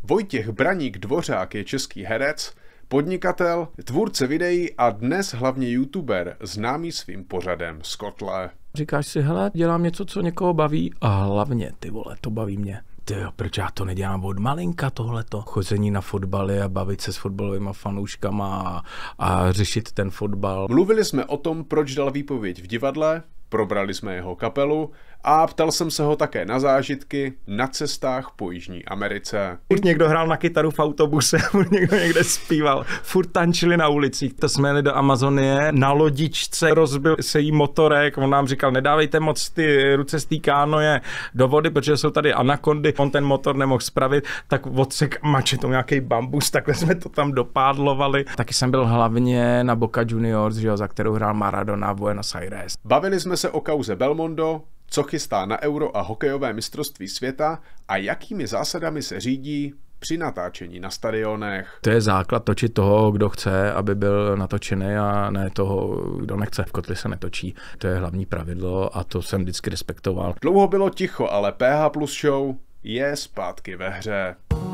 Vojtěch Braník Dvořák je český herec, podnikatel, tvůrce videí a dnes hlavně youtuber, známý svým pořadem z kotle. Říkáš si, hele, dělám něco, co někoho baví a hlavně, ty vole, to baví mě. Tyjo, proč já to nedělám od malinka tohleto? Chození na fotbaly a bavit se s fotbalovými fanouškama a řešit ten fotbal. Mluvili jsme o tom, proč dal výpověď v divadle, probrali jsme jeho kapelu a ptal jsem se ho také na zážitky na cestách po Jižní Americe. Furt někdo hrál na kytaru v autobuse, furt někdo někde zpíval, furt tančili na ulicích. To jsme jeli do Amazonie, na lodičce rozbil se jí motorek, on nám říkal, nedávejte moc ty ruce z té kánoje do vody, protože jsou tady anakondy, on ten motor nemohl spravit, tak odsek mače to nějaký bambus, takhle jsme to tam dopádlovali. Taky jsem byl hlavně na Boca Juniors, že jo, za kterou hrál Maradona v Buenos Aires. Bavili jsme se o kauze Belmondo, co chystá na Euro a hokejové mistrovství světa a jakými zásadami se řídí při natáčení na stadionech. To je základ točit toho, kdo chce, aby byl natočený a ne toho, kdo nechce. V kotli se netočí. To je hlavní pravidlo a to jsem vždycky respektoval. Dlouho bylo ticho, ale PH Plus Show je zpátky ve hře.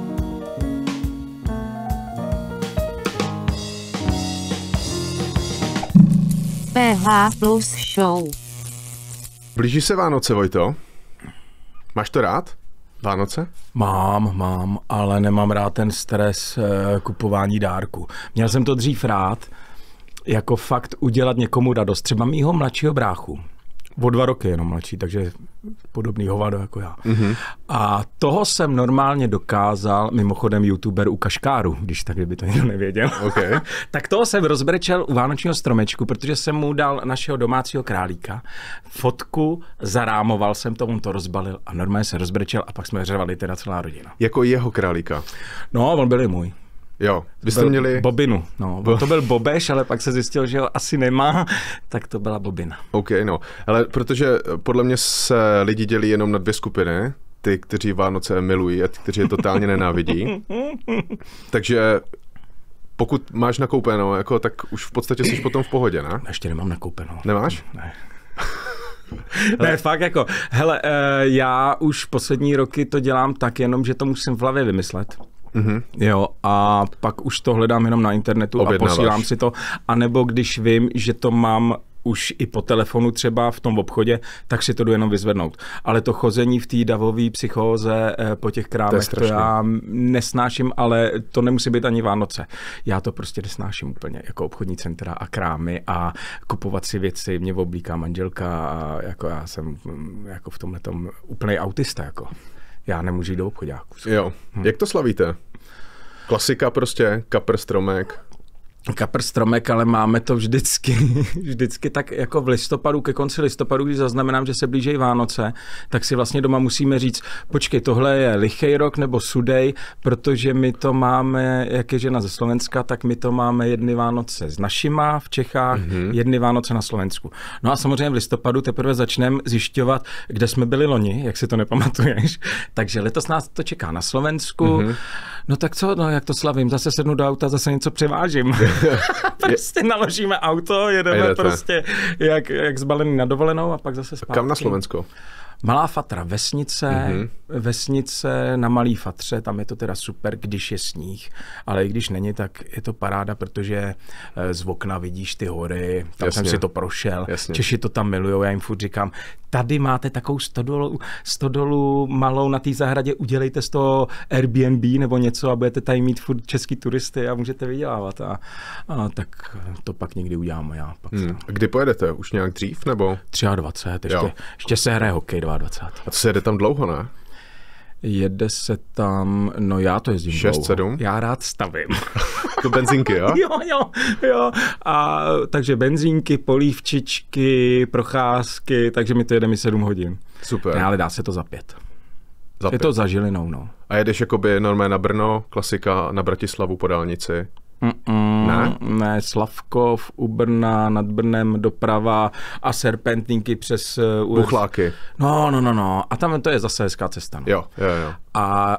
PH Plus Show. Blíží se Vánoce, Vojto? Máš to rád? Vánoce? Mám, ale nemám rád ten stres kupování dárku. Měl jsem to dřív rád, jako fakt udělat někomu radost. Třeba mýho mladšího bráchu. O 2 roky jenom mladší, takže podobný hovado jako já. Mm-hmm. A toho jsem normálně dokázal, mimochodem youtuber u Kaškáru, když tak, kdyby to někdo nevěděl. Okay. Tak toho jsem rozbrečel u vánočního stromečku, protože jsem mu dal našeho domácího králíka fotku, zarámoval jsem to, on to rozbalil a normálně se rozbrečel a pak jsme řevali teda celá rodina. Jako jeho králíka? No, on byl i můj. Jo, vy jste měli... Bobinu, no. To byl Bobeš, ale pak se zjistil, že ho asi nemá, tak to byla Bobina. OK, no. Ale protože podle mě se lidi dělí jenom na 2 skupiny. Ty, kteří Vánoce milují a ty, kteří je totálně nenávidí. Takže pokud máš nakoupeno, jako, tak už v podstatě jsi potom v pohodě, ne? Ještě nemám nakoupeno. Nemáš? Ne. Ne, fakt jako, hele, já už poslední roky to dělám tak jenom, že to musím v hlavě vymyslet. Mm-hmm. Jo, a pak už to hledám jenom na internetu a posílám si to, anebo když vím, že to mám už i po telefonu třeba v tom obchodě, tak si to jdu jenom vyzvednout. Ale to chození v té davové psychóze po těch krámech, to já nesnáším, ale to nemusí být ani Vánoce. Já to prostě nesnáším úplně, jako obchodní centra a krámy a kupovat si věci, mě oblíká manželka a jako já jsem jako v tomhletom úplnej autista, jako. Já nemůžu jít do obchoďáku. Jo. Jak to slavíte? Klasika prostě, kapr, stromek. Kapr, stromek, ale máme to vždycky tak jako v listopadu, ke konci listopadu, když zaznamenám, že se blíží Vánoce, tak si vlastně doma musíme říct, počkej, tohle je lichej rok nebo sudej, protože my to máme, jak je žena ze Slovenska, tak my to máme jedny Vánoce s našima v Čechách, jedny Vánoce na Slovensku. No a samozřejmě v listopadu teprve začneme zjišťovat, kde jsme byli loni, jak si to nepamatuješ. Takže letos nás to čeká na Slovensku. No tak co, no jak to slavím, zase sednu do auta, zase něco převážím. Prostě naložíme auto, jedeme prostě jak zbalený na dovolenou a pak zase zpátky. Kam na Slovensko? Malá Fatra, vesnice na Malý Fatře, tam je to teda super, když je sníh, ale i když není, tak je to paráda, protože z okna vidíš ty hory, tam jsem si to prošel, Češi to tam milujou, já jim furt říkám, tady máte takovou stodolu malou na té zahradě, udělejte z toho Airbnb nebo něco a budete tady mít furt český turisty a můžete vydělávat a tak to pak někdy uděláme já. Pak A kdy pojedete? Už nějak dřív nebo? 23. Ještě se hraje hokej 22. A to se jede tam dlouho, ne? Jede se tam, no já to jezdím 6-7? Já rád stavím. To benzínky, jo? Jo. A takže benzínky, polívčičky, procházky, takže mi to jede mi 7 hodin. Super. Ne, ale dá se to za 5. Je to za Žilinou, no. A jedeš jakoby normálně na Brno, klasika na Bratislavu po dálnici? Ne, Slavkov, u Brna, nad Brnem doprava a serpentinky přes Buchláky. No. A tam to je zase hezká cesta. No. Jo. A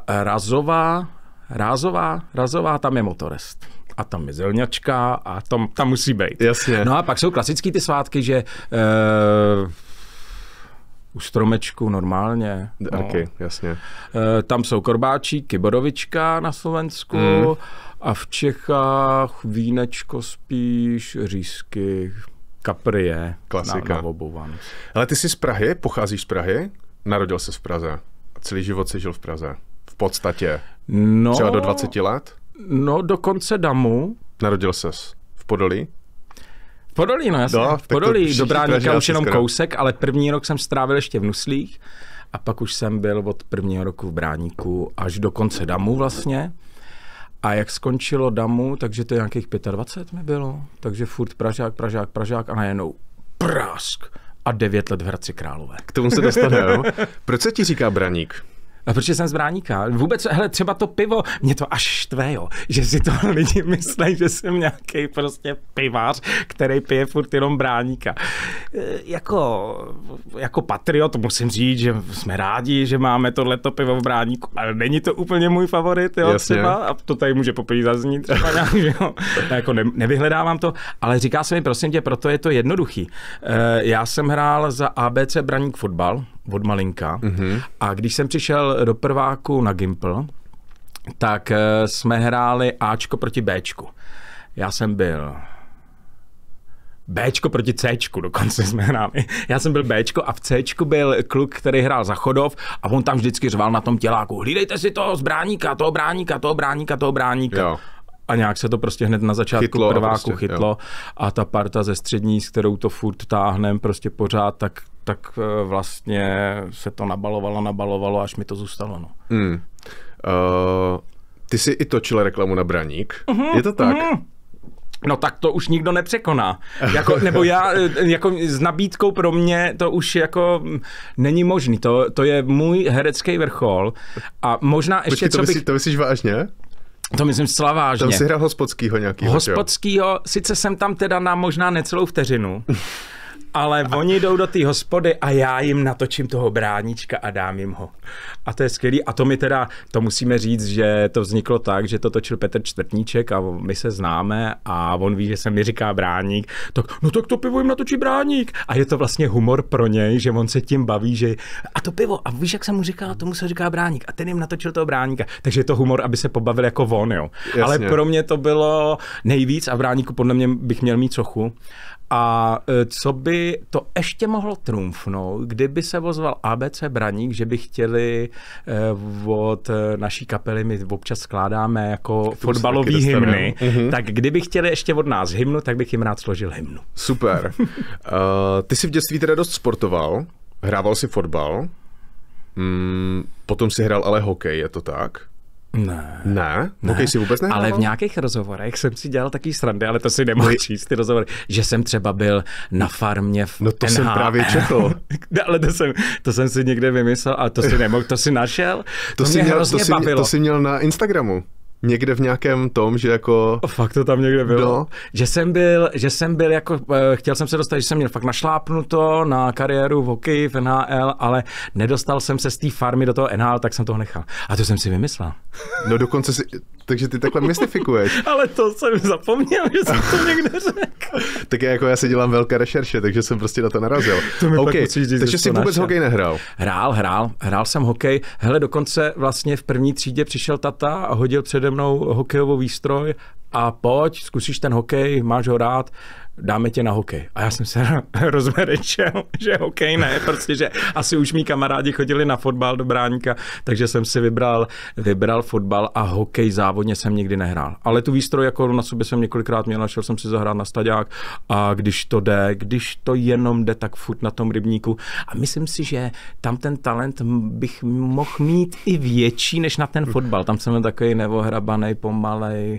Razová, tam je motorest. A tam je zelňačka a tam musí být. Jasně. No a pak jsou klasický ty svátky, že U stromečku normálně. Darky, jasně. Tam jsou korbáčíky, borovička na Slovensku a v Čechách vínečko spíš, řízky, kaprie. Klasika. Na obouvan. Ale ty jsi z Prahy, pocházíš z Prahy, narodil jsi v Praze a celý život jsi žil v Praze. V podstatě. No, třeba do 20 let? No, do konce damu. Narodil ses v Podolí? V Podolí, no jasně. No, v Podolí, do Bráníka už jenom skoro. kousek, ale první rok jsem strávil ještě v Nuslích a pak už jsem byl od prvního roku v Bráníku až do konce damu vlastně. A jak skončilo damu, takže to je nějakých 25 mi bylo. Takže furt Pražák a najednou prask a 9 let v Hradci Králové. K tomu se dostaneme. Proč se ti říká Braník? A protože jsem z Bráníka. Vůbec, hele, třeba to pivo, mě to až štve, jo, že si to lidi myslí, že jsem nějaký prostě pivář, který pije furt jenom Bráníka. Jako patriot musím říct, že jsme rádi, že máme tohleto pivo v Bráníku, ale není to úplně můj favorit, jo, třeba, a to tady může poprvé zaznít třeba nějak, že jo. Jako nevyhledávám to, ale říká se mi, prosím tě, proto je to jednoduchý. Já jsem hrál za ABC Braník fotbal od malinka a když jsem přišel do prváku na Gimpl, tak jsme hráli Ačko proti Bčku. Já jsem byl Bčko proti Cčku, dokonce jsme hráli. Já jsem byl Bčko a v Cčku byl kluk, který hrál za Chodov a on tam vždycky řval na tom těláku: hlídejte si toho z Bráníka, toho Bráníka. Jo. A nějak se to prostě hned na začátku prváku chytlo a ta parta ze střední, s kterou to furt táhnem prostě pořád, tak vlastně se to nabalovalo, až mi to zůstalo. No. Ty jsi i točil reklamu na Braník, je to tak? No tak to už nikdo nepřekoná. Nebo já, jako s nabídkou pro mě to už jako není možný. To je můj herecký vrchol a možná ještě to myslíš vážně? To myslím zcela vážně. Tam si hrál Hospodskýho nějakýho. Hospodskýho, sice jsem tam teda na možná necelou vteřinu, ale oni jdou do té hospody a já jim natočím toho Bráníčka a dám jim ho. A to je skvělý. A to mi teda, to musíme říct, že to vzniklo tak, že to točil Petr Čtvrtníček a my se známe a on ví, že se mi říká Bráník. Tak to pivo jim natočí Bráník. A je to vlastně humor pro něj, že on se tím baví, že a to pivo, a víš, jak se mu říká, tomu se říká Bráník. A ten jim natočil toho Bráníka. Takže je to humor, aby se pobavil jako on, jo. Jasně. Ale pro mě to bylo nejvíc a Bráníku podle mě bych měl mít sochu. A co by to ještě mohlo trumfnout, kdyby se ozval ABC Braník, že by chtěli od naší kapely, my občas skládáme jako fotbalový hymny, tak kdyby chtěli ještě od nás hymnu, tak bych jim rád složil hymnu. Super. Ty jsi v dětství teda dost sportoval, hrával si fotbal, potom si hrál ale hokej, je to tak? Ne? Hokej si vůbec nehrával? Ale v nějakých rozhovorech jsem si dělal takový srandy, ale to si nemohl číst ty rozhovory, že jsem třeba byl na farmě v No to jsem právě četl. Ale to jsem si někde vymyslel, ale to si nemohl, to si našel. To mě hrozně bavilo. To si měl na Instagramu. Někde v nějakém tom, že jako... Fakt to tam někde bylo. No. Že jsem byl jako, chtěl jsem se dostat, že jsem měl fakt našlápnuto na kariéru v hokeji, v NHL, ale nedostal jsem se z té farmy do toho NHL, tak jsem toho nechal. A to jsem si vymyslel. No dokonce si, takže ty takhle mystifikuješ. Ale to jsem zapomněl, že jsem to někde řekl. Tak já si dělám velké rešerše, takže jsem prostě na to narazil. Okay, takže jsi vůbec hokej nehrál? Hrál jsem hokej. Hele, dokonce vlastně v první třídě přišel tata a hodil přede mnou hokejovou výstroj a pojď, zkusíš ten hokej, máš ho rád, dáme tě na hokej. A já jsem se rozmerečel, že hokej ne, prostě, že asi už mý kamarádi chodili na fotbal do Bráníka, takže jsem si vybral fotbal a hokej závodně jsem nikdy nehrál. Ale tu výstroj jako na sobě jsem několikrát měl, šel jsem si zahrát na staďák a když to jenom jde, tak furt na tom rybníku. A myslím si, že tam ten talent bych mohl mít i větší než na ten fotbal. Tam jsem takový neohrabanej, pomalej,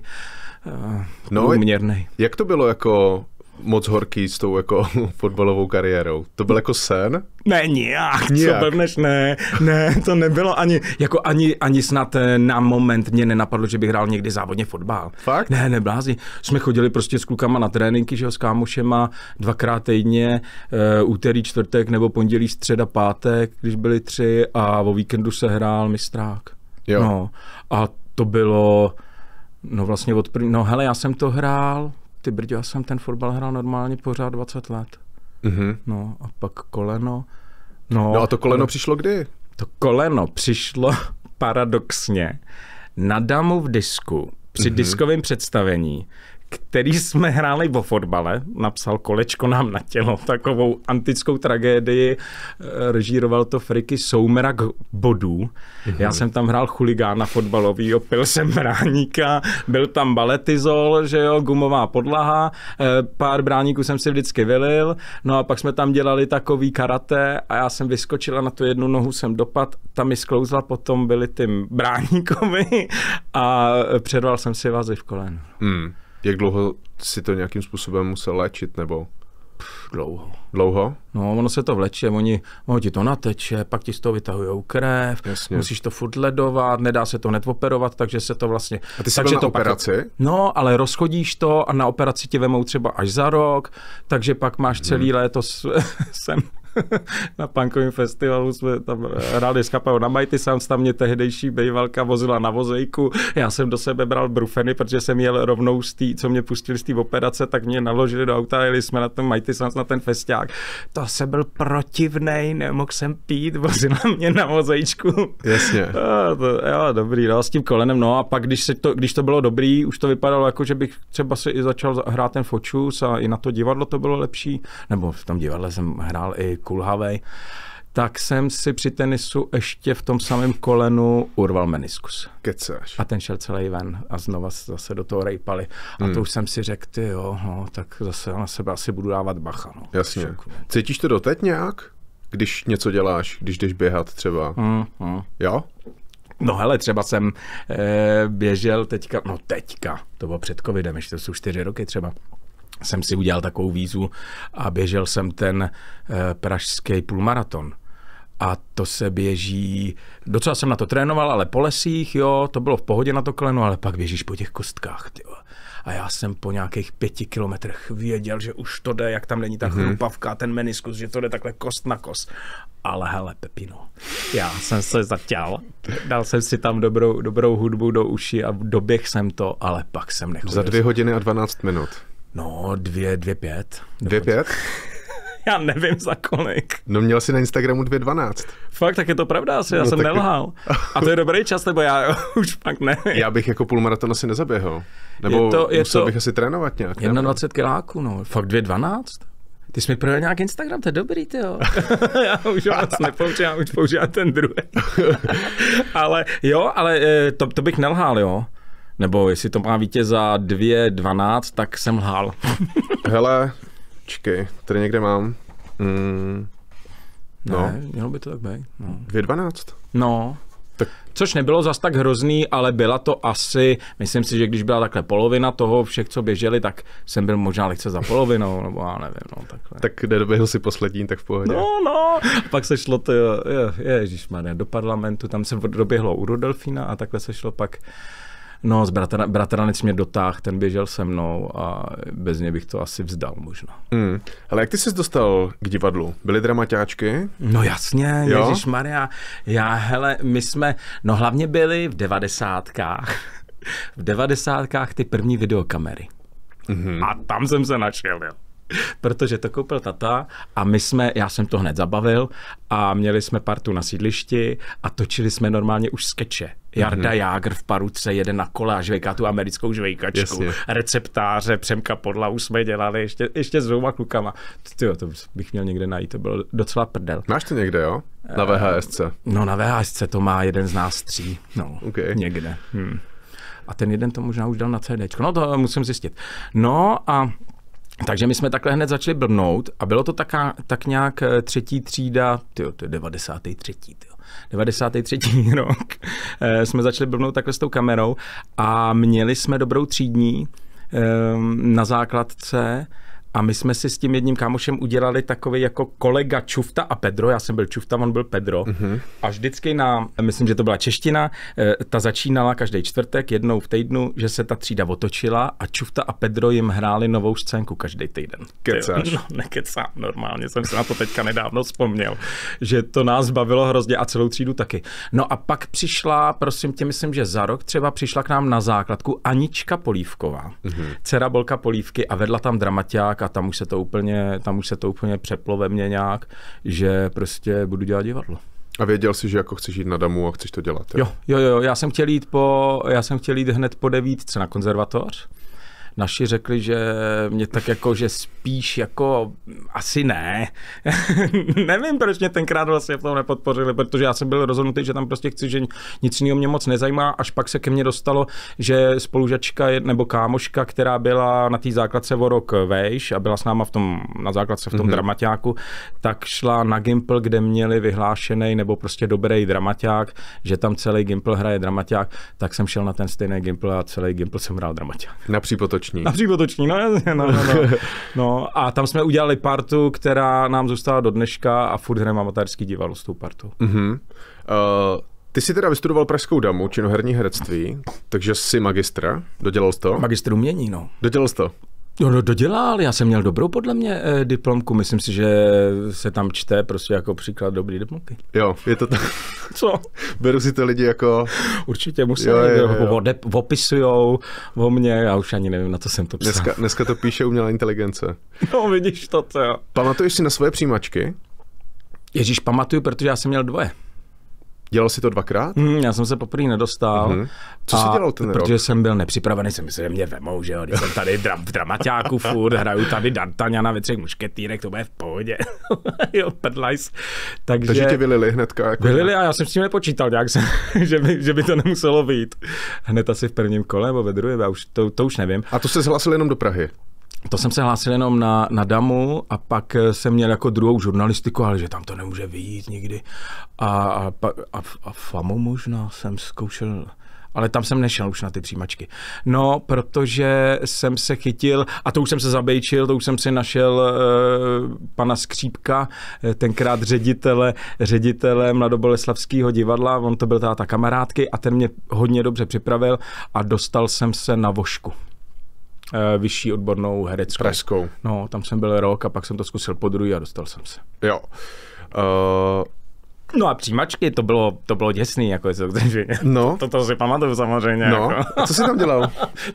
úměrnej. Jak to bylo jako moc horký s tou jako fotbalovou kariérou? To byl jako sen? Ne, nijak. Co blbneš, ne, to nebylo ani snad na moment mě nenapadlo, že bych hrál někdy závodně fotbal. Fakt? Ne, neblázni. Jsme chodili prostě s klukama na tréninky, že jo, s kámošema 2x týdně, úterý, čtvrtek nebo pondělí, středa, pátek, když byli 3 a o víkendu se hrál mistrák. Jo. No, a to bylo, no vlastně hele, já jsem to hrál, ty brďo, já jsem ten fotbal hrál normálně pořád 20 let. No a pak koleno No a to koleno přišlo kdy? To koleno přišlo paradoxně na damu v disku při diskovém představení, který jsme hráli o fotbale, napsal Kolečko nám na tělo, takovou antickou tragédii, režíroval to Friky Soumerak Bodů. Já jsem tam hrál chuligána fotbalový, pil jsem bráníka, byl tam baletizol, že jo, gumová podlaha, pár bráníků jsem si vždycky vylil, no a pak jsme tam dělali takový karate a já jsem vyskočila na tu jednu nohu, jsem dopad, tam mi sklouzla, potom byli tím bráníkovi a předval jsem si vazy v kolenu. Jak dlouho si to nějakým způsobem musel léčit, nebo? Dlouho. Dlouho? No, ono se to vleče, oni ti to nateče, pak ti z toho vytahujou krev, Jasně. Musíš to furt ledovat, nedá se to hned operovat, takže se to vlastně... A ty jsi byl na operaci? No, ale rozchodíš to a na operaci tě vemou třeba až za rok, takže pak máš celý léto sem... Na punkovém festivalu jsme tam hráli s kapelou na Mighty Sounds, tam mě tehdejší bejvalka vozila na vozejku, já jsem do sebe bral brufeny, protože jsem jel rovnou co mě pustili z té operace, tak mě naložili do auta a jeli jsme na ten Mighty Sounds, na ten festiák. To se byl protivnej, nemohl jsem pít, vozila mě na vozejčku. Jasně. Jo, dobrý, no, s tím kolenem, no a pak, když to bylo dobrý, už to vypadalo jako, že bych třeba si i začal hrát ten fočus a i na to divadlo to bylo lepší, nebo v tom divadle jsem hrál i kulhavej, tak jsem si při tenisu ještě v tom samém kolenu urval meniskus. Kecáš. A ten šel celý ven a znova zase do toho rejpali. A to už jsem si řekl, ty jo, no, tak zase na sebe asi budu dávat bacha. No. Jasně. Cítíš to doteď nějak, když něco děláš, když jdeš běhat třeba? Jo? No hele, třeba jsem běžel teďka, to bylo před covidem, ještě to jsou 4 roky třeba. Jsem si udělal takovou výzvu a běžel jsem ten pražský půlmaraton. A to se běží, docela jsem na to trénoval, ale po lesích, jo, to bylo v pohodě na to koleno, ale pak běžíš po těch kostkách, tyjo. A já jsem po nějakých 5 kilometrech věděl, že už to jde, jak tam není ta chrupavka, ten meniskus, že to jde takhle kost na kost. Ale hele, Pepino, já jsem se zaťal, dal jsem si tam dobrou hudbu do uší a doběh jsem to, ale pak jsem nechodil. Za 2 hodiny a 12 minut. No, 2,5. 2,5? Já nevím za kolik. No měl jsi na Instagramu 2,12. Fakt, tak je to pravda asi, já jsem nelhal. A to je dobrý čas, nebo já už fakt nevím. Já bych jako půlmaraton asi nezaběhl. Nebo musel bych asi trénovat nějak. 21 kiláků, no. Fakt 2,12? Ty jsi mi projel nějak Instagram, to je dobrý, ty jo. Já už moc nepoužívám, už používám ten druhý. Ale to bych nelhal, jo. Nebo jestli to má vítěza 2,12, tak jsem lhal. Hele, čekej, tady někde mám. Ne, mělo by to tak být. No. 2,12? No. Tak. Což nebylo zas tak hrozný, ale byla to asi, myslím si, že když byla takhle polovina toho všech, co běželi, tak jsem byl možná lehce za polovinou, nebo já nevím, no takhle. Tak kde doběhl si poslední, tak v pohodě. No. Pak se šlo ježišmarja, do parlamentu, tam se doběhlo u Rudolfína a takhle se šlo pak. No, bratranec mě dotáhl, ten běžel se mnou a bez něj bych to asi vzdal možná. Ale jak ty jsi dostal k divadlu? Byly dramaťáčky? No jasně, ježišmarja. My jsme, hlavně byli v 90kách. V 90kách ty první videokamery. A tam jsem se našel, jo. Protože to koupil tata a já jsem to hned zabavil a měli jsme partu na sídlišti a točili jsme normálně už skeče. Jarda Jágr v paruce jede na kole a žvejká tu americkou žvejkačku. Jasně. Receptáře, Přemka Podlahu jsme dělali ještě s 2 klukama. Tyjo, to bych měl někde najít, to bylo docela prdel. Máš to někde, jo? Na VHSce? No na VHSce to má jeden z nás 3. No, někde. A ten jeden to možná už dal na CDčko. No to musím zjistit. No a takže my jsme takhle hned začali blbnout a bylo to tak nějak 3. třída, to je 93. 93. rok, jsme začali blbnout takhle s tou kamerou a měli jsme dobrou třídní na základce a my jsme si s tím jedním kámošem udělali takový jako kolega Čufta a Pedro, já jsem byl Čufta, on byl Pedro a vždycky myslím, že to byla čeština, ta začínala každý čtvrtek, jednou v týdnu, že se ta třída otočila a Čufta a Pedro jim hráli novou scénku každý týden. Kecáš? No, nekecám, normálně jsem se na to teďka nedávno vzpomněl, že to nás bavilo hrozně a celou třídu taky. No a pak přišla, prosím tě, myslím, že za rok třeba přišla k nám na základku Anička Polívková, dcera Bolka Polívky a vedla tam dramaťák a tam už se to úplně přeplo ve mně nějak, že prostě budu dělat divadlo. A věděl jsi, že jako chceš jít na Damu a chceš to dělat? Jo, já jsem chtěl jít hned po 9 na konzervatoř. Naši řekli, že mě tak jako, že spíš jako asi ne. Nevím, proč mě tenkrát vlastně v tom nepodpořili, protože já jsem byl rozhodnutý, že tam prostě chci, že nic jiného mě moc nezajímá, až pak se ke mně dostalo, že spolužačka nebo kámoška, která byla na té základce o rok vejš a byla s náma na základce v tom dramaťáku, tak šla na Gimpl, kde měli vyhlášený nebo prostě dobrý dramaťák, že tam celý Gimpl hraje dramaťák, tak jsem šel na ten stejný Gimpl a celý Gimpl jsem hrál dramaťák. Na Přípotoční, no. A tam jsme udělali partu, která nám zůstala do dneška a furt hrajeme amatérský divadlo s tou partou. Ty jsi teda vystudoval Pražskou Damu, činoherní herectví, takže jsi magistr, dodělal jsi to? Magistr umění, no. Dodělal jsi to? No, dodělal, já jsem měl dobrou podle mě diplomku, myslím si, že se tam čte prostě jako příklad dobrý diplomky. Jo, je to tak. Co? Beru si to lidi jako... Určitě musí, opisujou o mě, já už ani nevím, na co jsem to psal. Dneska to píše umělá inteligence. No, vidíš to, jo. Pamatuješ si na svoje přijímačky? Ježíš, pamatuju, protože já jsem měl 2. Dělal jsi to 2krát? Já jsem se poprvé nedostal. Co jsi dělal ten rok? Protože jsem byl nepřipravený, jsem myslel, že mě vemou, že jo, když jsem tady v dramaťáku furt, hraju tady D'Artagnana ve 3 mušketýrek, to bude v pohodě. Jo, pedlajs. Takže tě vylili hnedka? Jako vylili a já jsem s tím nepočítal nějak, že by to nemuselo být. Hned asi v prvním kole nebo ve druhém, to už nevím. A to se zhlasil jenom do Prahy? To jsem se hlásil jenom na Damu a pak jsem měl jako druhou žurnalistiku, ale že tam to nemůže vyjít nikdy. A FAMu možná jsem zkoušel, ale tam jsem nešel už na ty přijímačky. No, protože jsem se chytil, a to už jsem se zabejčil, to už jsem si našel pana Skřípka, tenkrát ředitele Mladoboleslavského divadla, on to byl táta kamarádky a ten mě hodně dobře připravil a dostal jsem se na Vošku. Vyšší odbornou hereckou. Pražskou. No, tam jsem byl rok a pak jsem to zkusil podruhý a dostal jsem se. Jo. No a přijímačky, to bylo děsný, jako takže no. To si pamatuju samozřejmě. No, jako. a co jsi tam dělal?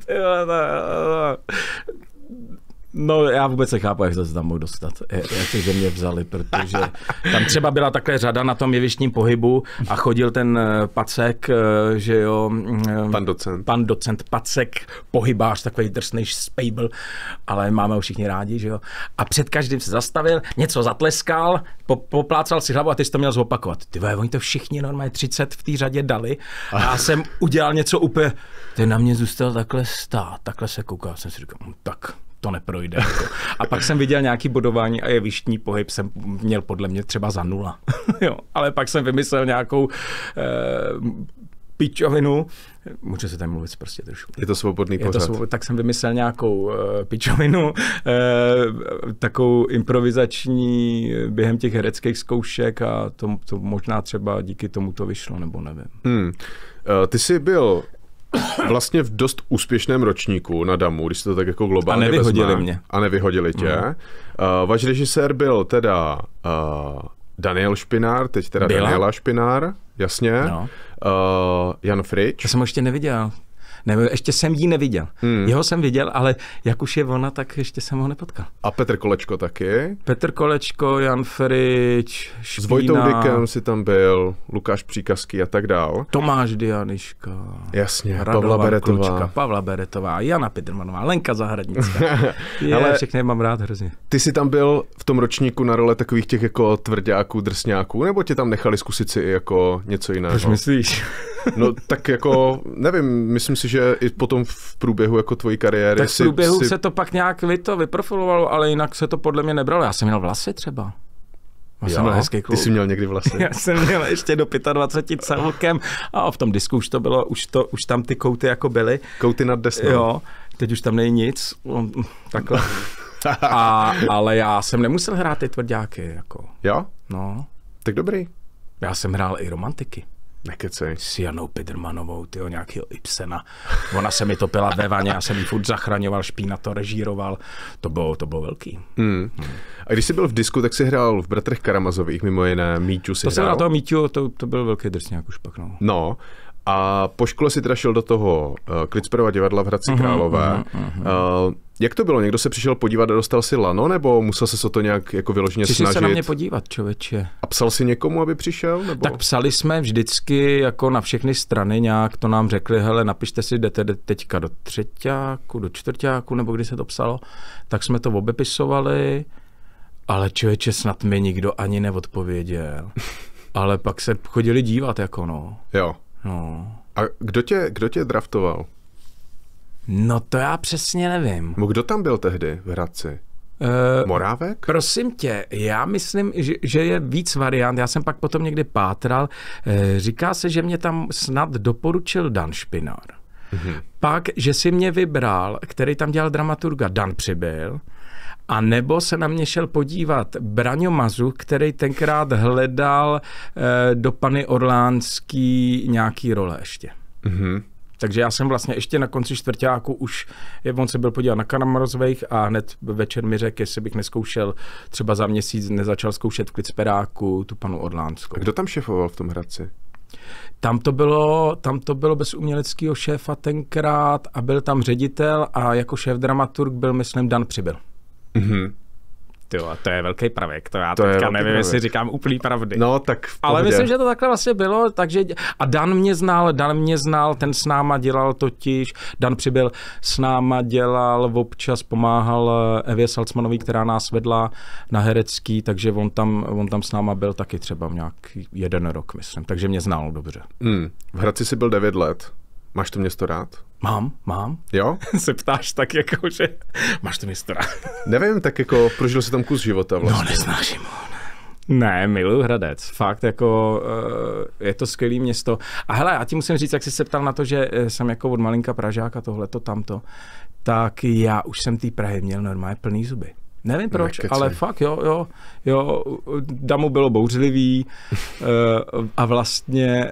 No, já vůbec nechápu, jak se tam mohl dostat, jak že mě vzali, protože tam třeba byla takhle řada na tom jevištním pohybu a chodil ten Pacek, že jo. Pan docent Pacek, pohybář, takový drsnej spejbl, ale máme ho všichni rádi, že jo. A před každým se zastavil, něco zatleskal, poplácal si hlavu a ty jsi to měl zopakovat. Ty vole, oni to všichni normálně 30 v té řadě dali a já jsem udělal něco úplně, ten na mě zůstal takhle stát, takhle se koukal, jsem si říkal, tak to neprojde. A pak jsem viděl nějaký bodování a jevištní pohyb jsem měl podle mě třeba za 0. Jo, ale pak jsem vymyslel nějakou pičovinu. Může se tam mluvit prostě trošku. Je to svobodný pořad. Tak jsem vymyslel nějakou pičovinu, takovou improvizační během těch hereckých zkoušek a to možná třeba díky tomu to vyšlo, nebo nevím. Ty jsi byl vlastně v dost úspěšném ročníku na Damu, když se to tak jako globálně a nevyhodili mě. A nevyhodili tě. Váš režisér byl teda Daniel Špinár, teď teda Daniela Špinár, jasně. No. Jan Frič. Já jsem ho ještě neviděl. Ještě jsem jí neviděl. Jeho jsem viděl, ale jak už je ona, tak ještě jsem ho nepotkal. A Petr Kolečko taky? Petr Kolečko, Jan Frič, Špína. S Vojtou Dykem si tam byl, Lukáš Příkazký a tak dál. Tomáš Dianiška. Jasně, Pavla Beretová, Jana Pidrmanová, Lenka Zahradnická. Ale všechny mám rád hrozně. Ty jsi tam byl v tom ročníku na role takových těch jako tvrďáků, drsňáků, nebo tě tam nechali zkusit si jako něco jiného? Proč myslíš? No tak jako, nevím, myslím si, že i potom v průběhu jako tvojí kariéry... Tak v průběhu se to pak nějak vyprofilovalo, ale jinak se to podle mě nebralo. Já jsem měl vlasy třeba. Já jsem byl hezký kluk. Ty jsi měl někdy vlasy? Já jsem měl ještě do 25 celkem a v tom disku už to bylo, už tam ty kouty jako byly. Kouty nad desnou. Jo, teď už tam není nic, takhle. Ale já jsem nemusel hrát ty tvrďáky, jako. Jo? No. Tak dobrý. Já jsem hrál i romantiky. Nekecej. S Janou Pidrmanovou, tyho nějakého Ibsena. Ona se mi topila ve vaně, já jsem ji furt zachraňoval, Špína to režíroval. To bylo velký. A když jsi byl v disku, tak jsi hrál v Bratrech Karamazových, mimo jiné Míťu si hrál. To jsem hrál toho Míťu, to byl velký drsňák už pak, no. No. A po škole si teda šel do toho Klitsperova divadla v Hradci Králové. Jak to bylo? Někdo se přišel podívat a dostal si lano, nebo musel se o to nějak jako vyloženě snažit? Přišli se na mě podívat, člověče. A psal si někomu, aby přišel? Nebo? Tak psali jsme vždycky jako na všechny strany nějak, to nám řekli, hele, napište si, jdete teďka do třeťáku, do čtvrťáku, nebo kdy se to psalo. Tak jsme to obepisovali, ale člověče, snad mi nikdo ani neodpověděl. Ale pak se chodili dívat, jako no. Jo. No. A kdo tě draftoval? No to já přesně nevím. Kdo tam byl tehdy v Hradci? Morávek? Prosím tě, já myslím, že je víc variant. Já jsem pak potom někdy pátral. Říká se, že mě tam snad doporučil Dan Špinár. Pak, že si mě vybral, který tam dělal dramaturga, Dan Přibyl, a nebo se na mě šel podívat Braňo Mazuch, který tenkrát hledal do Panny Orlánský nějaký role ještě. Takže já jsem vlastně ještě na konci čtvrťáku už, on se byl podívat na Karamazových a hned večer mi řekl, jestli bych neskoušel třeba za měsíc, nezačal zkoušet v Klicperáku tu Panu Orlánskou. A kdo tam šéfoval v tom Hradci? Tam to bylo bez uměleckého šéfa tenkrát a byl tam ředitel a jako šéf dramaturg byl, myslím, Dan Přibyl. Jo, to je velký pravek, to já to teďka nevím, jestli říkám úplný pravdy. No, tak v pohodě. Ale myslím, že to takhle vlastně bylo, takže a Dan mě znal, ten s náma dělal totiž, Dan Přibyl s náma dělal, občas pomáhal Evě Salcmanový, která nás vedla na herecký, takže on tam s náma byl taky třeba v nějaký 1 rok, myslím, takže mě znal dobře. V Hradci jsi byl 9 let. Máš to město rád? Mám. Jo? Se ptáš tak jako, že máš to město rád. Nevím, tak jako prožil jsi tam kus života vlastně. No, neznáším ho. Ne, miluji Hradec. Fakt jako je to skvělý město. A hele, já ti musím říct, jak jsi se ptal na to, že jsem jako od malinka Pražáka tohleto, tamto, tak já už jsem té Prahy měl normálně plný zuby. Nevím proč, ale fakt jo, Damu bylo bouřlivý a vlastně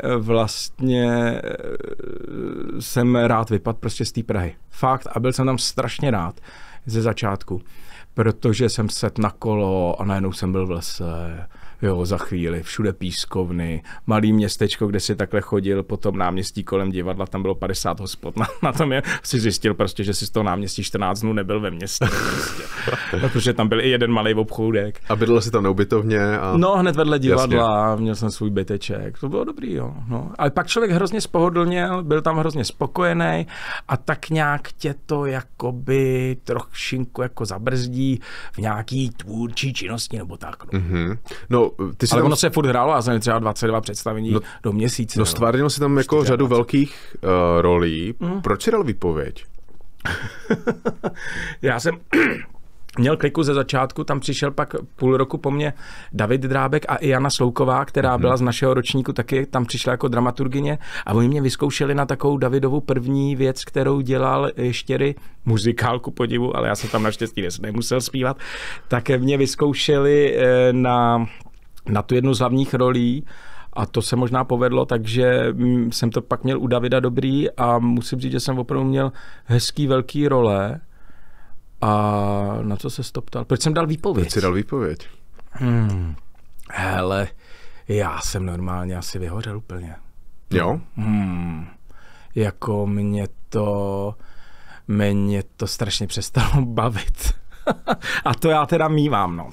jsem rád vypadl prostě z té Prahy. Fakt a byl jsem tam strašně rád ze začátku, protože jsem set na kolo a najednou jsem byl v lese. Jo, za chvíli, všude pískovny, malý městečko, kde si takhle chodil po tom náměstí kolem divadla, tam bylo 50 hospod. Na tom si zjistil prostě, že si z toho náměstí 14 dnů nebyl ve městě. Prostě. Protože tam byl i jeden malý obchoudek. A bydlel si tam na ubytovně? A... No, hned vedle divadla, měl jsem svůj byteček, to bylo dobrý, jo. No. Ale pak člověk hrozně spohodlněl, byl tam hrozně spokojený a tak nějak tě to jakoby trošinku jako zabrzdí v nějaký tvůrčí činnosti nebo tak. No. No, ty ale tam... ono se furt hrálo a jsem třeba 22 představení do měsíce. No, stvárnil si tam jako řadu velkých rolí. Proč si dal výpověď? Já jsem měl kliku ze začátku, tam přišel pak půl roku po mně David Drábek a i Jana Slouková, která byla z našeho ročníku, taky tam přišla jako dramaturgyně a oni mě vyzkoušeli na takovou Davidovu první věc, kterou dělal Štěry, muzikálku podivu, ale já jsem tam naštěstí nemusel zpívat, tak mě vyzkoušeli na tu jednu z hlavních rolí a to se možná povedlo, takže jsem to pak měl u Davida dobrý a musím říct, že jsem opravdu měl hezký velký role. A na co se to ptal? Proč jsem dal výpověď? Proč jsi dal výpověď? Hele, já jsem normálně asi vyhořel úplně. Jo? Jako mě to strašně přestalo bavit. A to já teda mívám, no.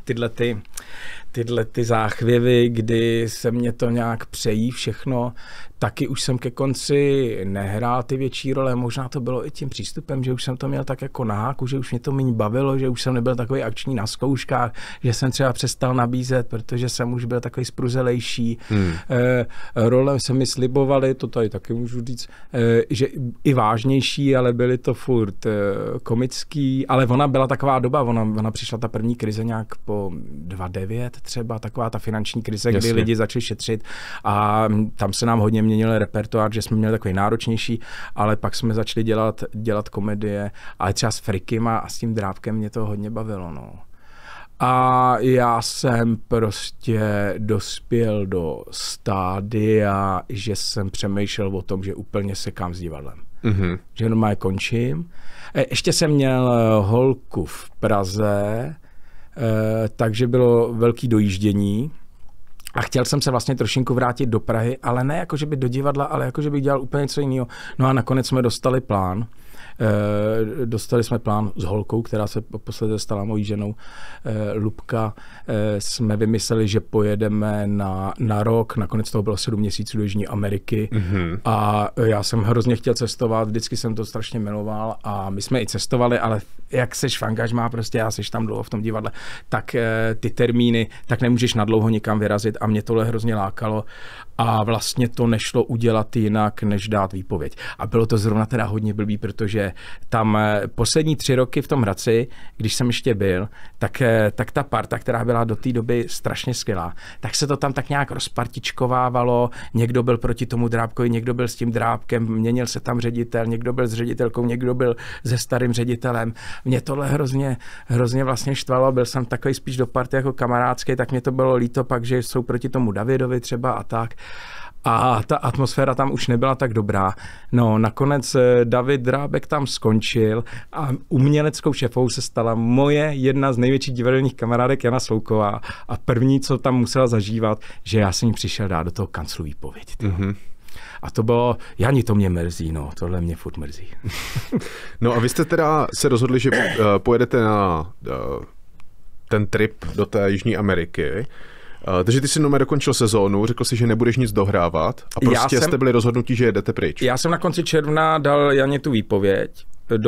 Tyhle ty záchvěvy, kdy se mě to nějak přejí všechno, taky už jsem ke konci nehrál ty větší role, možná to bylo i tím přístupem, že už jsem to měl tak jako na háku, že už mě to méně bavilo, že už jsem nebyl takový akční na zkouškách, že jsem třeba přestal nabízet, protože jsem už byl takový spruzelejší. Role se mi slibovaly, to tady taky můžu říct, že i vážnější, ale byly to furt komický, ale ona byla taková doba, ona přišla ta první krize nějak po 2009 třeba, taková ta finanční krize, kdy lidi začali šetřit a tam se nám hodně měnil repertoár, že jsme měli takový náročnější, ale pak jsme začali dělat komedie, ale třeba s Frikim a s tím Drábkem mě to hodně bavilo, no. A já jsem prostě dospěl do stádia, že jsem přemýšlel o tom, že úplně sekám s divadlem. Že normálně končím. Ještě jsem měl holku v Praze, takže bylo velký dojíždění a chtěl jsem se vlastně trošinku vrátit do Prahy, ale ne jako, že by do divadla, ale jako, že bych dělal úplně něco jiného. No a nakonec jsme dostali plán Dostali jsme plán s holkou, která se posledně stala mojí ženou, Lubka. Jsme vymysleli, že pojedeme na rok, nakonec toho bylo 7 měsíců do Jižní Ameriky a já jsem hrozně chtěl cestovat, vždycky jsem to strašně miloval a my jsme i cestovali, ale jak seš v angažmá prostě a seš tam dlouho v tom divadle, tak ty termíny, tak nemůžeš nadlouho nikam vyrazit a mě tohle hrozně lákalo a vlastně to nešlo udělat jinak, než dát výpověď. A bylo to zrovna teda hodně blbý, protože tam poslední 3 roky v tom Hradci, když jsem ještě byl, tak ta parta, která byla do té doby strašně skvělá, tak se to tam tak nějak rozpartičkovávalo, někdo byl proti tomu Drábkovi, někdo byl s tím Drábkem, měnil se tam ředitel, někdo byl s ředitelkou, někdo byl se starým ředitelem. Mě tohle hrozně vlastně štvalo, byl jsem takový spíš do party jako kamarádský, tak mě to bylo líto pak, že jsou proti tomu Davidovi třeba a tak. A ta atmosféra tam už nebyla tak dobrá. No, nakonec David Drábek tam skončil a uměleckou šéfou se stala moje jedna z největších divadelních kamarádek Jana Slouková a první, co tam musela zažívat, že já jsem jí přišel dát do toho kanclu výpověď. A to bylo, Jani, to mě mrzí, no, tohle mě furt mrzí. No a vy jste teda se rozhodli, že pojedete na ten trip do té Jižní Ameriky. Takže ty si dokončil sezónu, řekl si, že nebudeš nic dohrávat a prostě jste byli rozhodnutí, že jedete pryč. Já jsem na konci června dal Janě tu výpověď.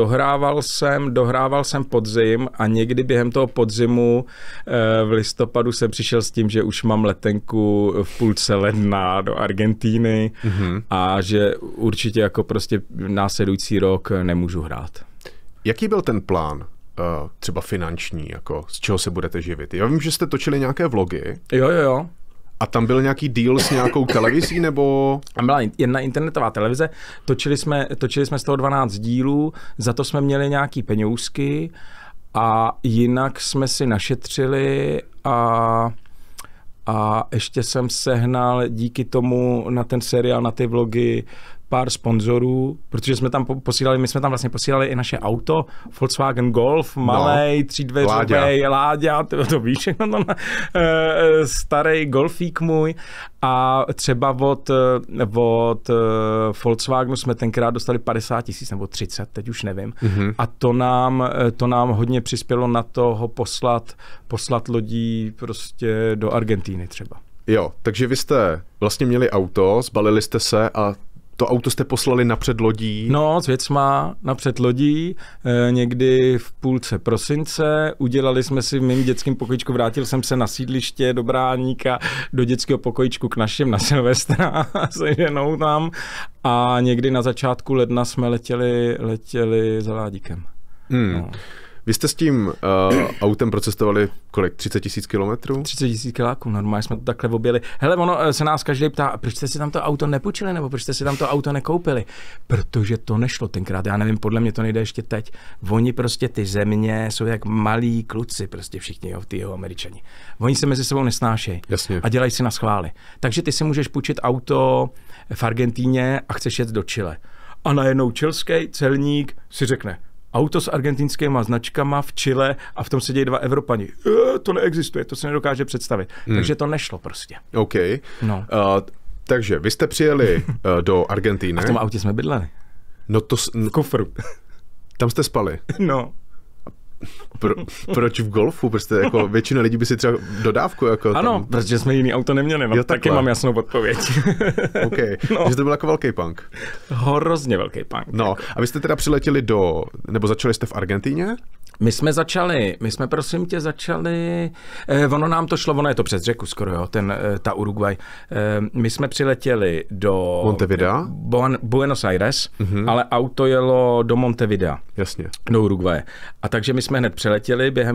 Dohrával jsem podzim a někdy během toho podzimu v listopadu jsem přišel s tím, že už mám letenku v půlce ledna do Argentíny a že určitě jako prostě následující rok nemůžu hrát. Jaký byl ten plán? Třeba finanční, jako z čeho se budete živit? Já vím, že jste točili nějaké vlogy. Jo. A tam byl nějaký deal s nějakou televizí, nebo? Tam byla jedna internetová televize, točili jsme z toho 12 dílů, za to jsme měli nějaký peňousky a jinak jsme si našetřili a ještě jsem sehnal díky tomu na ten seriál, na ty vlogy pár sponzorů, protože my jsme tam posílali i naše auto, Volkswagen Golf, malej, 3dveřovej, Láďa, to víš, všechno tam, starý Golfík můj a třeba od Volkswagenu jsme tenkrát dostali 50 000 nebo 30, teď už nevím. A to nám hodně přispělo na toho poslat lodí prostě do Argentíny třeba. Jo, takže vy jste vlastně měli auto, zbalili jste se a to auto jste poslali napřed lodí? No, s věcma napřed lodí, někdy v půlce prosince. Udělali jsme si v mým dětském pokojíčku, vrátil jsem se na sídliště do Bráníka, do dětského pokojíčku k našim na Silvestra se ženou tam a někdy na začátku ledna jsme letěli za Ládíkem. No. Vy jste s tím autem procestovali kolik? 30 000 kilometrů? 30 000 kiláků, normálně jsme to takhle objeli. Hele, ono se nás každý ptá, proč jste si tam to auto nepůjčili, nebo proč jste si tam to auto nekoupili? Protože to nešlo tenkrát, já nevím, podle mě to nejde ještě teď. Oni prostě ty země jsou jak malí kluci, prostě všichni, ty jeho Američani. Oni se mezi sebou nesnášejí a dělají si na schvály. Takže ty si můžeš půjčit auto v Argentíně a chceš jet do Chile. A najednou chilský celník si řekne, auto s argentinskýma značkama v Chile a v tom sedějí 2 Evropani. To neexistuje, to se nedokáže představit. Takže to nešlo prostě. OK. No. Takže vy jste přijeli do Argentíny. A v tom autě jsme bydleli. No to... V kufru. Tam jste spali? No. Proč v Golfu? Prostě jako většina lidí by si třeba dodávku jako ano, tam... protože jsme jiný auto neměli. No, taky mám jasnou odpověď. OK. No. Takže to byl jako velký punk. Hrozně velký punk. No jako. A vy jste teda přiletěli nebo začali jste v Argentíně? My jsme prosím tě začali, ono nám to šlo, ono je to přes řeku skoro, jo, ta Uruguay. My jsme přiletěli do Montevidea? Buenos Aires, ale auto jelo do Montevidea. Jasně. Do Uruguaye. A takže my jsme hned přiletěli během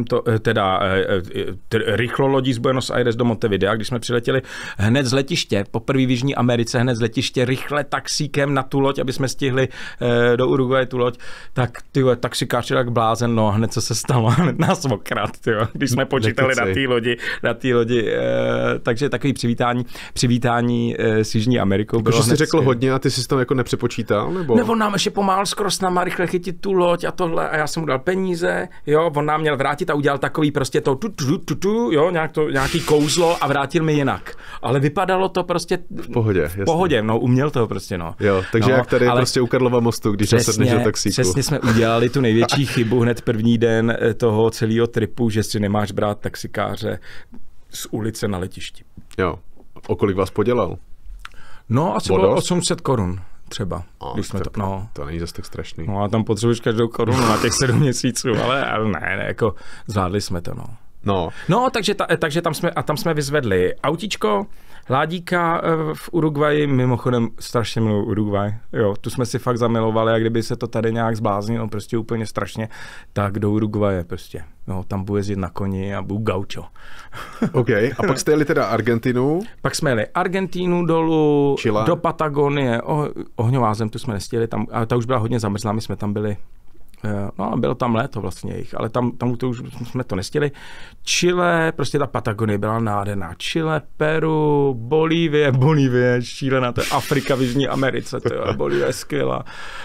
rychlolodí z Buenos Aires do Montevidea, když jsme přiletěli hned z letiště, poprvé v Jižní Americe, hned z letiště rychle taxíkem na tu loď, aby jsme stihli do Uruguaye tu loď, tak taxikář jak blázen, no hned co se stalo, hned nás okrad, když jsme počítali na té lodi, takže takový přivítání s Jižní Amerikou. Jako, že jsi řekl hodně a ty jsi tam jako nepřepočítal, nebo? Ne, on nám ještě pomáhal skoro s náma rychle chytit tu loď a tohle a já jsem mu dal peníze, jo, on nám měl vrátit a udělal takový prostě to jo, nějaký kouzlo a vrátil mi jinak. Ale vypadalo to prostě v pohodě, v pohodě, no, uměl toho prostě, no. Jo, takže jak tady prostě u Karlova mostu, když nasedneš do taxíku. Přesně jsme udělali tu největší chybu hned první den toho celého tripu, že si nemáš brát taxikáře z ulice na letišti. Jo. O kolik vás podělal? No, asi bylo 800 korun třeba. Když jsme to není zase tak strašný. No a tam potřebuješ každou korunu na těch 7 měsíců, ale ne, jako zvládli jsme to, no. No, takže tam jsme vyzvedli autíčko, Ládíka v Uruguayi, mimochodem strašně miluji Uruguay, jo, tu jsme si fakt zamilovali a kdyby se to tady nějak zbláznilo, prostě úplně strašně, tak do Uruguaye prostě, no, tam budu jezdit na koni a budu gaucho. OK, a pak jste jeli teda Argentinu? Pak jsme jeli Argentinu dolů, Chile. Do Patagonie, ohňová zem, tu jsme nestihli, tam, ale ta už byla hodně zamrzlá, my jsme tam byli. No a bylo tam léto vlastně jich, ale tam to už jsme to nestihli. Chile, prostě ta Patagonie byla nádherná. Chile, Peru, Bolívie, šílená, to je Afrika v Jižní Americe, to je Bolívie skvělá.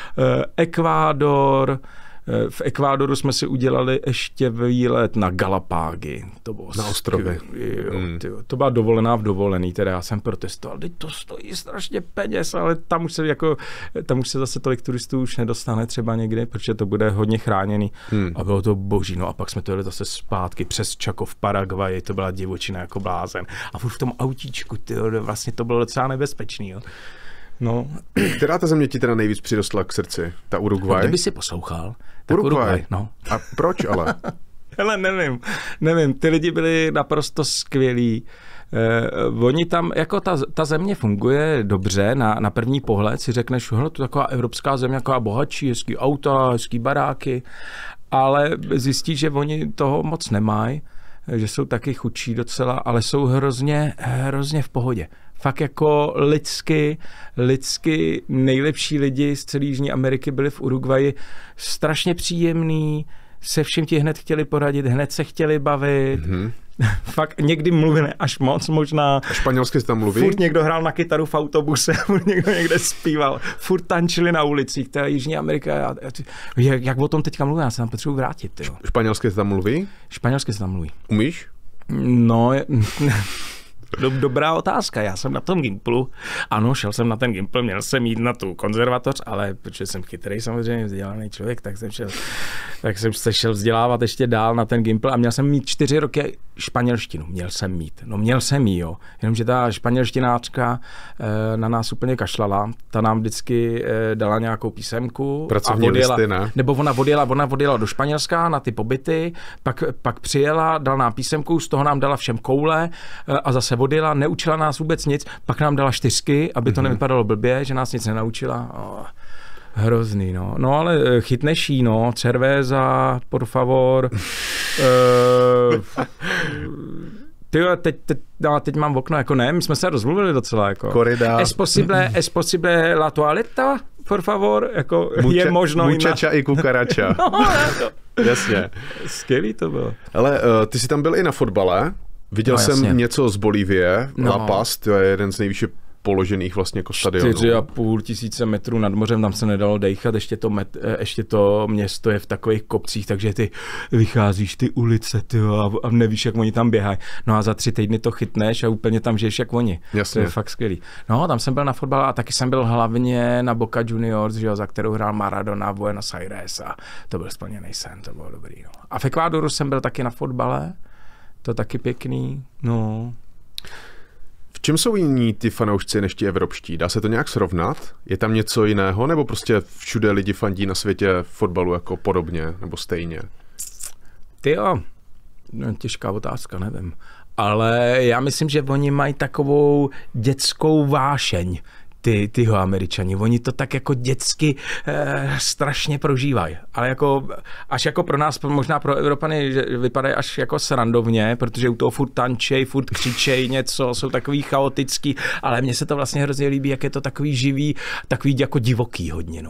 Ekvádor, v Ekvádoru jsme si udělali ještě výlet na Galapágy. To bylo na ostrově. To byla dovolená v dovolený, teda já jsem protestoval. Teď to stojí strašně peněz, ale tam už se zase tolik turistů už nedostane třeba někdy, protože to bude hodně chráněný. A bylo to boží. No a pak jsme to jeli zase zpátky přes Chaco v Paraguayi, to byla divočina jako blázen. A furt v tom autíčku, vlastně to bylo docela nebezpečný, jo. No. Která ta země ti teda nejvíc přirostla k srdci? Ta Uruguay? Kdyby si poslouchal, tak Uruguay, no. A proč ale? Hele, nevím, ty lidi byli naprosto skvělí. Oni tam, jako ta země funguje dobře, na první pohled si řekneš, hele, to je taková evropská země, taková bohatší, hezký auta, hezký baráky, ale zjistíš, že oni toho moc nemají, že jsou taky chudší docela, ale jsou hrozně v pohodě. Fakt jako lidsky nejlepší lidi z celé Jižní Ameriky byli v Uruguayi, strašně příjemný, se všem ti hned chtěli poradit, hned se chtěli bavit. Fakt někdy mluvili až moc možná. A španělsky se tam mluví? Furt někdo hrál na kytaru v autobuse, furt někdo někde zpíval, furt tančili na ulicích, to je Jižní Amerika. Jak o tom teďka mluvím, já se tam potřebuji vrátit. Jo. Španělsky se tam mluví? Španělsky se tam mluví. Umíš? No, dobrá otázka, já jsem na tom Gimplu, ano, šel jsem na ten Gimpl, měl jsem jít na tu konzervatoř, ale protože jsem chytrý, samozřejmě vzdělaný člověk, tak jsem se šel vzdělávat ještě dál na ten Gimpl a měl jsem mít 4 roky španělštinu, měl jsem jí, jo, jenomže ta španělštinářka na nás úplně kašlala, ta nám vždycky dala nějakou písemku pracovní listy, ne? Nebo ona odjela do Španělska na ty pobyty, pak přijela, dala nám písemku, z toho nám dala všem koule a zase odjela, neučila nás vůbec nic, pak nám dala 4, aby to nevypadalo blbě, že nás nic nenaučila. Hrozný, no. No ale chytneš jí, no. Cerveza, por favor. Teď mám v okno, jako ne, my jsme se rozmluvili docela, jako. Korida. Es posible la toaleta, por favor, jako je možno. Muchacha i kukarača. No, jasně. Skvělý to bylo. Ale ty jsi tam byl i na fotbale. Viděl jsem něco z Bolívie, La Paz, to je jeden z nejvýše položených vlastně jako stadionů. 4,5 tisíce metrů nad mořem, tam se nedalo dejchat, ještě to město je v takových kopcích, takže ty vycházíš ty ulice a nevíš, jak oni tam běhají. No a za 3 týdny to chytneš a úplně tam žiješ jak oni. Jasně. To je fakt skvělý. No, tam jsem byl na fotbal a taky jsem byl hlavně na Boca Juniors, že jo, za kterou hrál Maradona v Buenos Aires a to byl splněný sen, to bylo dobrý. No. A v Ekvádoru jsem byl taky na fotbale, to taky pěkný, no. V čem jsou jiní ty fanoušci než ti evropští? Dá se to nějak srovnat? Je tam něco jiného? Nebo prostě všude lidi fandí na světě fotbalu jako podobně nebo stejně? Tyjo, těžká otázka, nevím. Ale já myslím, že oni mají takovou dětskou vášeň. Tyho Američani, oni to tak jako dětsky strašně prožívají, ale jako až jako pro nás, možná pro Evropany, že vypadají až jako srandovně, protože u toho furt tančej, furt křičej něco, jsou takový chaotický, ale mně se to vlastně hrozně líbí, jak je to takový živý, takový jako divoký hodně, no.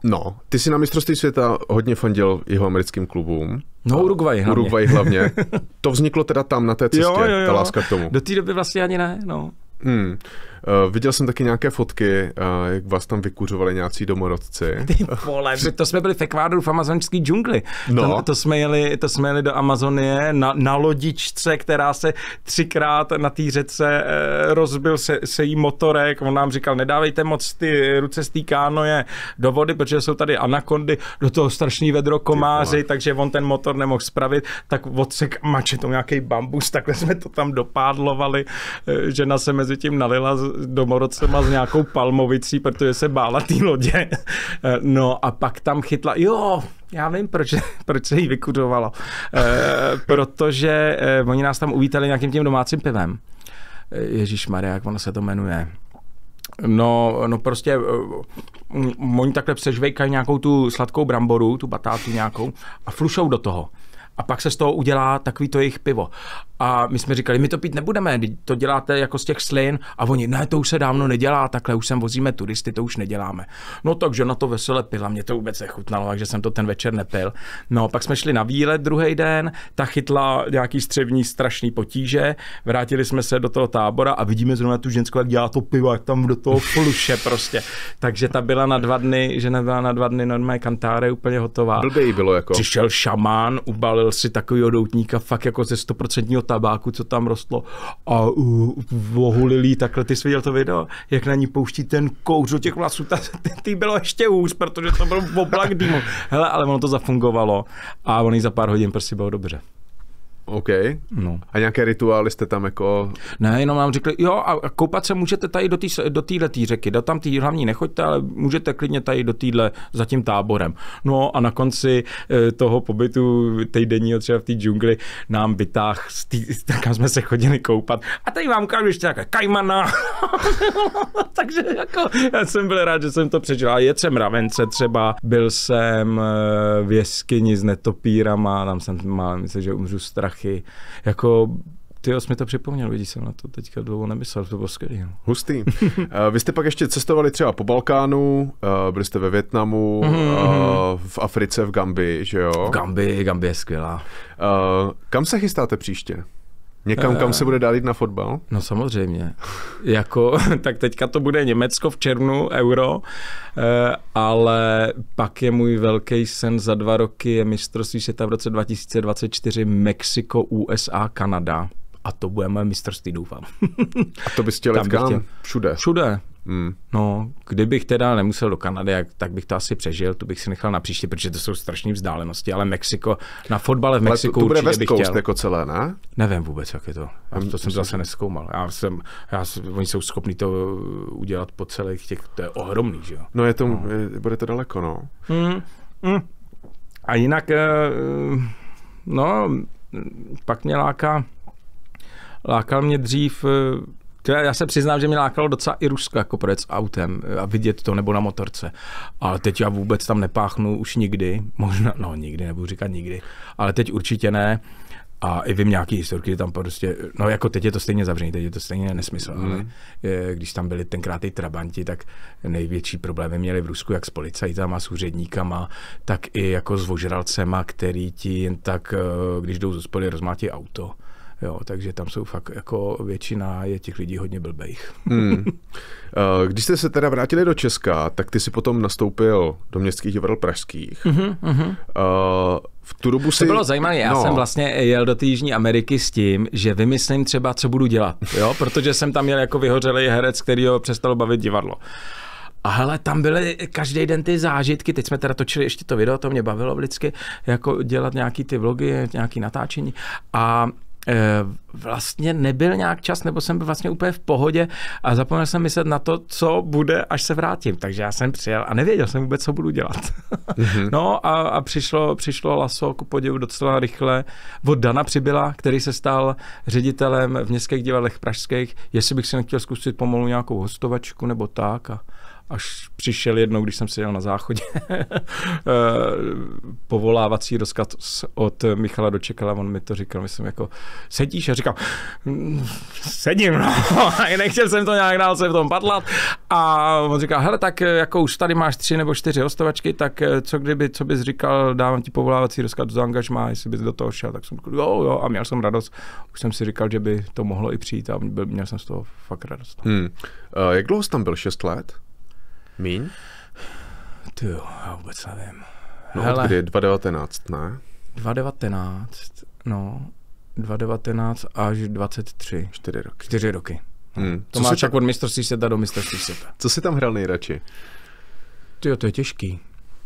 No, ty si na mistrovství světa hodně fandil jeho americkým klubům. No, Uruguay hlavně. Uruguay hlavně. To vzniklo teda tam na té cestě, ta láska k tomu. Do té doby vlastně ani ne, no. Viděl jsem taky nějaké fotky, jak vás tam vykuřovali nějací domorodci. Ty vole, to jsme byli v Ekvádoru v amazonské džungli. No. To jsme jeli do Amazonie na lodičce, která se 3krát na té řece rozbil se jí motorek. On nám říkal, nedávejte moc ty ruce z té kánoje do vody, protože jsou tady anakondy, do toho strašný vedro komáři, takže on ten motor nemohl spravit, tak odsek mačetou nějaký bambus, takhle jsme to tam dopádlovali. Žena se mezi tím nalila domorodcema s nějakou palmovicí, protože se bála té lodě. No a pak tam chytla, já vím, proč se jí vykuřovalo. Protože oni nás tam uvítali nějakým tím domácím pivem. Ježišmarja, jak ono se to jmenuje. No prostě oni takhle přežvejkají nějakou tu sladkou bramboru, tu batátu nějakou a flušou do toho. A pak se z toho udělá takový to jejich pivo. A my jsme říkali, my to pít nebudeme, to děláte jako z těch slin. A oni, ne, to už se dávno nedělá, takhle už sem vozíme turisty, to už neděláme. No takže na to vesele pila, mě to vůbec nechutnalo, takže jsem to ten večer nepil. No pak jsme šli na výlet druhý den, ta chytla nějaký střevní strašný potíže, vrátili jsme se do toho tábora a vidíme zrovna tu ženskou, jak dělá to pivo, jak tam do toho fluše prostě. Takže ta byla na 2 dny, žena byla na 2 dny normálně kantáre úplně hotová. Blbě jí bylo jako. Přišel šamán, ubalil si takovýho doutníka fakt jako ze 100% tabáku, co tam rostlo a vohulilý, takhle ty jsi viděl to video, jak na ní pouští ten kouř do těch vlasů, ty bylo ještě hůř, protože to byl oblak dýmu. Hele, ale ono to zafungovalo a on jí za pár hodin prostě bylo dobře. OK. No. A nějaké rituály jste tam jako... Ne, jenom nám řekli, a koupat se můžete tady do téhletý řeky, do tam tý hlavní nechoďte, ale můžete klidně tady do téhle za tím táborem. No a na konci toho pobytu týdenního třeba v té džungli nám vytáh, kam jsme se chodili koupat. A tady vám ukážu ještě nějaká kajmana. Takže jako, já jsem byl rád, že jsem to přečil. A jedl jsem mravence třeba, byl jsem v jeskyni s netopírama, tam jsem myslím, že umřu strach. Jako, tyjo, jsi mi to připomněl, vidíš, jsem na to teďka dlouho nemyslel, to bylo skvělý. No. Hustý. Vy jste pak ještě cestovali třeba po Balkánu, byli jste ve Vietnamu, v Africe, v Gambii, že jo? V Gambii je skvělá. Kam se chystáte příště? Někam, kam se bude dát jít na fotbal? No samozřejmě. Tak teďka to bude Německo v červnu, Euro, ale pak je můj velký sen za 2 roky, je mistrovství světa v roce 2024 Mexiko, USA, Kanada. A to bude moje mistrovství, doufám. A to bys chtěl jít kam? Všude? Všude. No, kdybych teda nemusel do Kanady, tak bych to asi přežil, tu bych si nechal na příště, protože to jsou strašné vzdálenosti, ale Mexiko, na fotbale v Mexiku určitě bych chtěl. To bude West Coast jako celé, ne? Nevím vůbec, jak je to. To jsem zase nezkoumal. Oni jsou schopní to udělat po celých těch, to je ohromný, že jo? No bude to daleko, no. A jinak, pak mě lákal mě dřív. Já se přiznám, že mě lákalo docela i Rusko, jako projet s autem a vidět to, nebo na motorce. Ale teď já vůbec tam nepáchnu už nikdy. Možná, nikdy, nebudu říkat nikdy. Ale teď určitě ne. A i vím nějaký historky, tam prostě, jako teď je to stejně zavřený, teď je to stejně nesmysl, ale když tam byli tenkrát ty trabanti, tak největší problémy měli v Rusku, jak s policajtama, s úředníkama, tak i jako s vožralcema, který ti jen tak, když jdou z hospody, rozmlátí auto. Jo, takže tam jsou fakt jako většina je těch lidí hodně blbejch. Když jste se teda vrátili do Česka, tak ty si potom nastoupil do Městských divadel pražských. V tu dobu to bylo zajímavé, já jsem vlastně jel do té Jižní Ameriky s tím, že vymyslím třeba, co budu dělat, jo? Protože jsem tam měl jako vyhořelý herec, který ho přestalo bavit divadlo. A hele, tam byly každý den ty zážitky, teď jsme teda točili ještě to video, to mě bavilo vždycky, jako dělat nějaký ty vlogy, nějaký natáčení a vlastně nebyl nějak čas, nebo jsem byl vlastně úplně v pohodě a zapomněl jsem myslet na to, co bude, až se vrátím. Takže já jsem přijel a nevěděl jsem vůbec, co budu dělat. No a přišlo laso, ku podivu docela rychle od Dana Přibyla, který se stal ředitelem v Městských divadlech pražských, jestli bych si nechtěl zkusit pomalu nějakou hostovačku nebo tak až přišel jednou, když jsem seděl na záchodě, povolávací rozkaz od Michala Dočekala, on mi to říkal, myslím jako, sedíš? A říkal, sedím, no, nechtěl jsem to nějak dál se v tom patlat. A on říkal, hele, tak jako už tady máš 3 nebo 4 hostovačky, tak co bys říkal, dávám ti povolávací rozkaz do angažmá, jestli bys do toho šel, tak jsem říkal, jo, a měl jsem radost. Už jsem si říkal, že by to mohlo i přijít a měl jsem z toho fakt radost. Jak dlouho jsi tam byl? 6 let? Míň? Ty jo, já vůbec nevím. No hele, od kdy? 2019, ne? 2019 až 23. 4 roky. 4 roky. To máš tak od mistrovství světa do mistrovství světa. Co jsi tam hrál nejradši? Tyjo, to je těžký.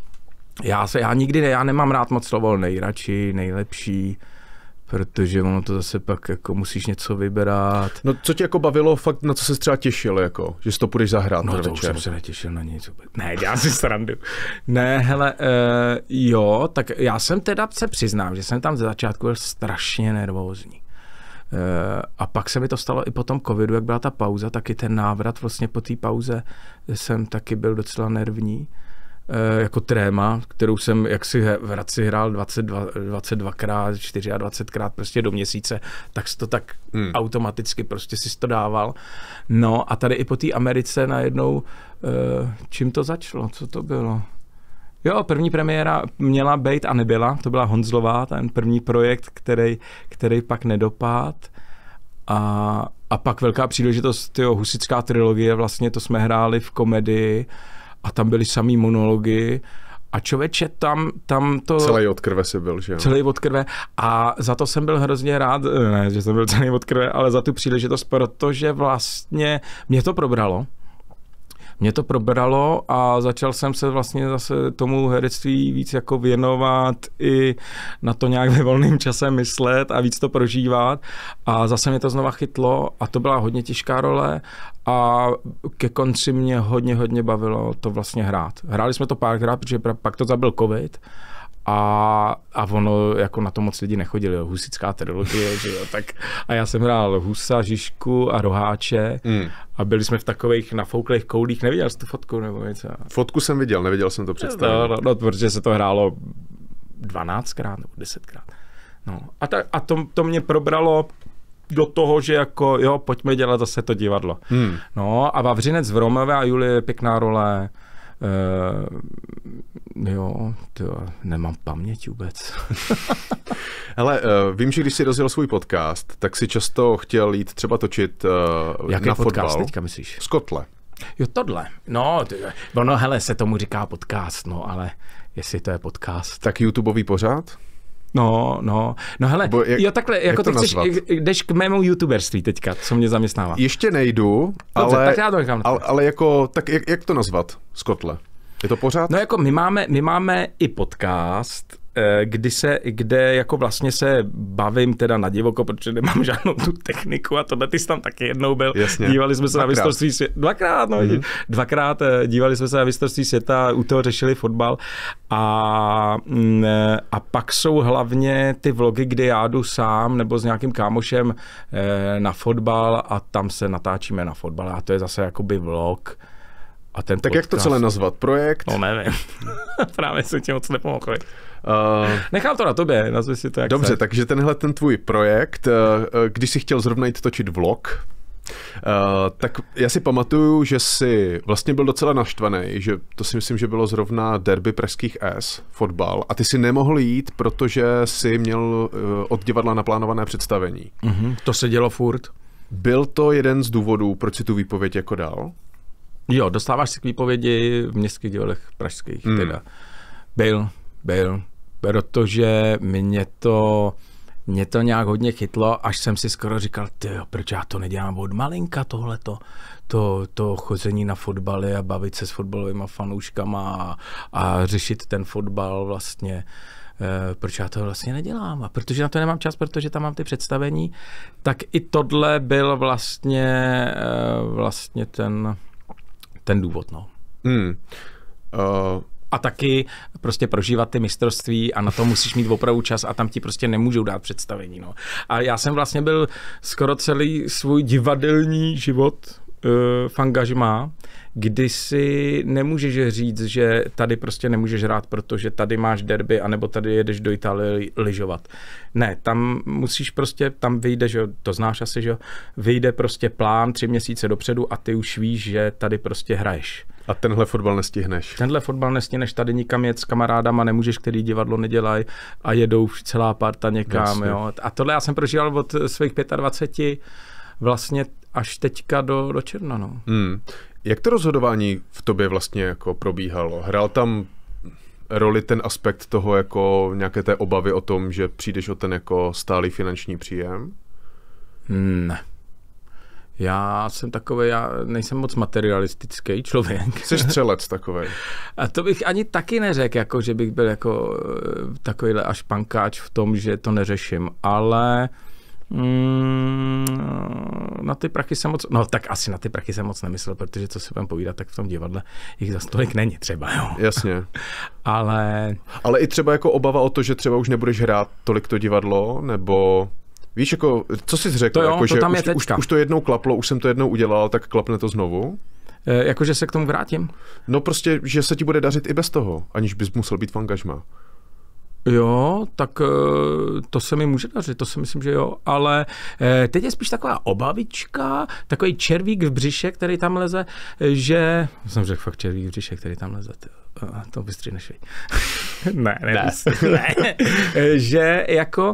Já nemám rád moc slovo nejradši, nejlepší, protože ono to zase pak jako musíš něco vybrat. No co tě jako bavilo, fakt na co se třeba těšil, jako, že si to půjdeš zahrát? No to už jsem se netěšil na nic. Ne, já si srandu. Ne, hele, jo, tak já jsem teda se přiznám, že jsem tam ze začátku byl strašně nervózní. A pak se mi to stalo i po tom covidu, jak byla ta pauza, taky ten návrat vlastně po té pauze jsem taky byl docela nervní. Jako tréma, kterou jsem jaksi v Hradci hrál 22krát, 24krát prostě do měsíce, tak to tak automaticky prostě si to dával. No a tady i po té Americe najednou, čím to začalo, co to bylo? Jo, první premiéra měla být a nebyla, to byla Honzlová, ten první projekt, který pak nedopad. A pak velká příležitost, husitská trilogie, vlastně to jsme hráli v komedii, a tam byly samý monology a člověče tam to... Celý od krve si byl, že jo? Celý od krve a za to jsem byl hrozně rád, ne, že jsem byl celý od krve, ale za tu příležitost, protože vlastně mě to probralo a začal jsem se vlastně zase tomu herectví víc jako věnovat i na to nějak ve volném čase myslet a víc to prožívat a zase mě to znova chytlo a to byla hodně těžká role a ke konci mě hodně bavilo to vlastně hrát. Hráli jsme to párkrát, protože pak to zabil covid a ono jako na to moc lidi nechodili, husitská trilogie, že jo, tak a já jsem hrál Husa, Žižku a Roháče a byli jsme v takových nafouklých koulích, neviděl jsi tu fotku nebo něco? Fotku jsem viděl, neviděl jsem to představit. No, protože se to hrálo 12krát nebo 10krát. No a to mě probralo do toho, že jako jo, pojďme dělat zase to divadlo. No a Vavřinec v Romové a Julie je pěkná role. Jo, nemám paměť vůbec. Hele, vím, že když jsi rozjel svůj podcast, tak si často chtěl jít třeba točit jaký na podcast fotbal. Teďka myslíš? Z kotle. Jo, tohle. No, hele, se tomu říká podcast, no, ale jestli to je podcast. Tak YouTubeový pořád? No hele, jo takhle, jako ty jdeš k mému youtuberství teďka, co mě zaměstnává. Ještě nejdu, dobře, ale, tak já to nechám. Ale jako, tak jak to nazvat z kotle? Je to pořád? No jako my máme i podcast, kde jako vlastně se bavím teda na divoko, protože nemám žádnou tu techniku a tohle ty jsi tam taky jednou byl. Jasně. Dívali jsme se na mistrovství světa. Dvakrát dívali jsme se na mistrovství světa, u toho řešili fotbal a pak jsou hlavně ty vlogy, kdy já jdu sám nebo s nějakým kámošem na fotbal a tam se natáčíme na fotbal a to je zase jakoby vlog. A ten tak podcast, jak to celé nazvat? Projekt? No nevím. Právě jsem ti moc nepomohl. Nechám to na tobě, nazvi si to jak dobře, se. Takže tenhle ten tvůj projekt, když jsi chtěl zrovna jít točit vlog, tak já si pamatuju, že jsi vlastně byl docela naštvaný, že to si myslím, že bylo zrovna derby pražských S, fotbal, a ty si nemohl jít, protože jsi měl od divadla naplánované představení. To se dělo furt. Byl to jeden z důvodů, proč si tu výpověď jako dal? Jo, dostáváš se k výpovědi v městských divadlech pražských teda. Byl, protože mě to nějak hodně chytlo, až jsem si skoro říkal, tyjo, proč já to nedělám od malinka tohleto, to chození na fotbaly a bavit se s fotbalovými fanouškama a řešit ten fotbal vlastně, proč já to vlastně nedělám. A protože na to nemám čas, protože tam mám ty představení, tak i tohle byl vlastně ten důvod, no. A taky prostě prožívat ty mistrovství a na to musíš mít opravdu čas a tam ti prostě nemůžou dát představení. No. A já jsem vlastně byl skoro celý svůj divadelní život fangažmá, kdy si nemůžeš říct, že tady prostě nemůžeš hrát, protože tady máš derby, anebo tady jedeš do Itálie lyžovat. Ne, tam musíš prostě, tam vyjde, že to znáš asi, že vyjde prostě plán 3 měsíce dopředu a ty už víš, že tady prostě hraješ. A tenhle fotbal nestihneš. Tenhle fotbal nestihneš, tady nikam jet s kamarádama, nemůžeš, který divadlo nedělají a jedou celá parta někam. Jo. A tohle já jsem prožíval od svých 25 vlastně až teďka do června. No. Jak to rozhodování v tobě vlastně jako probíhalo? Hrál tam roli ten aspekt toho jako nějaké té obavy o tom, že přijdeš o ten jako stálý finanční příjem? Ne. Já jsem takový, já nejsem moc materialistický člověk. Jsi střelec takovej. A to bych ani taky neřekl, jako, že bych byl jako takovýhle až pankáč v tom, že to neřeším, ale na ty prachy jsem moc, no tak asi na ty prachy jsem moc nemyslel, protože co si budem povídat, tak v tom divadle jich za tolik není třeba, jo. Jasně. Ale i třeba jako obava o to, že třeba už nebudeš hrát tolik to divadlo, nebo víš, jako, co jsi řekl? To jo, jako, to že tam je teďka. Už to jednou klaplo, už jsem to jednou udělal, tak klapne to znovu? Jakože se k tomu vrátím? No prostě, že se ti bude dařit i bez toho, aniž bys musel být v angažmá. Jo, tak to se mi může dařit, to si myslím, že jo, ale teď je spíš taková obavička, takový červík v břiše, který tam leze, že, jsem řekl fakt červík v břiše, který tam leze, to bystří než ne. Že jako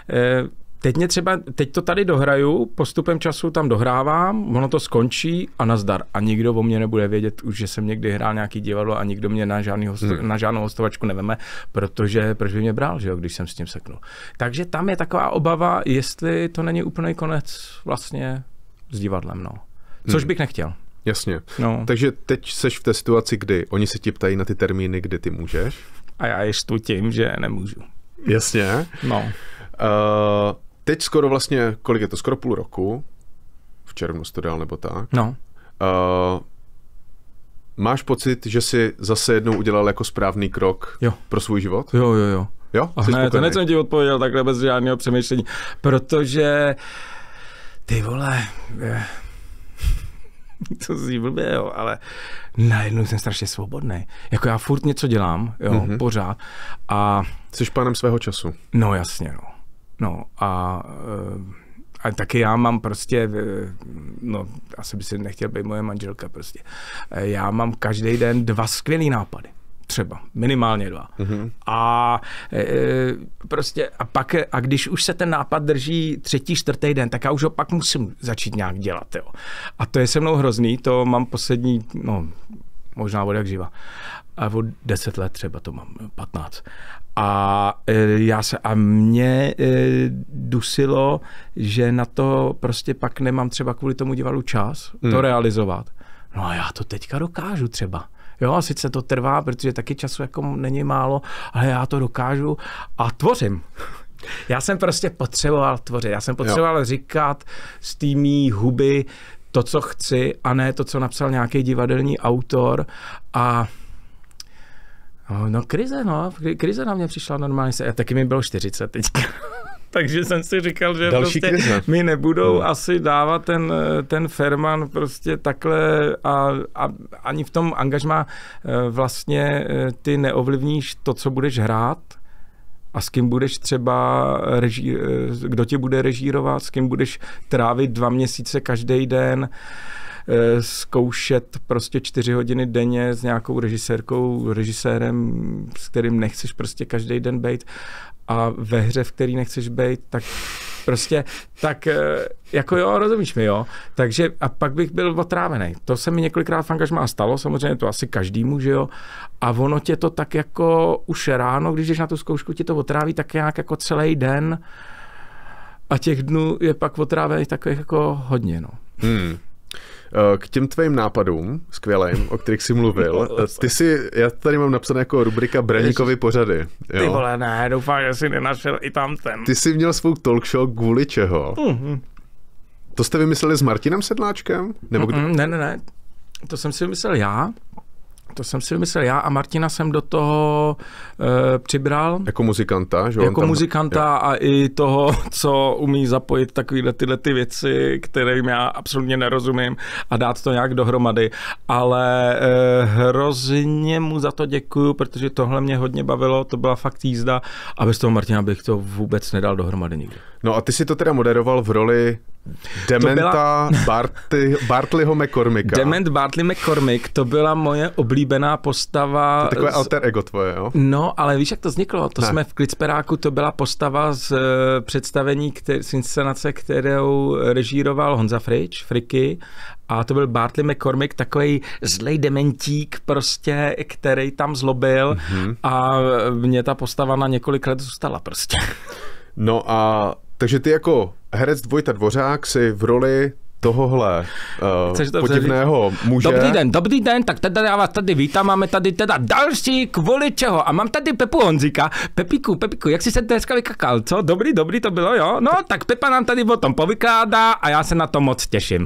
teď to tady dohraju, postupem času tam dohrávám, ono to skončí a nazdar. A nikdo o mě nebude vědět už, že jsem někdy hrál nějaký divadlo a nikdo mě na žádnou hostovačku neveme, protože proč by mě bral, že jo, když jsem s tím seknul. Takže tam je taková obava, jestli to není úplný konec vlastně s divadlem, no. Což bych nechtěl. Jasně. No. Takže teď seš v té situaci, kdy oni se ti ptají na ty termíny, kdy ty můžeš. A já ještě tím, že nemůžu. Jasně. No. Teď skoro vlastně, kolik je to? Skoro půl roku. V červnu jsi to dal, nebo tak. No. Máš pocit, že jsi zase jednou udělal jako správný krok pro svůj život? Jo. Jo? A ne, to jsem ti odpověděl takhle bez žádného přemýšlení, protože ty vole, to zní blbě, jo, ale najednou jsem strašně svobodný. Jako já furt něco dělám, jo, pořád. A jsi pánem svého času. No jasně, no. No a taky já mám prostě, no asi by si nechtěl být moje manželka prostě. Já mám každý den 2 skvělý nápady. Třeba, minimálně 2. A prostě, a když už se ten nápad drží 3., 4. den, tak já už ho pak musím začít nějak dělat, jo. A to je se mnou hrozný, to mám poslední, no, možná od jak živa. A od 10 let třeba to mám, 15. A mě dusilo, že na to prostě pak nemám třeba kvůli tomu divadlu čas to realizovat. No a já to teďka dokážu třeba. Jo, sice to trvá, protože taky času jako není málo, ale já to dokážu a tvořím. Já jsem prostě potřeboval tvořit. Já jsem potřeboval říkat z té mý huby to, co chci, a ne to, co napsal nějaký divadelní autor. A krize na mě přišla normálně. A taky mi bylo 40 teďka. Takže jsem si říkal, že další prostě krize. mi nebudou asi dávat ten Ferman prostě takhle a ani v tom angažmá vlastně ty neovlivníš to, co budeš hrát a s kým budeš třeba kdo tě bude režírovat, s kým budeš trávit 2 měsíce každý den, zkoušet prostě 4 hodiny denně s nějakou režisérem, s kterým nechceš prostě každý den bejt, a ve hře, v který nechceš bejt, tak prostě, tak jako jo, rozumíš mi, jo. Takže a pak bych byl otrávený. To se mi několikrát v angažmá stalo, samozřejmě to asi každému, že jo. A ono tě to tak jako už ráno, když jdeš na tu zkoušku, ti to otráví tak nějak jako celý den a těch dnů je pak otrávených takových jako hodně, no. K těm tvým nápadům, skvělým, o kterých jsi mluvil, já tady mám napsané jako rubrika Braníkovy pořady. Jo? Ty vole, ne, doufám, že jsi nenašel i tam ten. Ty jsi měl svou talk show kvůli čeho? To jste vymysleli s Martinem Sedláčkem? Nebo Ne. To jsem si vymyslel já. To jsem si vymyslel já a Martina jsem do toho přibral. Jako muzikanta, že? Jako muzikanta a i toho, co umí zapojit takovýhle tyhle ty věci, kterým já absolutně nerozumím a dát to nějak dohromady. Ale hrozně mu za to děkuju, protože tohle mě hodně bavilo, to byla fakt jízda a bez toho Martina bych to vůbec nedal dohromady nikdy. No a ty si to teda moderoval v roli Dementa Bartleyho McCormicka. Dement Bartley McCormick, to byla moje oblíbená postava. To je takové alter ego tvoje, jo? No, ale víš, jak to vzniklo? To jsme v Klicperáku, to byla postava z představení, z inscenace, kterou režíroval Honza Friky. A to byl Bartley McCormick, takovej zlej dementík prostě, který tam zlobil a mě ta postava na několik let zůstala prostě. No a takže ty jako herec Vojta Dvořák si v roli tohohle podivného muže. Dobrý den, tak teda já vás tady vítám, máme tady teda další kvůli čeho a mám tady Pepu Honzíka. Pepiku, jak jsi se dneska vykakal, co? Dobrý to bylo, jo? No, tak Pepa nám tady o tom povykládá a já se na to moc těším.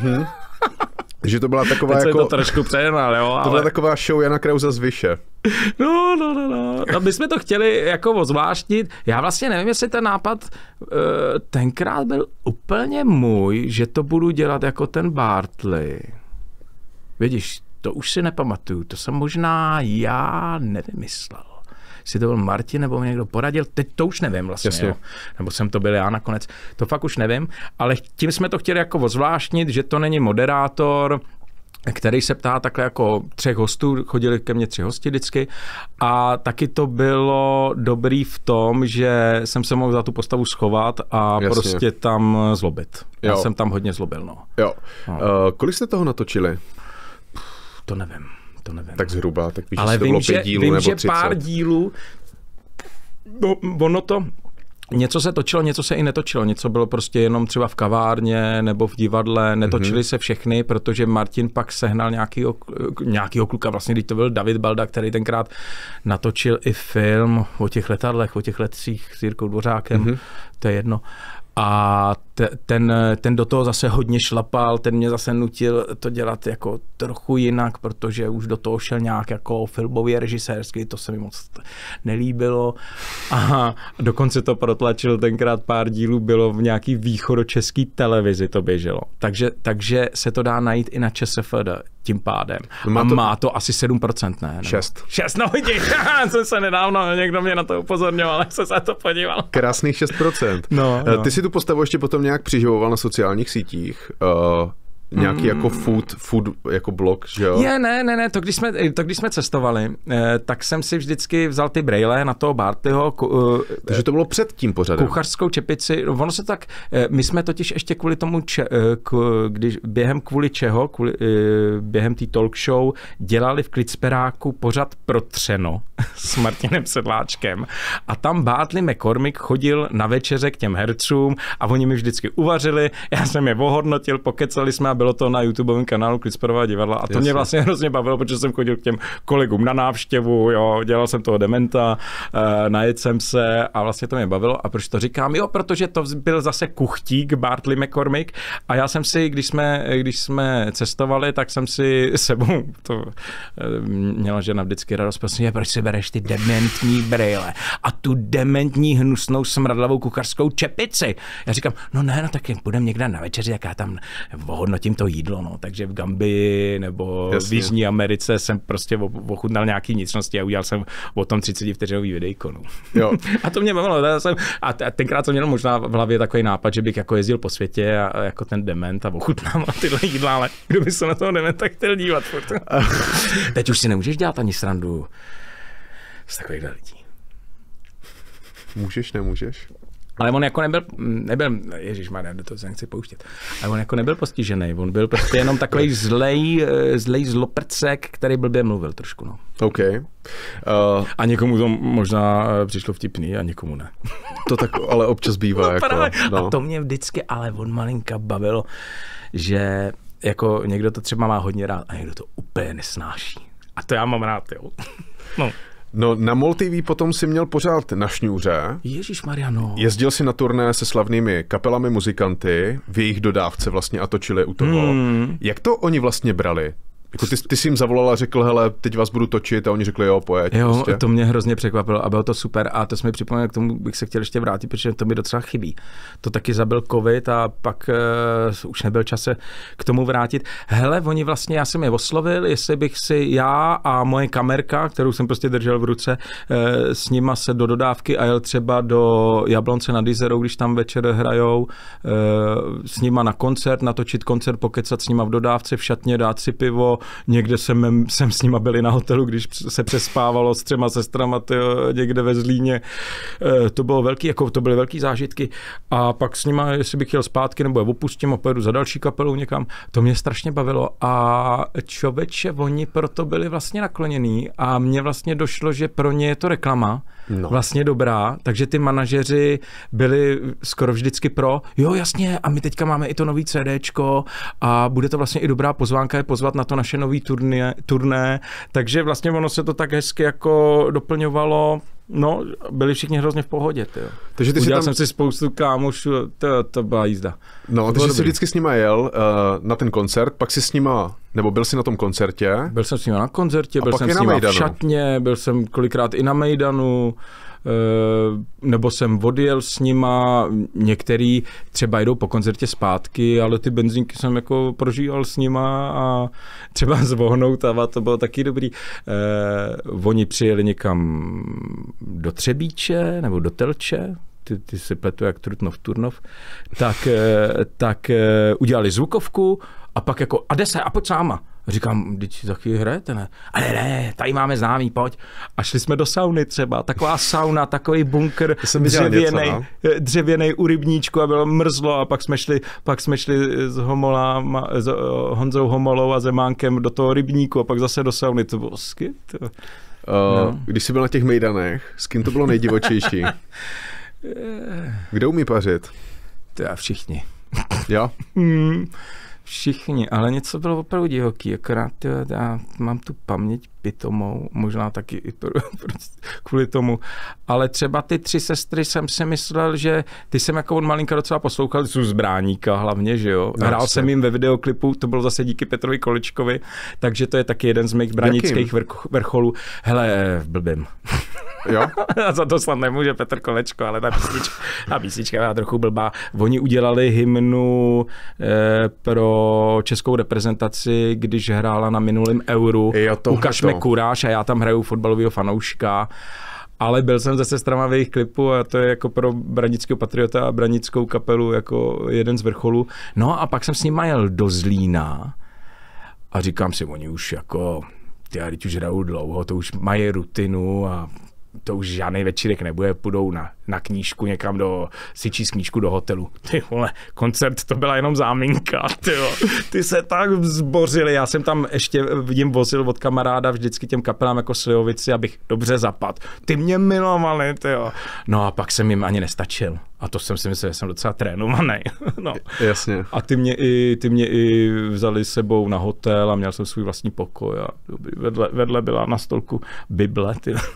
Že to byla taková teď jako... to trošku přejenal, jo, ale... To byla taková show Jana Krause z Vyše. No. My jsme to chtěli jako ozvláštnit. Já vlastně nevím, jestli ten nápad tenkrát byl úplně můj, že to budu dělat jako ten Bartley. Vidíš, to už si nepamatuju. To jsem možná já nevymyslel. Jestli to byl Martin nebo mi někdo poradil, teď to už nevím vlastně, jo. Nebo jsem to byl já nakonec, to fakt už nevím, ale tím jsme to chtěli jako ozvláštnit, že to není moderátor, který se ptá takhle jako 3 hostů, chodili ke mně 3 hosti vždycky a taky to bylo dobrý v tom, že jsem se mohl za tu postavu schovat a prostě tam zlobit. Já jsem tam hodně zlobil, no. Jo. No. Kolik jste toho natočili? To nevím. Tak zhruba, tak víš, ale to bylo 5 dílů vím, nebo 30. že pár dílů, no, ono to, něco se točilo, něco se i netočilo, něco bylo prostě jenom třeba v kavárně nebo v divadle, netočili se všechny, protože Martin pak sehnal nějakýho kluka, vlastně když to byl David Balda, který tenkrát natočil i film o těch letadlech, o těch letcích s Jirkou Dvořákem, to je jedno. A ten do toho zase hodně šlapal, ten mě zase nutil to dělat jako trochu jinak, protože už do toho šel nějak jako filmový režisérský, to se mi moc nelíbilo. A dokonce to protlačil tenkrát pár dílů, bylo v nějaký východočeský televizi to běželo. Takže se to dá najít i na ČSFD tím pádem. Má to asi 7%, ne? 6, no vidíš, jsem se nedávno, někdo mě na to upozorňoval, ale jsem se na to podíval. Krásných 6%. No. Ty si tu postavu ještě potom nějak přiživoval na sociálních sítích. Nějaký jako food jako blog, že jo? Ne, to když jsme cestovali, tak jsem si vždycky vzal ty brejle na toho Bartleyho. Takže to bylo před tím pořadem. Kuchařskou čepici. Ono se tak, my jsme totiž ještě kvůli tomu, během té talk show dělali v Klicperáku pořad Pro Třeno s Martinem Sedláčkem. A tam Bartley McCormick chodil na večeře k těm hercům a oni mi vždycky uvařili, já jsem je ohodnotil, pokecali jsme a bylo to na YouTubeovém kanálu Klicperová divadla a to mě vlastně hrozně bavilo, protože jsem chodil k těm kolegům na návštěvu, jo, dělal jsem toho dementa, najet jsem se a vlastně to mě bavilo. A proč to říkám? Jo, protože to byl zase kuchtík Bartley McCormick a já jsem si, když jsme cestovali, tak jsem si sebou, to měla žena vždycky radost, prostě, proč si bereš ty dementní brejle a tu dementní hnusnou smradlavou kuchařskou čepici? Já říkám, no tak jak budeme někde na večeři, jak já tam ohodnotím to jídlo, no. Takže v Gambii nebo v Jižní Americe jsem prostě ochutnal nějaký vnitřnosti a udělal jsem o tom 30 vteřinový videjko, no. Jo. A to mě bavilo. A tenkrát jsem měl možná v hlavě takový nápad, že bych jako jezdil po světě a jako ten dement a ochutnám tyhle jídla, ale kdo by se na toho dementa chtěl dívat. Teď už si nemůžeš dělat ani srandu z takovýchhle lidí. Můžeš. Ale on jako nebyl, ježišmarja, do toho se nechci pouštět, ale on jako nebyl postižený, on byl prostě jenom takový zlej zloprcek, který blbě mluvil trošku, no. OK. A někomu to možná přišlo vtipný a někomu ne. To tak ale občas bývá. No, jako, no. A to mě vždycky ale od malinka bavilo, že jako někdo to třeba má hodně rád a někdo to úplně nesnáší. A to já mám rád, jo. No, na MOL TV potom si měl pořád na šňůře. Ježišmarja, no. Jezdil si na turné se slavnými kapelami, muzikanty, v jejich dodávce vlastně a točili u toho. Jak to oni vlastně brali? Jako ty jsi jim zavolal a řekl, hele, teď vás budu točit a oni řekli, jo, pojď. Jo, prostě. to mě hrozně překvapilo a bylo to super a to jsme mi připomněli, k tomu bych se chtěl ještě vrátit, protože to mi docela chybí. To taky zabil covid a pak už nebyl čas se k tomu vrátit. Hele, oni vlastně, já jsem je oslovil, jestli bych si já a moje kamerka, kterou jsem prostě držel v ruce, s nima se do dodávky a jel třeba do Jablonce nad Jizerou, když tam večer hrajou, s nima na koncert, natočit koncert, pokecat s nima v dodávce, v šatně, dát si pivo. Někde jsem s nima byli na hotelu, když se přespávalo s 3 sestrama někde ve Zlíně. To bylo velký, jako to byly velký zážitky. A pak s nima, jestli bych jel zpátky, nebo je opustím a pojedu za další kapelou někam, to mě strašně bavilo. A člověče, oni proto byli vlastně nakloněný a mně vlastně došlo, že pro ně je to reklama, vlastně dobrá, takže ty manažeři byli skoro vždycky jo jasně, a my teďka máme i to nový CDčko a bude to vlastně i dobrá pozvánka je pozvat na to naše nový turné, takže vlastně ono se to tak hezky jako doplňovalo. No, byli všichni hrozně v pohodě. Takže udělal jsem si spoustu kámošů, to byla jízda. No, takže jsi vždycky s nima jel na ten koncert, pak si s nima, nebo byl jsi na tom koncertě? Byl jsem s nima na koncertě, byl jsem s nima v šatně, byl jsem kolikrát i na Mejdanu, nebo jsem odjel s nima, některý třeba jdou po koncertě zpátky, ale ty benzínky jsem jako prožíval s nima a třeba z Vohnoutava, to bylo taky dobrý. Oni přijeli někam do Třebíče nebo do Telče, ty si pletu jak Trutnov, tak udělali zvukovku a pak jako a jde se a pojď sáma. Říkám, teď za chvíli hrajete, ne? Ale ne, tady máme známý, pojď. A šli jsme do sauny třeba, taková sauna, takový bunkr dřevěnej u rybníčku a bylo mrzlo a pak jsme šli s Honzou Homolou a Zemánkem do toho rybníku a pak zase do sauny, to bylo skyt. Když jsi byl na těch mejdanech, s kým to bylo nejdivočejší? Kdo umí pařit? To já všichni. Jo? Všichni, ale něco bylo opravdu divoký, akorát já mám tu paměť pitomou, možná taky i kvůli tomu, ale třeba ty 3 sestry jsem si myslel, že ty jsem jako od malinka docela poslouchal, jsou z Bráníka hlavně, že jo, hrál jsem jim ve videoklipu, to bylo zase díky Petrovi Kolečkovi, takže to je taky jeden z mých branických vrcholů. Hele, blbým. Jo? Za to snad nemůže Petr Kolečko, ale ta písnička byla trochu blbá. Oni udělali hymnu pro českou reprezentaci, když hrála na minulém Euru. Ukaž mi kuráž a já tam hraju fotbalového fanouška. Ale byl jsem se sestrama v jejich klipu a to je jako pro branického patriota a branickou kapelu jako jeden z vrcholů. No a pak jsem s nimi jel do Zlína a říkám si, oni už jako, teď už hrajou dlouho, to už mají rutinu a to už žádný večírek nebude, půjdou na knížku někam si číst knížku do hotelu. Ty vole, koncert to byla jenom záminka, ty se tak zbořili, já jsem tam ještě jim vozil od kamaráda vždycky těm kapelám jako Slivovici, abych dobře zapadl. Ty mě milovali, No a pak jsem jim ani nestačil. A to jsem si myslel, že jsem docela trénovaný. No. Jasně. A ty mě i vzali s sebou na hotel a měl jsem svůj vlastní pokoj a vedle byla na stolku Bible.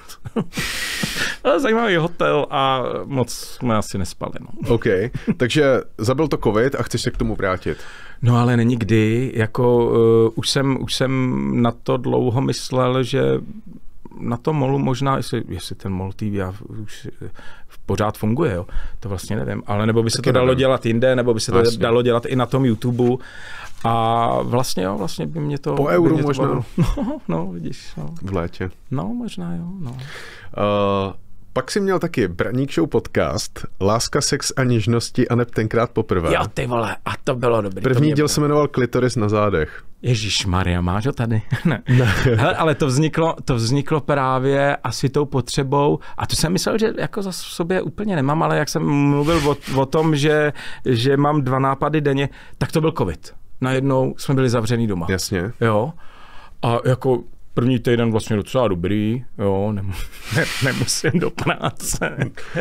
Zajímavý hotel a moc jsme asi nespali. No. OK, takže zabil to covid a chceš se k tomu vrátit. No ale není kdy, jako už jsem na to dlouho myslel, že na tom molu možná, jestli ten mol TV už pořád funguje, jo, to vlastně nevím, ale nebo by se to dalo dělat jinde, nebo by se to dalo dělat i na tom YouTube. A vlastně by mě to... Po Euru možná. No, vidíš. No. V létě. No, možná jo, no. Pak jsi měl taky Braník Show podcast Láska, sex a něžnosti a neb tenkrát poprvé. Jo, ty vole, a to bylo dobrý. První díl se jmenoval Klitoris na zádech. Ježišmarja, máš ho tady? Ne. Hele, ale to vzniklo právě asi tou potřebou, a to jsem myslel, že jako za sobě úplně nemám, ale jak jsem mluvil o tom, že mám 2 nápady denně, tak to byl covid. Najednou jsme byli zavřený doma. Jasně. Jo. A jako první týden vlastně docela dobrý, jo, nemusím do práce.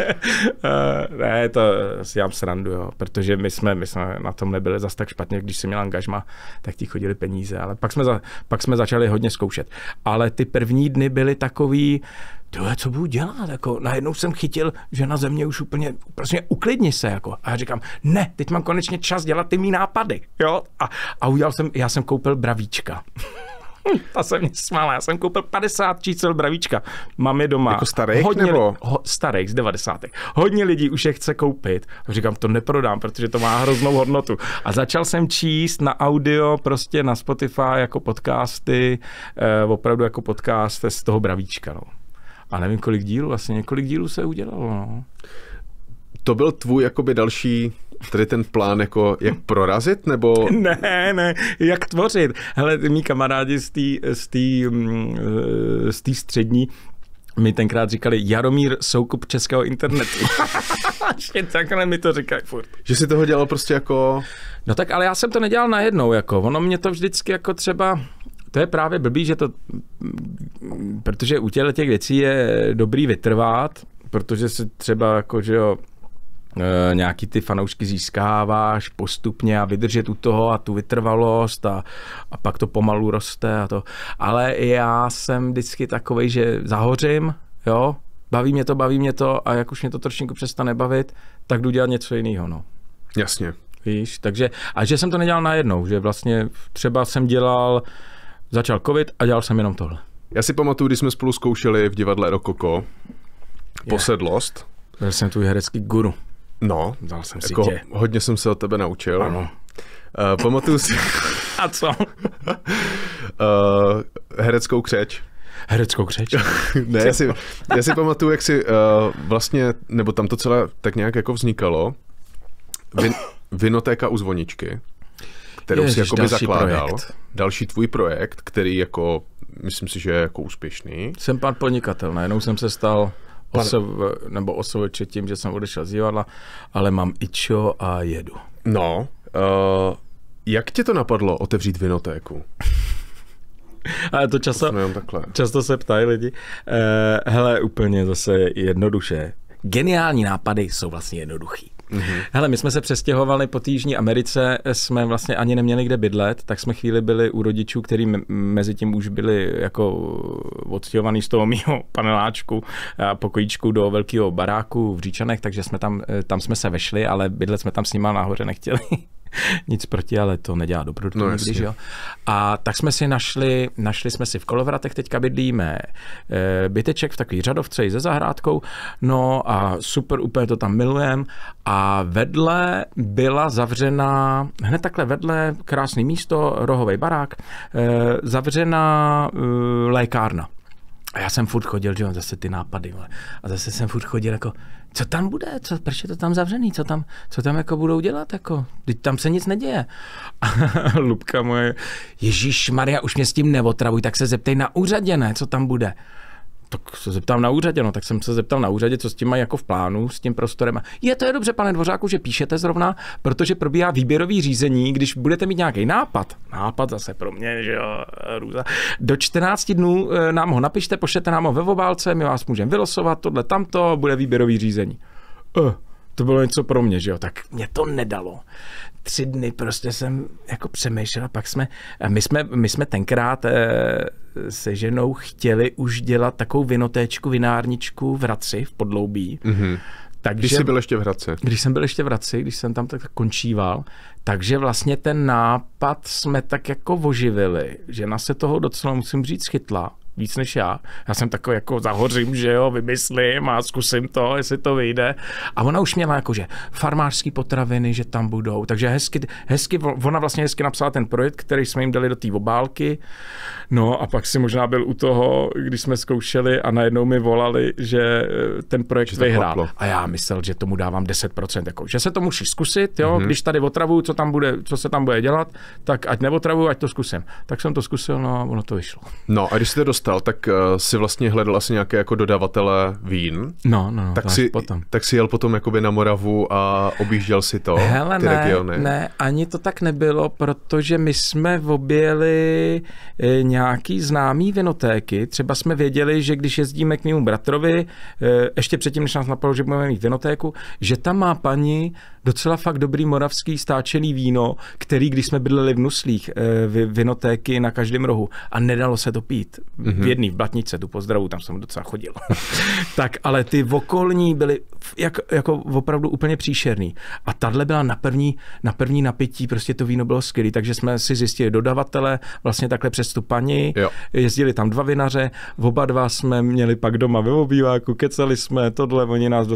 Ne, to si já srandu, jo, protože my jsme na tom nebyli zas tak špatně, když jsem měl angažma, tak ti chodili peníze, ale pak jsme začali hodně zkoušet. Ale ty první dny byly takový, co budu dělat, jako najednou jsem chytil, že na země už úplně prostě uklidni se, jako. A já říkám, ne, teď mám konečně čas dělat ty mý nápady, jo, a já jsem koupil bravíčka. Ta se mě smála, já jsem koupil 50 čísel bravíčka. Mám je doma. Jako starých nebo? Starých z 90. Hodně lidí už je chce koupit. Říkám, to neprodám, protože to má hroznou hodnotu. A začal jsem číst na audio, prostě na Spotify jako podcasty, opravdu jako podcast z toho bravíčka. No. A nevím, kolik dílů, vlastně několik dílů se udělalo. No. To byl tvůj jakoby další, tady ten plán, jako jak prorazit, nebo? Ne, jak tvořit. Hele, mý kamarádi z té střední mi tenkrát říkali Jaromír Soukup českého internetu. Ještě takhle mi to říkají furt. Že si toho dělal prostě jako... No tak, ale já jsem to nedělal najednou, jako. Ono mě to vždycky jako třeba... To je právě blbý, že to... Protože u těch věcí je dobrý vytrvat, protože se třeba jako, že jo, nějaký ty fanoušky získáváš postupně a vydržet u toho a tu vytrvalost a pak to pomalu roste a to. Ale já jsem vždycky takovej, že zahořím, jo, baví mě to a jak už mě to trošku přestane bavit, tak jdu dělat něco jiného, no. Jasně. Víš, takže, a že jsem to nedělal najednou, že vlastně třeba jsem začal covid a dělal jsem jenom tohle. Já si pamatuju, když jsme spolu zkoušeli v divadle Rokoko Posedlost. Byl jsem tvůj herecký guru. No, dal jsem si jako hodně jsem se od tebe naučil. Ano. Pamatuju si... A co? Hereckou křeč. Hereckou křeč? Ne, já si pamatuju, jak si vlastně, nebo tam to celé tak nějak jako vznikalo. Vinotéka u zvoničky, kterou si jakoby zakládal. Další tvůj projekt, který jako, myslím si, že je jako úspěšný. Jsem pan podnikatel, najednou jsem se stal OSVČ tím, že jsem odešel z divadla, ale mám ičo a jedu. No, jak tě to napadlo otevřít vinotéku? Ale to často se ptají lidi. Hele, úplně zase jednoduše. Geniální nápady jsou vlastně jednoduchý. Mm-hmm. Hele, my jsme se přestěhovali po té Jižní Americe, jsme vlastně ani neměli kde bydlet, tak jsme chvíli byli u rodičů, kteří mezi tím už byli jako odstěhovaný z toho mýho paneláčku a pokojíčku do velkého baráku v Říčanech, takže jsme tam jsme se vešli, ale bydlet jsme tam s nima nahoře nechtěli. Nic proti, ale to nedělá dobrotu nikdy, že jo. A tak jsme si našli jsme si v Kolovratech, teďka bydlíme byteček v takový řadovce i se zahrádkou, no a super, úplně to tam milujem. A vedle byla zavřená, hned takhle vedle, krásný místo, rohovej barák, zavřená lékárna. A já jsem furt chodil, že zase ty nápady, a zase jsem furt chodil jako, co tam bude, proč je to tam zavřený, co tam jako budou dělat, jako, teď tam se nic neděje. A Lubka moje, Ježíšmarja, už mě s tím neotravuj, tak se zeptej na úřadě, ne, co tam bude. Tak se zeptám na úřadě, no, tak jsem se zeptal na úřadě, co s tím mají jako v plánu, s tím prostorem. To je dobře, pane Dvořáku, že píšete zrovna, protože probíhá výběrový řízení, když budete mít nějaký nápad zase pro mě, že jo, růza. Do 14 dnů nám ho napište, pošlete nám ho ve obálce, my vás můžeme vylosovat, tohle tamto, bude výběrový řízení. To bylo něco pro mě, že jo, tak mě to nedalo. 3 dny prostě jsem jako přemýšlel, pak my jsme tenkrát se ženou chtěli už dělat takovou vinotéčku, vinárničku v Hradci, v Podloubí. Mm-hmm. Takže, když jsi byl ještě v Hradci. Když jsem byl ještě v Hradci, když jsem tam tak končíval, takže vlastně ten nápad jsme tak jako oživili. Žena se toho docela, musím říct, chytla. Víc než já. Já jsem takový jako zahořím, že jo, vymyslím a zkusím to, jestli to vyjde. A ona už měla jakože farmářský potraviny, že tam budou. Takže hezky, ona vlastně hezky napsala ten projekt, který jsme jim dali do té obálky. No a pak si možná byl u toho, když jsme zkoušeli a najednou mi volali, že ten projekt vyhrál. A já myslel, že tomu dávám 10%, jako, že se to musí zkusit, jo, když tady otravuju, co se tam bude dělat, tak ať neotravuju, ať to zkusím. Tak jsem to zkusil, no a ono to vyšlo. No a když jsi to dostal, tak si vlastně hledal asi nějaké jako dodavatele vín. No, tak si jel potom jakoby na Moravu a objížděl si to, ty regiony. Ne, ani to tak nebylo, protože my jsme objeli nějaký známý vinotéky. Třeba jsme věděli, že když jezdíme k mému bratrovi, ještě předtím, než nás napadlo, že budeme mít vinotéku, že tam má paní docela fakt dobrý moravský stáčený víno, který, když jsme bydleli v Nuslích, vinotéky na každém rohu a nedalo se to pít. v jedný v Blatnice, tu pozdravu, tam jsem docela chodil. Tak, ale ty okolní byly jako opravdu úplně příšerný. A tahle byla na první napití, prostě to víno bylo skvělý, takže jsme si zjistili dodavatele, vlastně takhle přes tu paní, jezdili tam 2 vinaře, oba 2 jsme měli pak doma ve obýváku, kecali jsme tohle,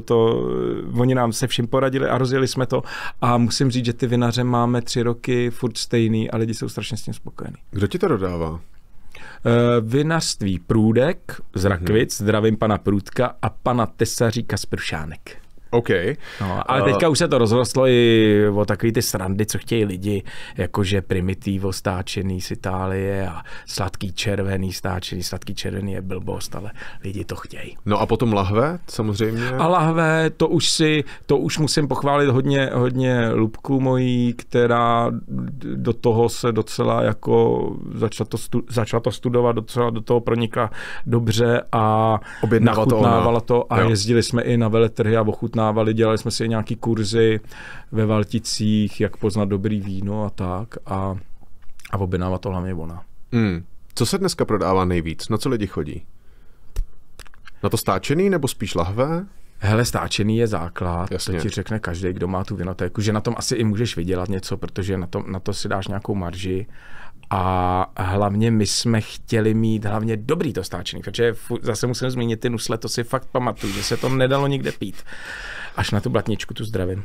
oni nám se vším poradili a rozjeli jsme to a musím říct, že ty vinaře máme 3 roky furt stejný a lidi jsou strašně s tím spokojení. Kdo ti to dodává? Vinařství Průdek z Rakvic, zdravím pana Průdka a pana tesaříka z Pršánek. OK. No, ale teďka už se to rozrostlo i o takový ty srandy, co chtějí lidi, jakože primitivo stáčený z Itálie a sladký červený stáčený. Sladký červený je blbost, ale lidi to chtějí. No a potom lahve, samozřejmě. A lahve, to už musím pochválit hodně Lubku mojí, která do toho se docela jako začala to studovat, docela do toho pronikla dobře a nachutnávala to a jezdili jsme i na veletrhy a ochutnávali, dělali jsme si nějaký kurzy ve Valticích, jak poznat dobrý víno a tak a objednává to hlavně ona. Co se dneska prodává nejvíc? Na co lidi chodí? Na to stáčený nebo spíš lahve? Hele, stáčený je základ, Jasně. to ti řekne každý, kdo má tu vinotéku, že na tom asi i můžeš vydělat něco, protože na to si dáš nějakou marži. A hlavně my jsme chtěli mít hlavně dobrý to stáčený, protože zase musím zmínit ty nusle, to si fakt pamatuju, že se to nedalo nikde pít. Až na tu Blatničku tu zdravím.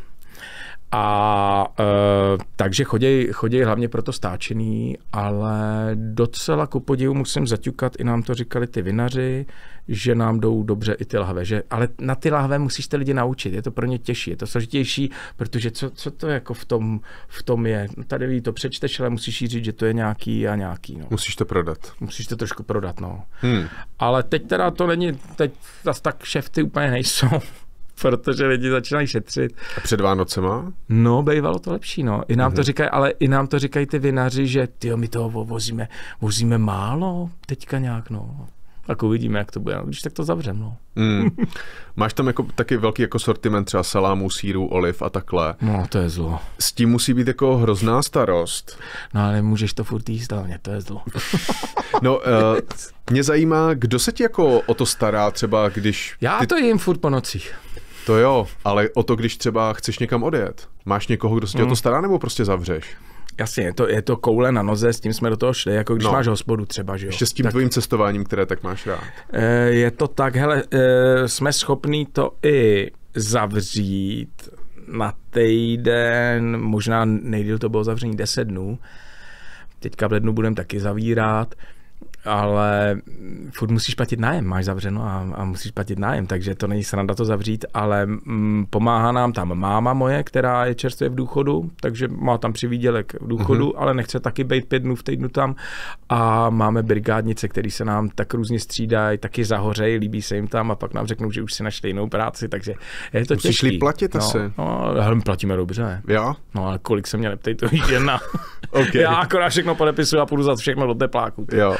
A takže chodí hlavně pro to stáčený, ale docela ku podivu musím zaťukat, i nám to říkali ty vinaři, že nám jdou dobře i ty lahve. Ale na ty lahve musíš ty lidi naučit, je to pro ně těžší, je to složitější, protože co to jako v tom je? Tady to přečteš, ale musíš jí říct, že to je nějaký a nějaký. No. Musíš to prodat. Musíš to trošku prodat, no. Ale teď teda to není, teď zase tak kšefty úplně nejsou. Protože lidi začínají šetřit. A před Vánocema? No, bývalo to lepší, no. I nám to říkají, ale i nám to říkají ty vinaři, že my toho vozíme málo teďka nějak, no. Tak uvidíme, jak to bude. Když tak to zavřem, no. Máš tam jako taky velký jako sortiment třeba salámů, sýrů, oliv a takhle. No, to je zlo. S tím musí být jako hrozná starost. No, ale můžeš to furt jíst, hlavně, to je zlo. No, mě zajímá, kdo se ti jako o to stará třeba, když... Já to jim furt po nocích. To jo, ale o to, když třeba chceš někam odjet. Máš někoho, kdo se tě o to stará, nebo prostě zavřeš? Jasně, je to koule na noze, s tím jsme do toho šli, jako když máš hospodu třeba, že jo. Ještě s tím tvojím cestováním, které tak máš rád. Je to tak, hele, jsme schopní to i zavřít na týden, možná nejdýl to bylo zavření 10 dnů. Teďka v lednu budeme taky zavírat, ale furt musíš platit nájem, máš zavřeno a musíš platit nájem, takže to není sranda to zavřít, ale pomáhá nám tam máma moje, která je čerstvě v důchodu, takže má tam přivídělek v důchodu, ale nechce taky být 5 dnů v týdnu tam a máme brigádnice, který se nám tak různě střídají, taky zahořejí, líbí se jim tam a pak nám řeknou, že už si našli jinou práci, takže je to těžký. Musíš líp platit asi. No, platíme dobře. Jo? No, ale kolik se mě neptej, to víš jedna. Okay. Já akorát všechno podepisuju a půjdu za všechno do tepláku. Jo.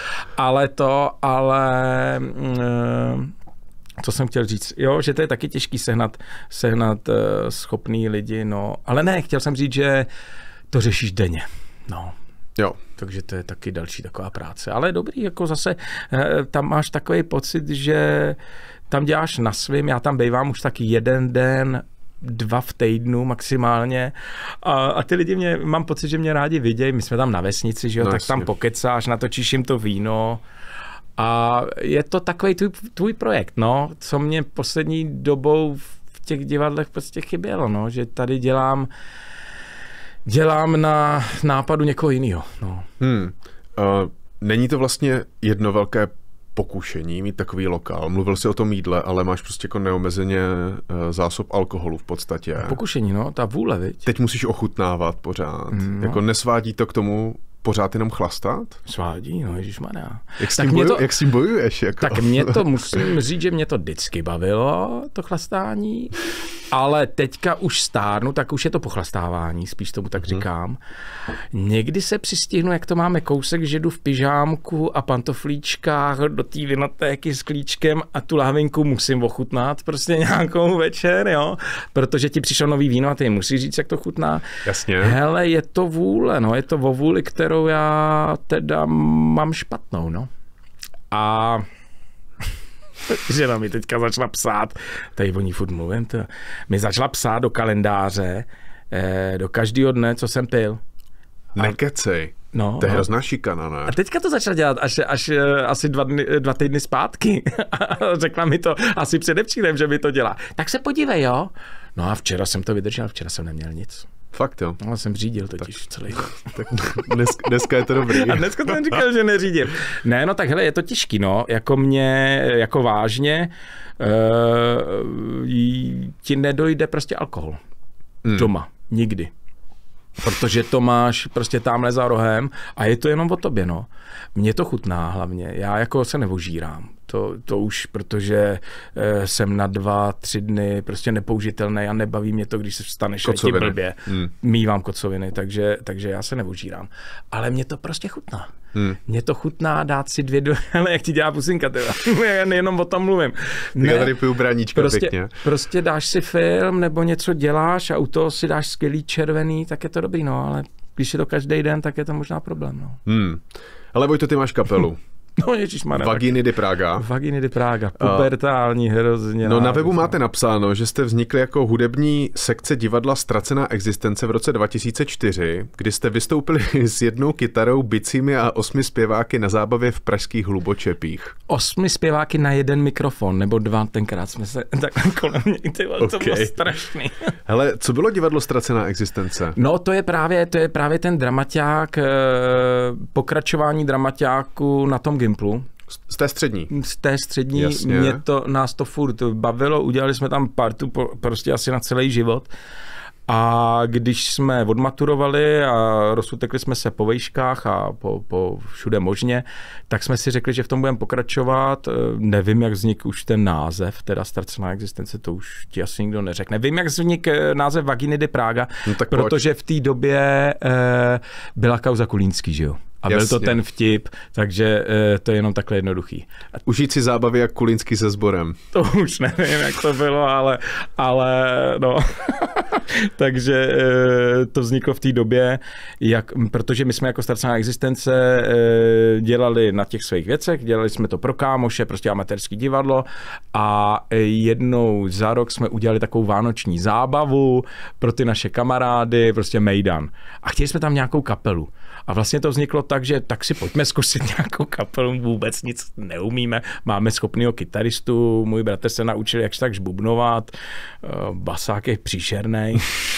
Co jsem chtěl říct, jo, že to je taky těžký sehnat schopný lidi, no, ale ne, chtěl jsem říct, že to řešíš denně, no. Jo. Takže to je taky další taková práce, ale dobrý, jako zase tam máš takový pocit, že tam děláš na svým, já tam bejvám už taky 1 den, 2 v týdnu maximálně a ty lidi mám pocit, že mě rádi vidějí, my jsme tam na vesnici, že jo, no, tak tam pokecáš, natočíš jim to víno a je to takový tvůj projekt, no, co mě poslední dobou v těch divadlech prostě chybělo, no, že tady dělám na nápadu někoho jiného, no. Není to vlastně jedno velké pokušení mít takový lokál. Mluvil jsi o tom jídle, ale máš prostě jako neomezeně zásob alkoholu v podstatě. Pokušení, no, ta vůle, viď? Teď musíš ochutnávat pořád. No. Jako nesvádí to k tomu pořád jenom chlastat? Svádí, no, ježišmarja. Jak s tím bojuješ? Jako? Tak mě to, musím říct, že mě to vždycky bavilo, to chlastání, ale teďka už stárnu, tak už je to pochlastávání, spíš tomu tak říkám. Někdy se přistihnu, jak to máme kousek, že jdu v pyžámku a pantoflíčkách do té vinotéky s klíčkem a tu lahvinku musím ochutnat prostě nějakou večer, jo, protože ti přišlo nový víno a ty musíš říct, jak to chutná. Jasně. Hele, je to vůle, no, je to o vůli, kterou já teda mám špatnou, no. A žena mi teďka začala psát, tady o ní furt mluvím, mi začala psát do kalendáře, do každého dne, co jsem pil. Nekecej. No, to je hrozná šikana, ne? A teďka to začala dělat až asi 2 týdny zpátky. Řekla mi to asi předevčírem, že mi to dělá. Tak se podívej, jo. No a včera jsem to vydržel, včera jsem neměl nic. Fakt jo. No, jsem řídil totiž celý den. Tak dneska je to dobrý. A dneska jsem říkal, že neřídil. Ne, no tak hele, je to těžký, no. Jako vážně ti nedojde prostě alkohol. Doma. Nikdy. Protože to máš prostě tamhle za rohem a je to jenom o tobě, no. Mně to chutná hlavně. Já jako se nevožírám. To už, protože jsem na 2-3 dny prostě nepoužitelný a nebaví mě to, když se vstaneš a ti blbě. Mívám kocoviny, takže já se nevožírám. Ale mně to prostě chutná. Mně to chutná dát si 2, ale jak ti dělá pusinka, já jenom o tom mluvím. Já tady piju braníčka pěkně. Prostě dáš si film nebo něco děláš a u toho si dáš skvělý červený, tak je to dobrý, no, ale když je to každý den, tak je to možná problém, no. Ale Vojto, ty máš kapelu. No ježišmarja. Vaginy di Praga. Vaginy di Praga, pubertální hrozně. No na webu máte napsáno, že jste vznikli jako hudební sekce divadla Ztracená existence v roce 2004, kdy jste vystoupili s 1 kytarou, bicími a 8 zpěváky na zábavě v pražských Hlubočepích. 8 zpěváky na 1 mikrofon, nebo 2, tenkrát jsme se tak kolem něj, to bylo strašný. Hele, co bylo divadlo Ztracená existence? No to je právě ten dramaťák, pokračování dramaťáku na tom Gimplu. Z té střední. Z té střední, nás to furt bavilo, udělali jsme tam partu prostě asi na celý život. A když jsme odmaturovali a rozsutekli jsme se po vejškách a po všude možně, tak jsme si řekli, že v tom budeme pokračovat. Nevím, jak vznikl už ten název, teda Ztracená existence, to už ti asi nikdo neřekne. Nevím, jak vznikl název Vaginy di Praga, protože v té době byla kauza Kulínský, že jo? A byl to ten vtip, takže to je jenom takhle jednoduchý. Užít si zábavy jak Kulínský se sborem. To už nevím, jak to bylo, ale no. Takže to vzniklo v té době, protože my jsme jako Ztracená existence dělali na těch svých věcech, dělali jsme to pro kámoše, prostě amatérský divadlo a jednou za rok jsme udělali takovou vánoční zábavu pro ty naše kamarády, prostě mejdan. A chtěli jsme tam nějakou kapelu. A vlastně to vzniklo tak, že tak si pojďme zkusit nějakou kapelu, vůbec nic neumíme. Máme schopného kytaristu, můj bratr se naučil jakž tak žbubnovat, basák je příšernej.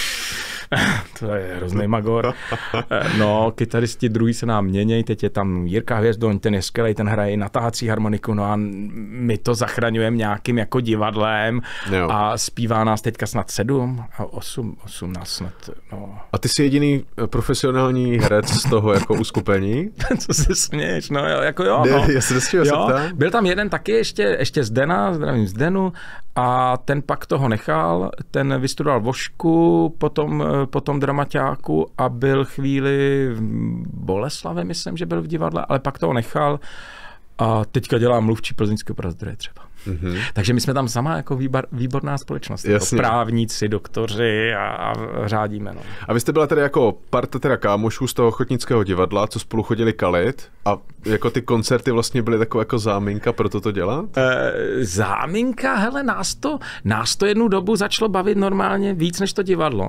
To je hrozný magor. No, kytaristi druhý se nám měnějí, teď je tam Jirka Hvězdoň, ten je skvělej, ten hraje na tahací harmoniku, no a my to zachraňujeme nějakým jako divadlem a zpívá nás teďka snad 7 a 8 nás snad, no. A ty jsi jediný profesionální herec z toho jako uskupení? Co se směješ, no jako jo. Ne, no. Já se ptám. Byl tam jeden taky ještě Zdena, zdravím Zdenu, a ten pak toho nechal, ten vystudoval vošku, potom dramaťáku a byl chvíli v Boleslavi, myslím, že byl v divadle, ale pak toho nechal a teďka dělá mluvčí plzeňského prazdroje třeba. Mm-hmm. Takže my jsme tam sama jako výborná společnost. Jako právníci, doktoři a řádíme. No. A vy jste byla tedy jako parta teda kámošů z toho ochotnického divadla, co spolu chodili kalit a jako ty koncerty vlastně byly taková jako záminka pro toto dělat? Záminka? Hele, nás to jednu dobu začalo bavit normálně víc než to divadlo.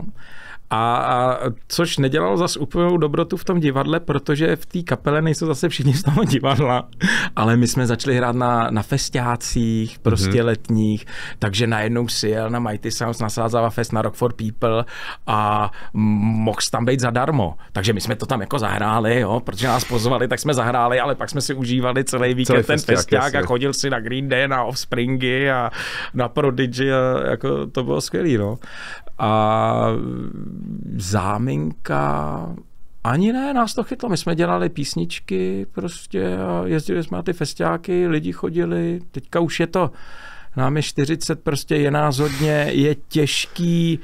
A což nedělalo zas úplnou dobrotu v tom divadle, protože v té kapele nejsou zase všichni z toho divadla, ale my jsme začali hrát na festiácích, prostě letních, takže najednou si jel na Mighty Sounds, na Sázava Fest, na Rock for People a mohl tam být zadarmo. Takže my jsme to tam jako zahráli, jo, protože nás pozvali, tak jsme zahráli, ale pak jsme si užívali celý víkend ten festiák a chodil si na Green Day, na Offspringy a na Prodigy a jako to bylo skvělý, no. A záminka ani ne, nás to chytlo. My jsme dělali písničky prostě a jezdili jsme na ty festiáky, lidi chodili, teďka už je to, nám je 40, prostě je nás hodně, je těžký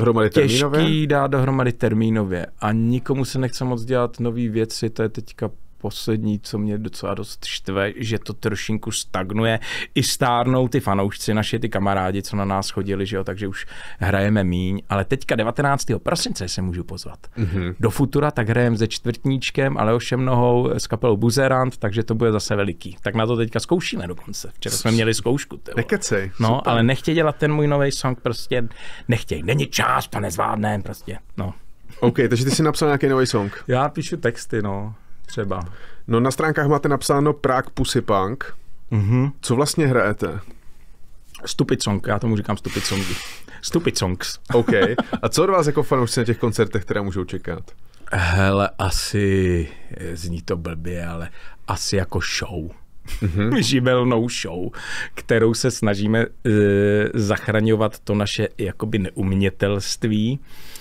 dát dohromady termínově a nikomu se nechce moc dělat nový věci, to je teďka poslední, co mě docela dost štve, že to trošinku stagnuje. I stárnou ty fanoušci, naši ty kamarádi, co na nás chodili, že jo, takže už hrajeme míň, ale teďka 19. prosince se můžu pozvat. Do Futura, tak hrajeme se Čtvrtníčkem, Aleošem Nohou, s kapelou Buzerant, takže to bude zase veliký. Tak na to teďka zkoušíme dokonce. Včera jsme měli zkoušku. Nekecej. No, super. ale nechtěj dělat ten můj nový song, prostě nechtěj. Není čas, pane, zvládnem, prostě, no. OK, takže ty jsi napsal nějaký nový song. Já píšu texty, no, třeba. No na stránkách máte napsáno Prague Pussy Punk. Co vlastně hrajete? Stupid song, já tomu říkám stupid songy. Stupid songs. OK. A co od vás jako fanoušci na těch koncertech, které můžou čekat? Hele, asi, zní to blbě, ale asi jako show. Živelnou show, kterou se snažíme zachraňovat to naše jakoby neumětelství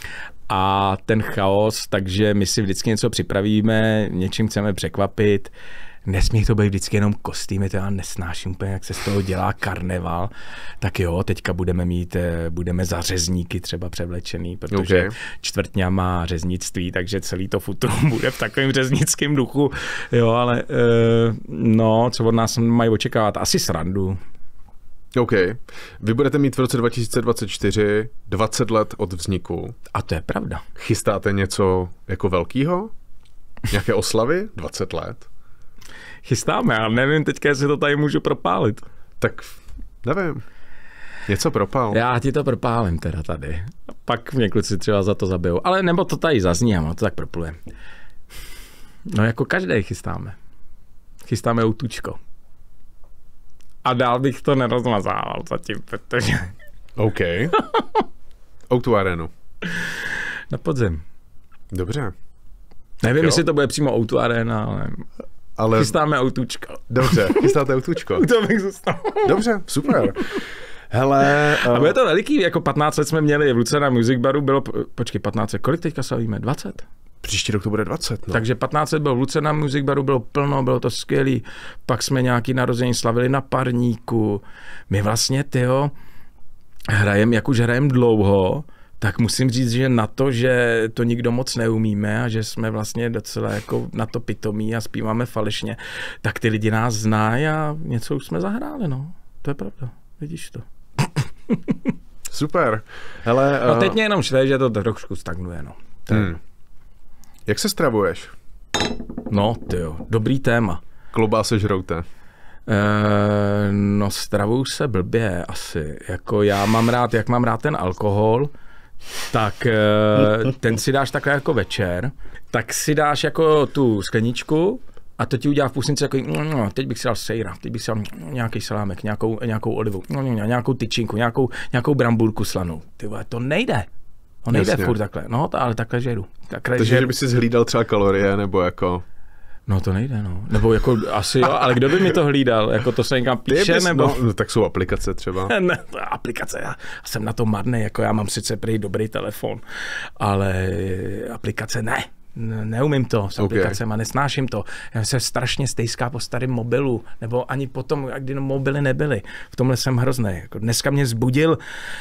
a ten chaos, takže my si vždycky něco připravíme, něčím chceme překvapit. Nesmí to být vždycky jenom kostýmy, to já nesnáším úplně, jak se z toho dělá karneval. Tak jo, teďka budeme za řezníky třeba převlečený, protože Čtvrtňa má řeznictví, takže celý to Futrum bude v takovém řeznickém duchu. Jo, ale no, co od nás mají očekávat? Asi srandu. OK. Vy budete mít v roce 2024 20 let od vzniku. A to je pravda. Chystáte něco jako velkýho? Nějaké oslavy? 20 let? Chystáme, já nevím teďka, jestli to tady můžu propálit. Tak nevím. Něco propál. Já ti to propálím teda tady. Pak mě kluci třeba za to zabijou. Ale nebo to tady zazní, a to tak proplujem. No jako každý chystáme. Chystáme outučko. A dál bych to nerozmazával zatím, protože... OK. O2 Arenu. Na podzim. Dobře. Nevím, jestli to bude přímo O2 Arena, ale chystáme outučko. Dobře, chystáte outučko. To bych zůstal. Dobře, super. Hele... A bude to veliký, jako 15 let jsme měli v Lucena Music Baru, bylo, počkej, 15 let, kolik teďka slavíme? 20? Příští rok to bude 20, no. Takže 15 let bylo v Lucena Music Baru, bylo plno, bylo to skvělý. Pak jsme nějaký narození slavili na Parníku. My vlastně, tyjo, jak už hrajeme dlouho, tak musím říct, že na to, že to nikdo moc neumíme a že jsme vlastně docela jako na to pitomí a zpíváme falešně, tak ty lidi nás znají a něco už jsme zahráli, no. To je pravda, vidíš to. Super. Hele, no teď mě jenom štve, že to trošku stagnuje, no. Jak se stravuješ? No, tyjo, dobrý téma. Klobásy žrouté. No, stravuju se blbě asi. Jako já mám rád, jak mám rád ten alkohol, tak ten si dáš takhle jako večer, tak si dáš jako tu skleničku a to ti udělá v pusnici jako, teď bych si dal sejra, teď bych si dal nějaký salámek, nějakou olivu, nějakou tyčinku, nějakou brambůrku slanou. Ty vole, to nejde. To nejde jasně. Furt takhle, no, ale takhle žeru. Takže že by si zhlídal třeba kalorie, nebo jako... No to nejde, no. Nebo jako asi jo, ale kdo by mi to hlídal? Jako to se někam píše, nebo... No, tak jsou aplikace třeba. Ne, aplikace, já jsem na to marný, jako já mám sice prý dobrý telefon, ale aplikace ne. Neumím to s aplikacemi, nesnáším to. Já se strašně stejská po starém mobilu, nebo ani potom, kdy mobily nebyly. V tomhle jsem hrozný. Jako dneska mě zbudil...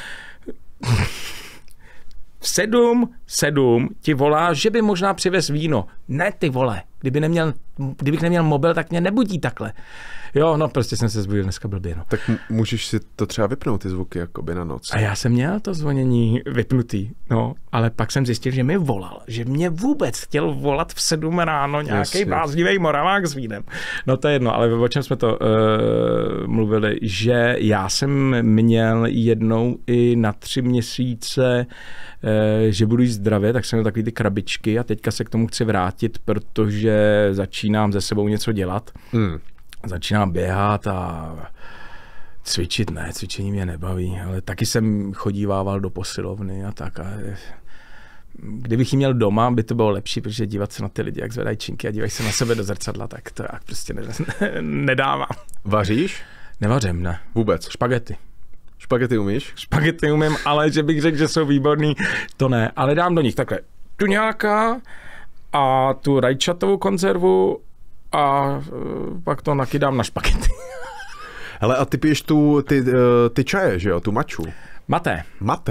7 ti volá, že by možná přivez víno. Ne, ty vole, kdybych neměl mobil, tak mě nebudí takhle. Jo, no prostě jsem se zbudil dneska blbě, no. Tak můžeš si to třeba vypnout, ty zvuky, jakoby na noc. A já jsem měl to zvonění vypnutý, no, ale pak jsem zjistil, že mi volal, že mě vůbec chtěl volat v 7 ráno nějaký bláznivý Moravák s vínem. No to je jedno, ale o čem jsme to mluvili, že já jsem měl jednou i na 3 měsíce, že budu jíst zdravě, tak jsem měl takový ty krabičky a teďka se k tomu chci vrátit, protože začínám se sebou něco dělat. Začínám běhat a cvičit, ne, cvičení mě nebaví, ale taky jsem chodívával do posilovny a tak. A kdybych ji měl doma, by to bylo lepší, protože dívat se na ty lidi, jak zvedají činky a dívají se na sebe do zrcadla, tak to já prostě nedávám. Vaříš? Nevařím, ne. Vůbec? Špagety. Špagety umíš? Špagety umím, ale že bych řekl, že jsou výborný, to ne. Ale dám do nich takhle tuňáka a tu rajčatovou konzervu a pak to nakydám na špagety. Hele, a ty piješ ty čaje, že jo, tu maču? Maté. Maté?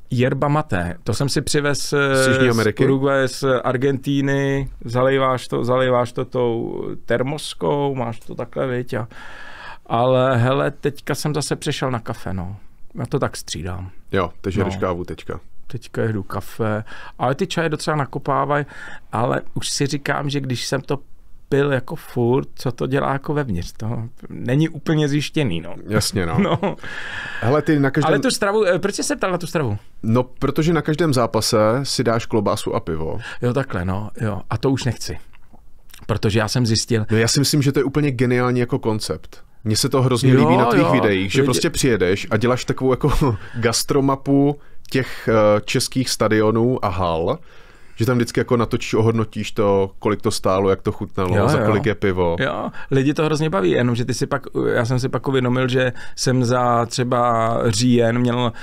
Yerba mate, to jsem si přivez z Jižní Ameriky? Z Uruguay, z Argentíny, zalejváš to tou termoskou, máš to takhle, viď, ale hele, teďka jsem zase přešel na kafe, no. Já to tak střídám. Jo, takže jdeš kávu teďka. Teďka jedu kafe, ale ty čaje docela nakopávají, ale už si říkám, že když jsem to pil jako furt, co to dělá jako vevnitř, to není úplně zjištěný, no. Jasně, no. No. Hele, ty na každém... Ale tu stravu, proč jsi se ptal na tu stravu? No, protože na každém zápase si dáš klobásu a pivo. Jo, takhle, no, jo, a to už nechci. Protože já jsem zjistil... No, já si myslím, že to je úplně geniální jako koncept. Mně se to hrozně líbí na tvých videích, že prostě přijedeš a děláš takovou jako gastromapu těch českých stadionů a hal, že tam vždycky jako natočíš, ohodnotíš to, kolik to stálo, jak to chutnalo, za kolik je pivo. Jo, lidi to hrozně baví, jenom že já jsem si pak uvědomil, že jsem za třeba říjen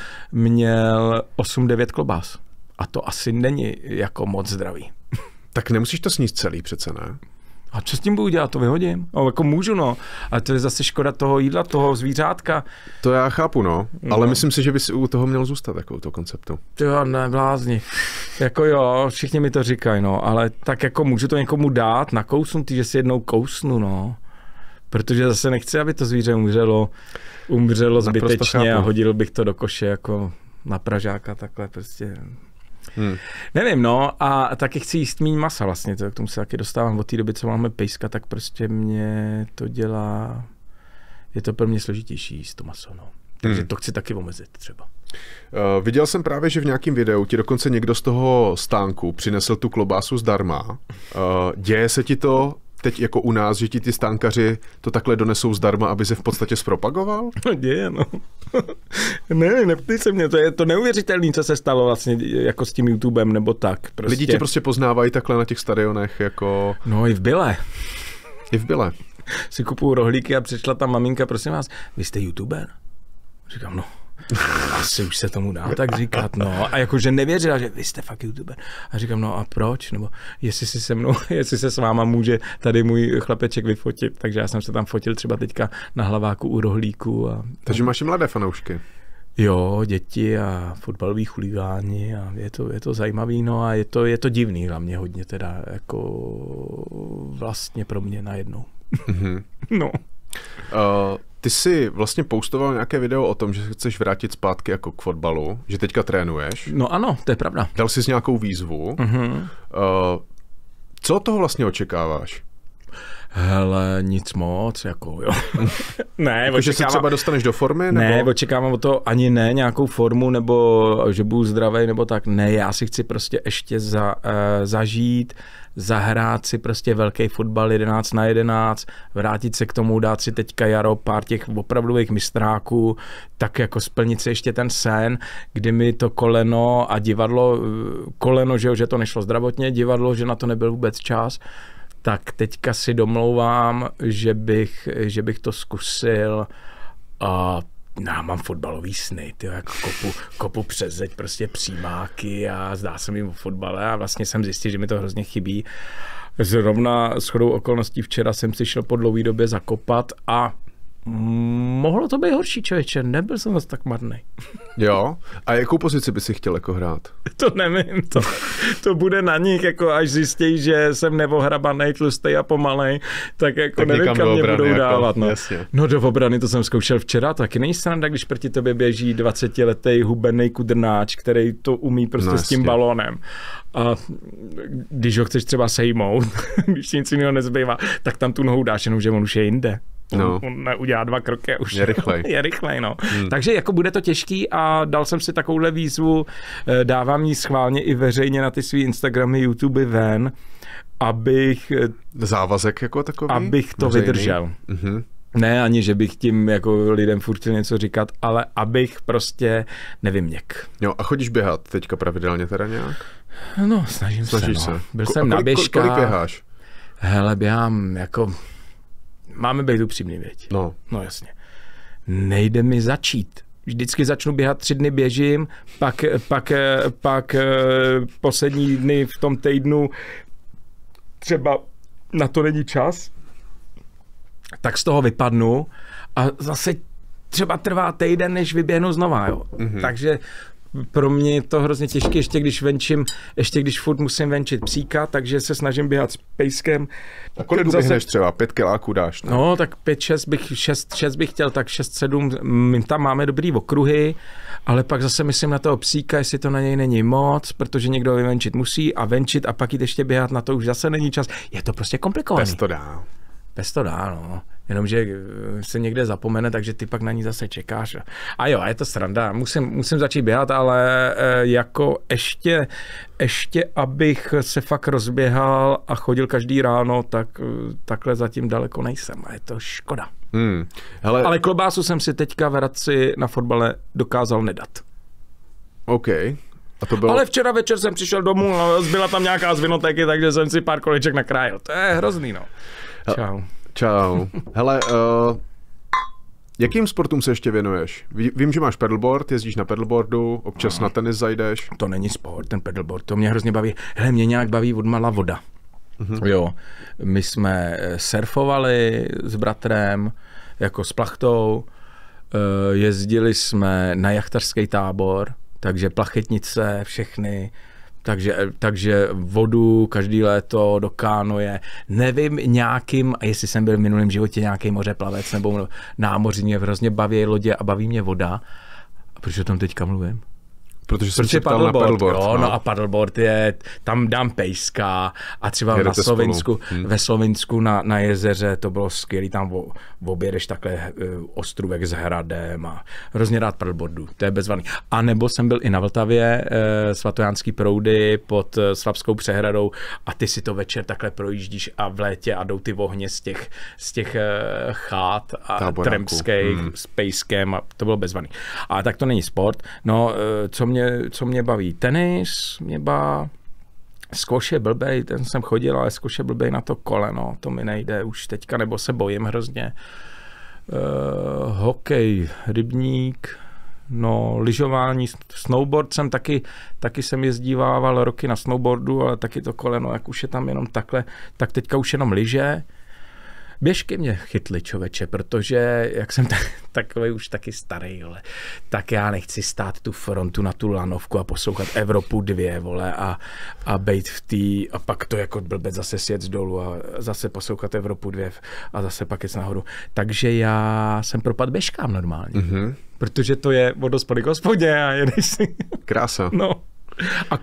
měl 8-9 klobás. A to asi není jako moc zdravý. Tak nemusíš to sníst celý přece, ne? A co s tím budu dělat? To vyhodím. No, jako můžu, no. Ale to je zase škoda toho jídla, toho zvířátka. To já chápu, no. Ale myslím si, že bys u toho měl zůstat, jako u toho konceptu. Jo, ne, blázni. Jako jo, všichni mi to říkají, no. Ale tak jako můžu to někomu dát, nakousnout, že si jednou kousnu, no. Protože zase nechci, aby to zvíře umřelo zbytečně a hodil bych to do koše jako na pražáka, takhle prostě... Nevím, no, a taky chci jíst méně masa vlastně, to k tomu se taky dostávám od té doby, co máme pejska, tak prostě mě to dělá, je to pro mě složitější jíst to maso, no. Takže to chci taky omezit třeba. Viděl jsem právě, že v nějakém videu ti dokonce někdo z toho stánku přinesl tu klobásu zdarma. Děje se ti to teď jako u nás, že ti ty stánkaři to takhle donesou zdarma, aby se v podstatě zpropagoval? No děje, no. Ne, neptej se mě, to je to neuvěřitelné, co se stalo vlastně jako s tím YouTubem, nebo tak. Prostě. Lidi tě prostě poznávají takhle na těch stadionech jako... No i v Byle. I v Byle. Si kupuju rohlíky a přišla tam maminka, prosím vás, vy jste YouTuber? Říkám, no. Asi už se tomu dá tak říkat, no. A jakože nevěřila, že vy jste fakt YouTuber. A říkám, no a proč? Nebo jestli se s váma může tady můj chlapeček vyfotit. Takže já jsem se tam fotil třeba teďka na hlaváku u rohlíku. Takže máš i mladé fanoušky. Jo, děti a fotbaloví chuligáni a je to zajímavý, no a je to divný hlavně hodně teda jako vlastně pro mě najednou. Mm-hmm. No. Ty jsi vlastně postoval nějaké video o tom, že se chceš vrátit zpátky jako k fotbalu, že teďka trénuješ. No ano, to je pravda. Dal jsi nějakou výzvu. Mm-hmm. Co od toho vlastně očekáváš? Hele, nic moc, jako jo. Ne, že se třeba dostaneš do formy? Nebo? Ne, očekávám o to ani ne nějakou formu, nebo že budu zdravej, nebo tak. Ne, já si chci prostě ještě zažít, zahrát si prostě velký fotbal 11-11, vrátit se k tomu, dát si teďka jaro pár těch opravdových mistráků, tak jako splnit si ještě ten sen, kdy mi to koleno a divadlo, že to nešlo zdravotně, divadlo, že na to nebyl vůbec čas, tak teďka si domlouvám, že bych to zkusil a mám fotbalový sny, tyjo, jako kopu přes zeď prostě přímáky a zdá se mi o fotbale a vlastně jsem zjistil, že mi to hrozně chybí. Zrovna shodou okolností včera jsem si šel po dlouhé době zakopat a mohlo to být horší, člověče, nebyl jsem zase tak marný. Jo? A jakou pozici by si chtěl jako hrát? To nevím, to bude na nich, jako až zjistí, že jsem nevohrabanej, tlustej a pomalej, tak jako tak nevím, kam mě budou dávat. No. No do obrany to jsem zkoušel včera, to taky není sranda, když proti tobě běží 20letý hubený kudrnáč, který to umí prostě s tím balónem. A když ho chceš třeba sejmout, když nic jiného nezbývá, tak tam tu nohu dáš, jenom že on už je jinde. On udělá 2 kroky a už je rychlej. No. Takže jako bude to těžký a dal jsem si takovouhle výzvu, dávám ji schválně i veřejně na ty svý Instagramy, YouTube ven, abych... Závazek jako takový? Abych to veřejný vydržel. Mm-hmm. Ne ani, že bych tím jako lidem furt chtěl něco říkat, ale abych prostě nevyměk. Jo, a chodíš běhat teďka pravidelně teda nějak? No, snažím se. No. Byl jsem na běžkách. Kolik běháš? Hele, běhám jako... Máme být upřímný, věď. No jasně. Nejde mi začít. Vždycky začnu běhat 3 dny běžím, pak poslední dny v tom týdnu třeba na to není čas, tak z toho vypadnu a zase třeba trvá týden, než vyběhnu znova, jo. Mm-hmm. Takže pro mě je to hrozně těžké, ještě když furt musím venčit psíka, takže se snažím běhat s pejskem. A kolik běhneš třeba? 5 kiláků dáš? Ne? No, tak 6 bych chtěl, tak 6-7, my tam máme dobrý okruhy, ale pak zase myslím na toho psíka, jestli to na něj není moc, protože někdo vyvenčit musí a venčit a pak jít ještě běhat, na to už zase není čas. Je to prostě komplikovaný. Pes to dá, no. Jenomže se někde zapomene, takže ty pak na ní zase čekáš. A jo, je to sranda. Musím začít běhat, ale jako ještě abych se fakt rozběhal a chodil každý ráno, tak takhle zatím daleko nejsem. A je to škoda. Hele. Ale klobásu jsem si teďka v Hradci na fotbale dokázal nedat. OK. A to bylo... Ale včera večer jsem přišel domů a zbyla tam nějaká z vinotéky, takže jsem si pár koleček nakrájel. To je hrozný, no. Čau. Hele, jakým sportům se ještě věnuješ? Vím, že máš paddleboard, jezdíš na paddleboardu, občas na tenis zajdeš. To není sport, ten paddleboard, to mě hrozně baví. Hele, mě nějak baví odmala voda. Jo, my jsme surfovali s bratrem, jako s plachtou, jezdili jsme na jachtařský tábor, takže plachetnice, všechny, takže vodu každý léto do kánoje. Nevím nějakým, jestli jsem byl v minulém životě nějaký mořeplavec nebo námořní, mě hrozně baví lodě a baví mě voda. A proč o tom teďka mluvím? Protože jsem se ptal na paddleboard. Jo, no a paddleboard je, tam dám pejska a třeba ve Slovinsku na jezeře, to bylo skvělý, tam objedeš takhle ostrůvek s hradem a hrozně rád paddleboardu, to je bezvadný. A nebo jsem byl i na Vltavě, svatojánský proudy pod Slapskou přehradou a ty si to večer takhle projíždíš a v létě a jdou ty ohně z těch chát a tremských s pejskem a to bylo bezvadný. A tak to není sport. No, co mě baví? Tenis, squash je blbej, ten jsem chodil, ale squash je blbej na to koleno, to mi nejde už teďka, nebo se bojím hrozně. Hokej, rybník, no, lyžování, snowboard jsem taky jsem jezdívával roky na snowboardu, ale taky to koleno, jak už je tam jenom takhle, tak teďka už jenom lyže. Běžky mě chytly, člověče, protože jak jsem takový už taky starý, vole, tak já nechci stát tu frontu na tu lanovku a poslouchat Evropu 2, vole, a bejt v tý, a pak to jako blbec zase sjet z dolů a zase poslouchat Evropu 2 a zase pak jít nahoru. Takže já jsem propad běžkám normálně, protože to je od hospody k hospodě a jedeš si. Krása. No. A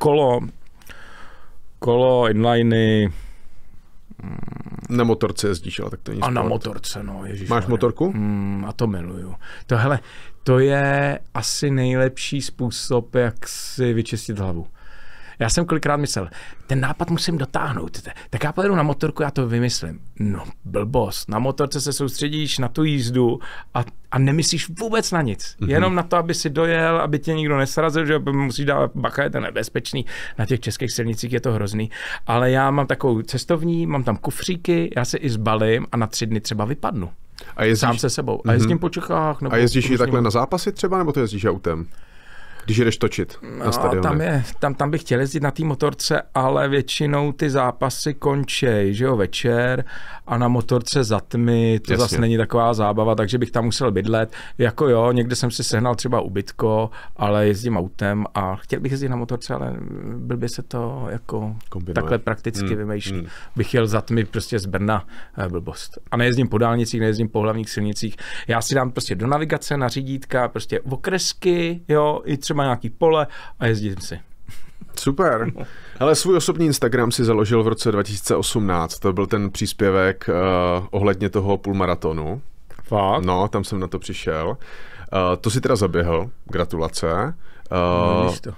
kolo, inliny. Na motorce jezdíš, ale tak to není sport. A na motorce, no, ježiš. Máš motorku? A to miluju. To je asi nejlepší způsob, jak si vyčistit hlavu. Já jsem kolikrát myslel, ten nápad musím dotáhnout, tak já pojedu na motorku, já to vymyslím. No, blbost. Na motorce se soustředíš na tu jízdu a nemyslíš vůbec na nic. Jenom na to, aby si dojel, aby tě nikdo nesrazil, že musíš dávat bacha, je to nebezpečný. Na těch českých silnicích je to hrozný. Ale já mám takovou cestovní, mám tam kufříky, já se i zbalím a na 3 dny třeba vypadnu. A jezdíš... Sám se sebou. A jezdím po Čechách. A jezdíš i takhle na zápasy třeba, nebo to jezdíš autem? Když jdeš točit na stadionu. Tam bych chtěl jezdit na té motorce, ale většinou ty zápasy končí, že jo, večer a na motorce za tmy, to zase není taková zábava, takže bych tam musel bydlet. Jako jo, někde jsem si sehnal třeba ubytko, ale jezdím autem a chtěl bych jezdit na motorce, ale blbě se to jako takhle prakticky vymýšlí. Bych jel za tmy prostě z Brna, blbost. A nejezdím po dálnicích, nejezdím po hlavních silnicích. Já si dám prostě do navigace, na řídítka, prostě okresky, jo, i třeba nějaký pole a jezdím si. Super. Ale svůj osobní Instagram si založil v roce 2018. To byl ten příspěvek ohledně toho půlmaratonu. Fakt? No, tam jsem na to přišel. To si teda zaběhl. Gratulace. To.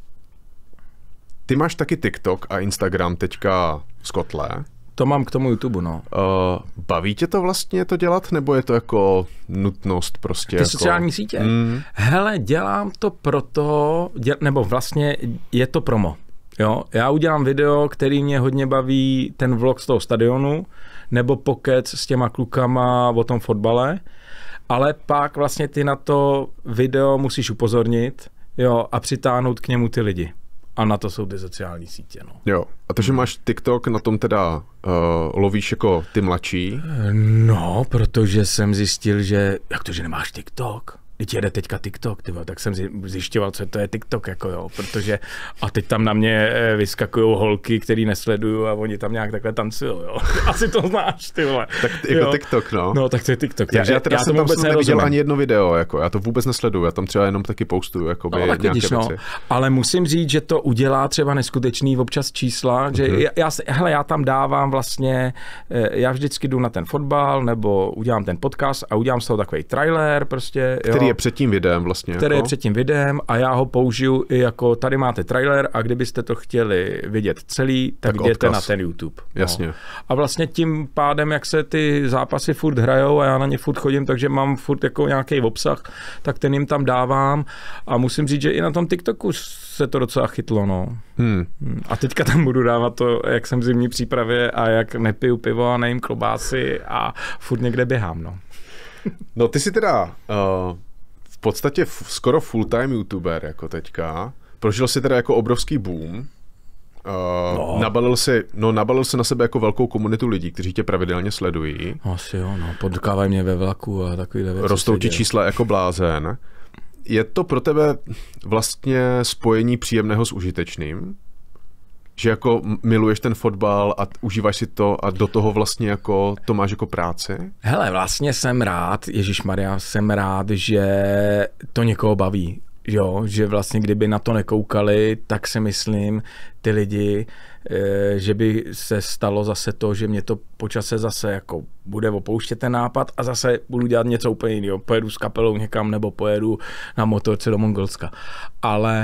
Ty máš taky TikTok a Instagram teďka z kotle. To mám k tomu YouTube, no. Baví tě to vlastně to dělat, nebo je to jako nutnost prostě? Ty sociální sítě? Hele, dělám to proto, nebo vlastně je to promo. Jo? Já udělám video, který mě hodně baví, ten vlog z toho stadionu, nebo pokec s těma klukama o tom fotbale, ale pak vlastně ty na to video musíš upozornit, jo, a přitáhnout k němu ty lidi. A na to jsou ty sociální sítě, no. Jo. A takže máš TikTok, na tom teda lovíš jako ty mladší? No, protože jsem zjistil, že jak to, že nemáš TikTok? teď jede teďka TikTok, tyvo, tak jsem zjišťoval, co to je TikTok, jako jo, protože a teď tam na mě vyskakují holky, který nesleduju a oni tam nějak takhle tancujou, jo. Asi to znáš, ty vole. Tak jako TikTok, no. No, tak to je TikTok. Takže já jsem tam neviděl ani jedno video, jako já to vůbec nesleduju, já tam třeba jenom taky postuju, jakoby nějaké věci. Ale musím říct, že to udělá třeba neskutečný občas čísla, že já tam dávám vlastně, já vždycky jdu na ten fotbal, nebo udělám ten podcast a udělám z toho takový trailer prostě. Který je před tím videem vlastně. Který je před tím videem a já ho použiju i jako tady máte trailer a kdybyste to chtěli vidět celý, tak jděte na ten YouTube. Jasně. No. A vlastně tím pádem, jak se ty zápasy furt hrajou a já na ně furt chodím, takže mám furt jako nějaký obsah, tak ten jim tam dávám a musím říct, že i na tom TikToku se to docela chytlo, no. A teďka tam budu dávat to, jak jsem v zimní přípravě a jak nepiju pivo a nejím klobásy a furt někde běhám, no. No ty jsi teda v podstatě skoro full-time youtuber jako teďka. Prožil si teda jako obrovský boom. Nabalil si na sebe jako velkou komunitu lidí, kteří tě pravidelně sledují. Asi jo, no, potkávají mě ve vlaku a takovýhle věci. Rostou ti čísla jako blázen. Je to pro tebe vlastně spojení příjemného s užitečným? Že jako miluješ ten fotbal a užíváš si to a do toho vlastně jako to máš jako práci? Hele, vlastně jsem rád, ježišmarja, jsem rád, že to někoho baví. Jo, že vlastně kdyby na to nekoukali, tak si myslím ty lidi, že by se stalo zase to, že mě to po čase zase jako bude opouštět ten nápad a zase budu dělat něco úplně jiného. Pojedu s kapelou někam nebo pojedu na motorce do Mongolska. Ale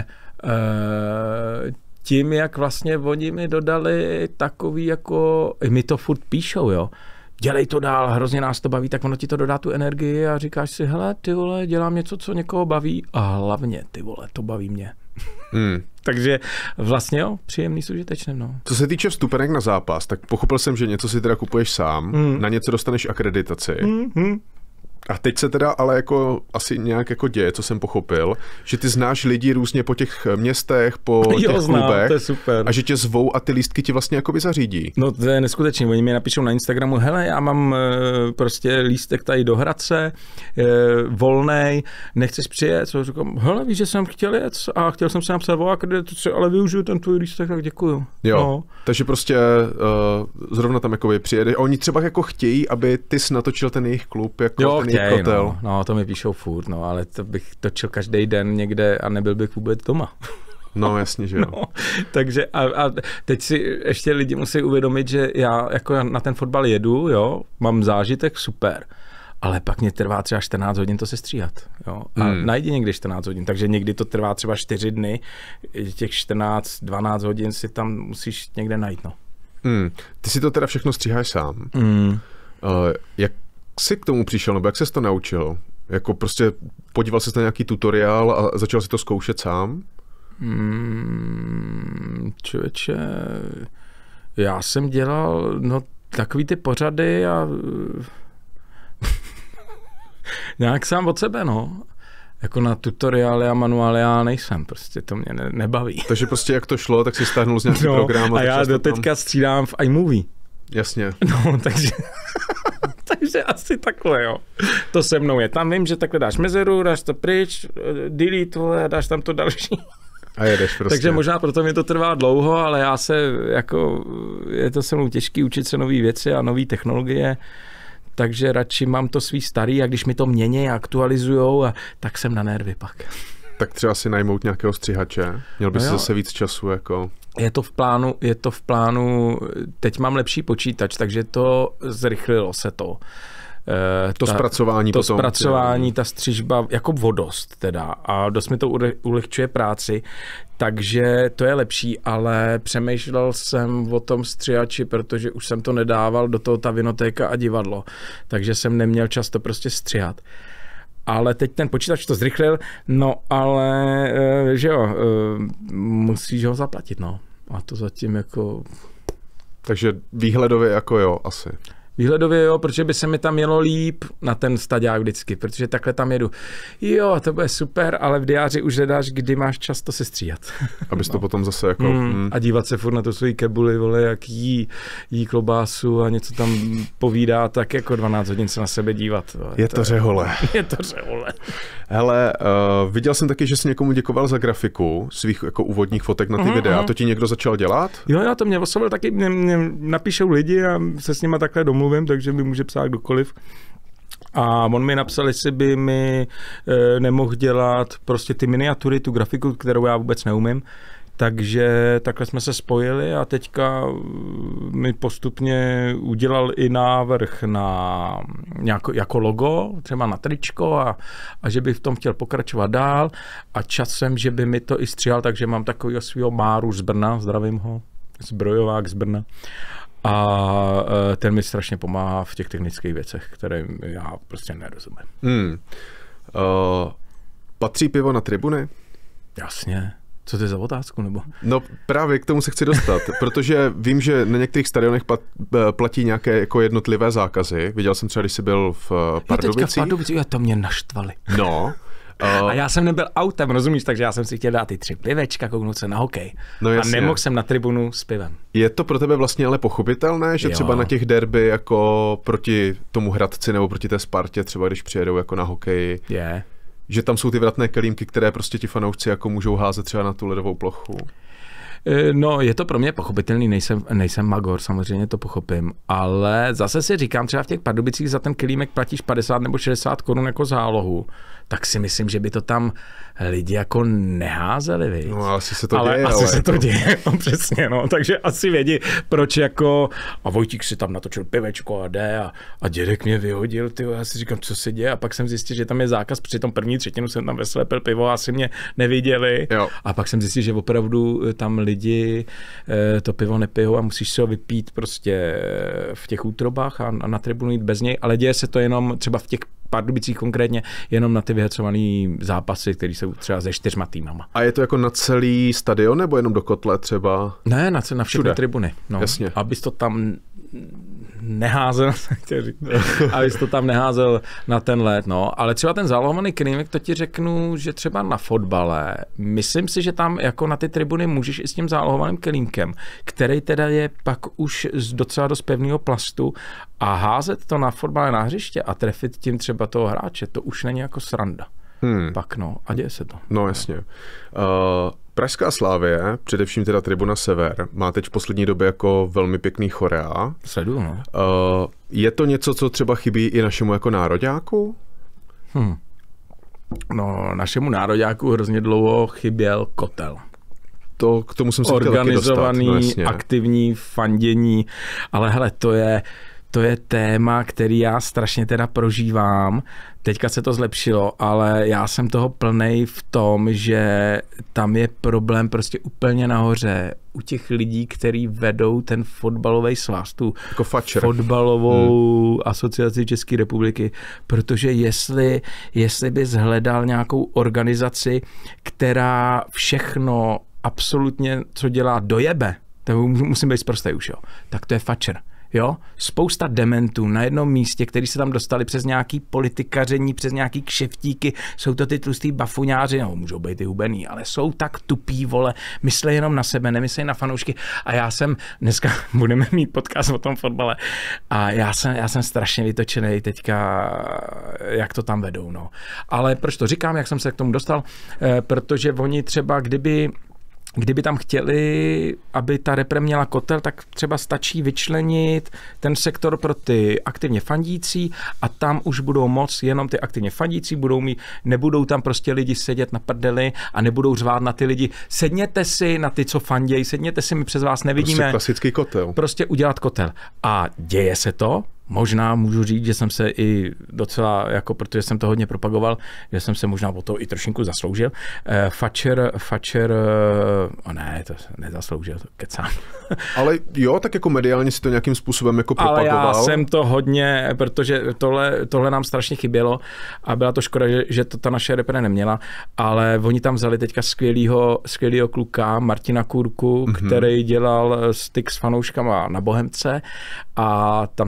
tím, jak vlastně oni mi dodali takový jako, mi to furt píšou, jo. Dělej to dál, hrozně nás to baví, tak ono ti to dodá tu energii a říkáš si, hele, ty vole, dělám něco, co někoho baví a hlavně, ty vole, to baví mě. Takže vlastně jo, příjemný s užitečným, no. Co se týče vstupenek na zápas, tak pochopil jsem, že něco si teda kupuješ sám, na něco dostaneš akreditaci. A teď se teda ale jako asi nějak jako děje, co jsem pochopil, že ty znáš lidi různě po těch městech, po těch klubech to je super. A že tě zvou a ty lístky ti vlastně jako zařídí. No to je neskutečné, oni mi napíšou na Instagramu, hele, já mám prostě lístek tady do Hradce, volnej, nechceš přijet? Co říkám, hele, víš, že jsem chtěl jet a chtěl jsem se napsat o akreditaci, ale využiju ten tvůj lístek, tak děkuju. Jo, no. Takže prostě zrovna tam jakoby přijede. A oni třeba jako chtějí, aby ty jsi natočil ten jejich klub, jako jo, ten jejich hotel. No, to mi píšou furt, no, ale to bych točil každý den někde a nebyl bych vůbec doma. No jasně, že jo. No, takže a teď si ještě lidi musí uvědomit, že já jako na ten fotbal jedu, jo, mám zážitek, super, ale pak mě trvá třeba 14 hodin to sestříhat, jo, a najdi někdy 14 hodin, takže někdy to trvá třeba 4 dny, těch 14-12 hodin si tam musíš někde najít, no. Ty si to teda všechno stříháš sám. Jak jsi k tomu přišel, nebo jak ses to naučil? Jako prostě podíval ses na nějaký tutoriál a začal si to zkoušet sám? Člověče, já jsem dělal, no, takový ty pořady a nějak sám od sebe, no. Jako na tutoriály a manuály já nejsem, prostě to mě nebaví. Takže prostě jak to šlo, tak si stáhnul z nějaký program. A já do teďka střídám v iMovie. Jasně. No, takže asi takhle, jo. To se mnou je. Tam vím, že takhle dáš mezeru, dáš to pryč, delete, a dáš tam to další. A jedeš prostě. Takže možná proto mi to trvá dlouho, ale já se jako, je to se mnou těžký učit se nové věci a nové technologie, takže radši mám to svý starý a když mi to mění a aktualizujou, tak jsem na nervy pak. Tak třeba si najmout nějakého střihače, měl by si zase víc času, jako... Je to v plánu, teď mám lepší počítač, takže to zrychlilo se to. Zpracování, ta střižba, jako vodost teda a dost mi to ulehčuje práci, takže to je lepší, ale přemýšlel jsem o tom střihači, protože už jsem to nedával do toho ta vinotéka a divadlo, takže jsem neměl čas to prostě střihat. Ale teď ten počítač to zrychlil, no ale, že jo, musíš ho zaplatit, no. A to zatím jako... Takže výhledově jako jo, asi. Výhledově jo, protože by se mi tam jelo líp na ten staďák vždycky, protože takhle tam jedu. Jo, to bude super, ale v diáři už hledáš, kdy máš čas to sestříhat. Abys to potom zase jako... A dívat se furt na to svojí kebuli, vole, jak jí klobásu a něco tam povídá, tak jako 12 hodin se na sebe dívat. Vole. Je to řehole. Je to řehole. Hele, viděl jsem taky, že jsi někomu děkoval za grafiku svých jako úvodních fotek na ty videa. To ti někdo začal dělat? Jo, to mě oslovil taky, mě napíšou lidi a se s nima takhle domluvím, takže mi může psát kdokoliv. A on mi napsal, jestli by mi nemohl dělat prostě ty miniatury, tu grafiku, kterou já vůbec neumím. Takže takhle jsme se spojili a teďka mi postupně udělal i návrh na jako logo, třeba na tričko a že by v tom chtěl pokračovat dál a časem, že by mi to i stříhal, takže mám takovýho svýho Máru z Brna, zdravím ho, zbrojovák z Brna. A ten mi strašně pomáhá v těch technických věcech, které já prostě nerozumím. Patří pivo na tribuny? Jasně. Co to je za otázku, nebo? No právě k tomu se chci dostat, protože vím, že na některých stadionech platí nějaké jako jednotlivé zákazy. Viděl jsem třeba, když jsi byl v Pardubicích. To mě naštvali. No. A já jsem nebyl autem, rozumíš, takže já jsem si chtěl dát ty 3 pivečka, kouknout se na hokej. No a nemohl jsem na tribunu s pivem. Je to pro tebe vlastně ale pochopitelné, že třeba na těch derby jako proti tomu Hradci nebo proti té Spartě, třeba když přijedou jako na hokej, že tam jsou ty vratné kelímky, které prostě ti fanoušci jako můžou házet třeba na tu ledovou plochu? No, je to pro mě pochopitelný, nejsem magor, samozřejmě to pochopím, ale zase si říkám, třeba v těch Pardubicích za ten kelímek platíš 50 nebo 60 korun jako zálohu, tak si myslím, že by to tam lidi jako neházeli, viď? No, asi se to děje. Asi se to děje, no, přesně, no, takže asi vědí, proč jako, a Vojtík si tam natočil pivečko a jde a dědek mě vyhodil, tyjo, já si říkám, co se děje, a pak jsem zjistil, že tam je zákaz, při tom první třetinu jsem tam veselé pil pivo, asi mě neviděli, a pak jsem zjistil, že opravdu tam lidi to pivo nepijou a musíš si ho vypít prostě v těch útrobách a na tribunu jít bez něj, ale děje se to jenom třeba v těch Pardubicích konkrétně jenom na ty vyhecované zápasy, které jsou třeba se 4 týmama. A je to jako na celý stadion nebo jenom do kotle třeba? Ne, na všechny tribuny. No. Jasně. Abys to tam neházel, abys to tam neházel na ten led, no. Ale třeba ten zálohovaný kelímek, to ti řeknu, že třeba na fotbale, myslím si, že tam jako na ty tribuny můžeš i s tím zálohovaným kelímkem, který teda je pak už z docela dost pevného plastu a házet to na fotbale na hřiště a trefit tím třeba toho hráče, to už není jako sranda. Pak no, a děje se to. No jasně. Pražská Slavie, především teda Tribuna Sever, má teď v poslední době jako velmi pěkný chorea. Sleduju, no. Je to něco, co třeba chybí i našemu jako nároďáku? No, našemu nároďáku hrozně dlouho chyběl kotel. K tomu jsem se chtěl taky dostat. Organizovaný, aktivní fandění, ale hele, to je téma, který já strašně teda prožívám. Teďka se to zlepšilo, ale já jsem toho plnej v tom, že tam je problém prostě úplně nahoře u těch lidí, kteří vedou ten fotbalový svaz, tu jako fotbalovou asociaci České republiky, protože jestli bys hledal nějakou organizaci, která všechno absolutně, co dělá, dojebe, to musím být zprostej už, jo, tak to je fačer. Jo? Spousta dementů na jednom místě, kteří se tam dostali přes nějaký politikaření, přes nějaký kšeftíky, jsou to ty tlustý bafuňáři, no můžou být i hubený, ale jsou tak tupí, vole, myslej jenom na sebe, nemyslej na fanoušky. A dneska budeme mít podcast o tom fotbale a já jsem strašně vytočený teďka, jak to tam vedou, no. Ale proč to říkám, jak jsem se k tomu dostal? Protože oni třeba, kdyby tam chtěli, aby ta repre měla kotel, tak třeba stačí vyčlenit ten sektor pro ty aktivně fandící a tam už budou moc jenom ty aktivně fandící, nebudou tam prostě lidi sedět na prdeli a nebudou řvát na ty lidi. Sedněte si na ty, co fandějí, sedněte si, my přes vás nevidíme. Prostě klasický kotel. Prostě udělat kotel. A děje se to. Možná můžu říct, že jsem se i docela, jako protože jsem to hodně propagoval, že jsem se možná o to i trošinku zasloužil. Fatscher, ne, to nezasloužil, to kecám. Ale jo, tak jako mediálně si to nějakým způsobem jako propagoval. Ale já jsem to hodně, protože tohle nám strašně chybělo a byla to škoda, že to ta naše repre neměla, ale oni tam vzali teďka skvělýho kluka, Martina Kůrku, který dělal styk s fanouškama na Bohemce a tam se nějak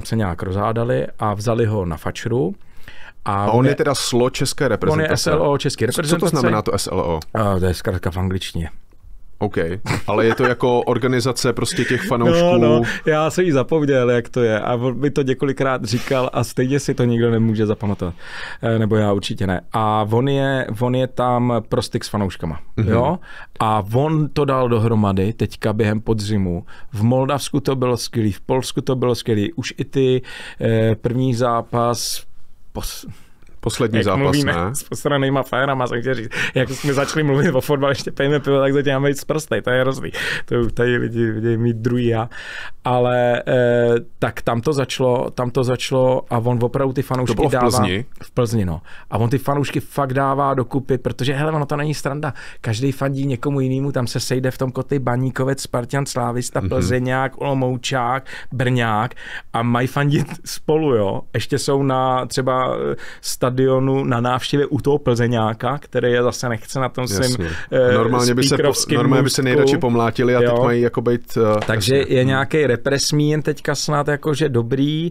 rozhádali a vzali ho na fačru. A on je teda SLO české reprezentace? On je SLO české reprezentace. Co to znamená to SLO? To je zkrátka v angličtině. OK, ale je to jako organizace prostě těch fanoušků? No, já jsem jí zapomněl, jak to je a on mi to několikrát říkal a stejně si to nikdo nemůže zapamatovat. Nebo já určitě ne. A on je tam pro styk s fanouškama. Jo? A on to dal dohromady teďka během podzimu. V Moldavsku to bylo skvělý, v Polsku to bylo skvělý. Už i ty první zápas... Poslední zápas, mluvíme ne? s postranýma fénama, jsem chtěl říct. Jak jsme začali mluvit o fotbale, ještě pijeme pivo, tak začínáme jít z prostej, to je hrozný. To tady lidi vidějí mít druhý já. Ale tak tam to začalo a on opravdu ty fanoušky to bylo dává... v Plzni? V Plzni, no. A on ty fanoušky fakt dává dokupy, protože hele, ono to není sranda. Každý fandí někomu jinému, tam se sejde v tom koty Baníkovec, Spartan, Slávista, Plzeňák, Olomoučák, Brňák a mají fandit spolu, jo. Ještě jsou na třeba stadionu na návštěvě u toho Plzeňáka, který je zase nechce na tom svým normálně by se nejradši pomlátili a teď mají jako být... Takže je nějaký represmín teďka snad jakože dobrý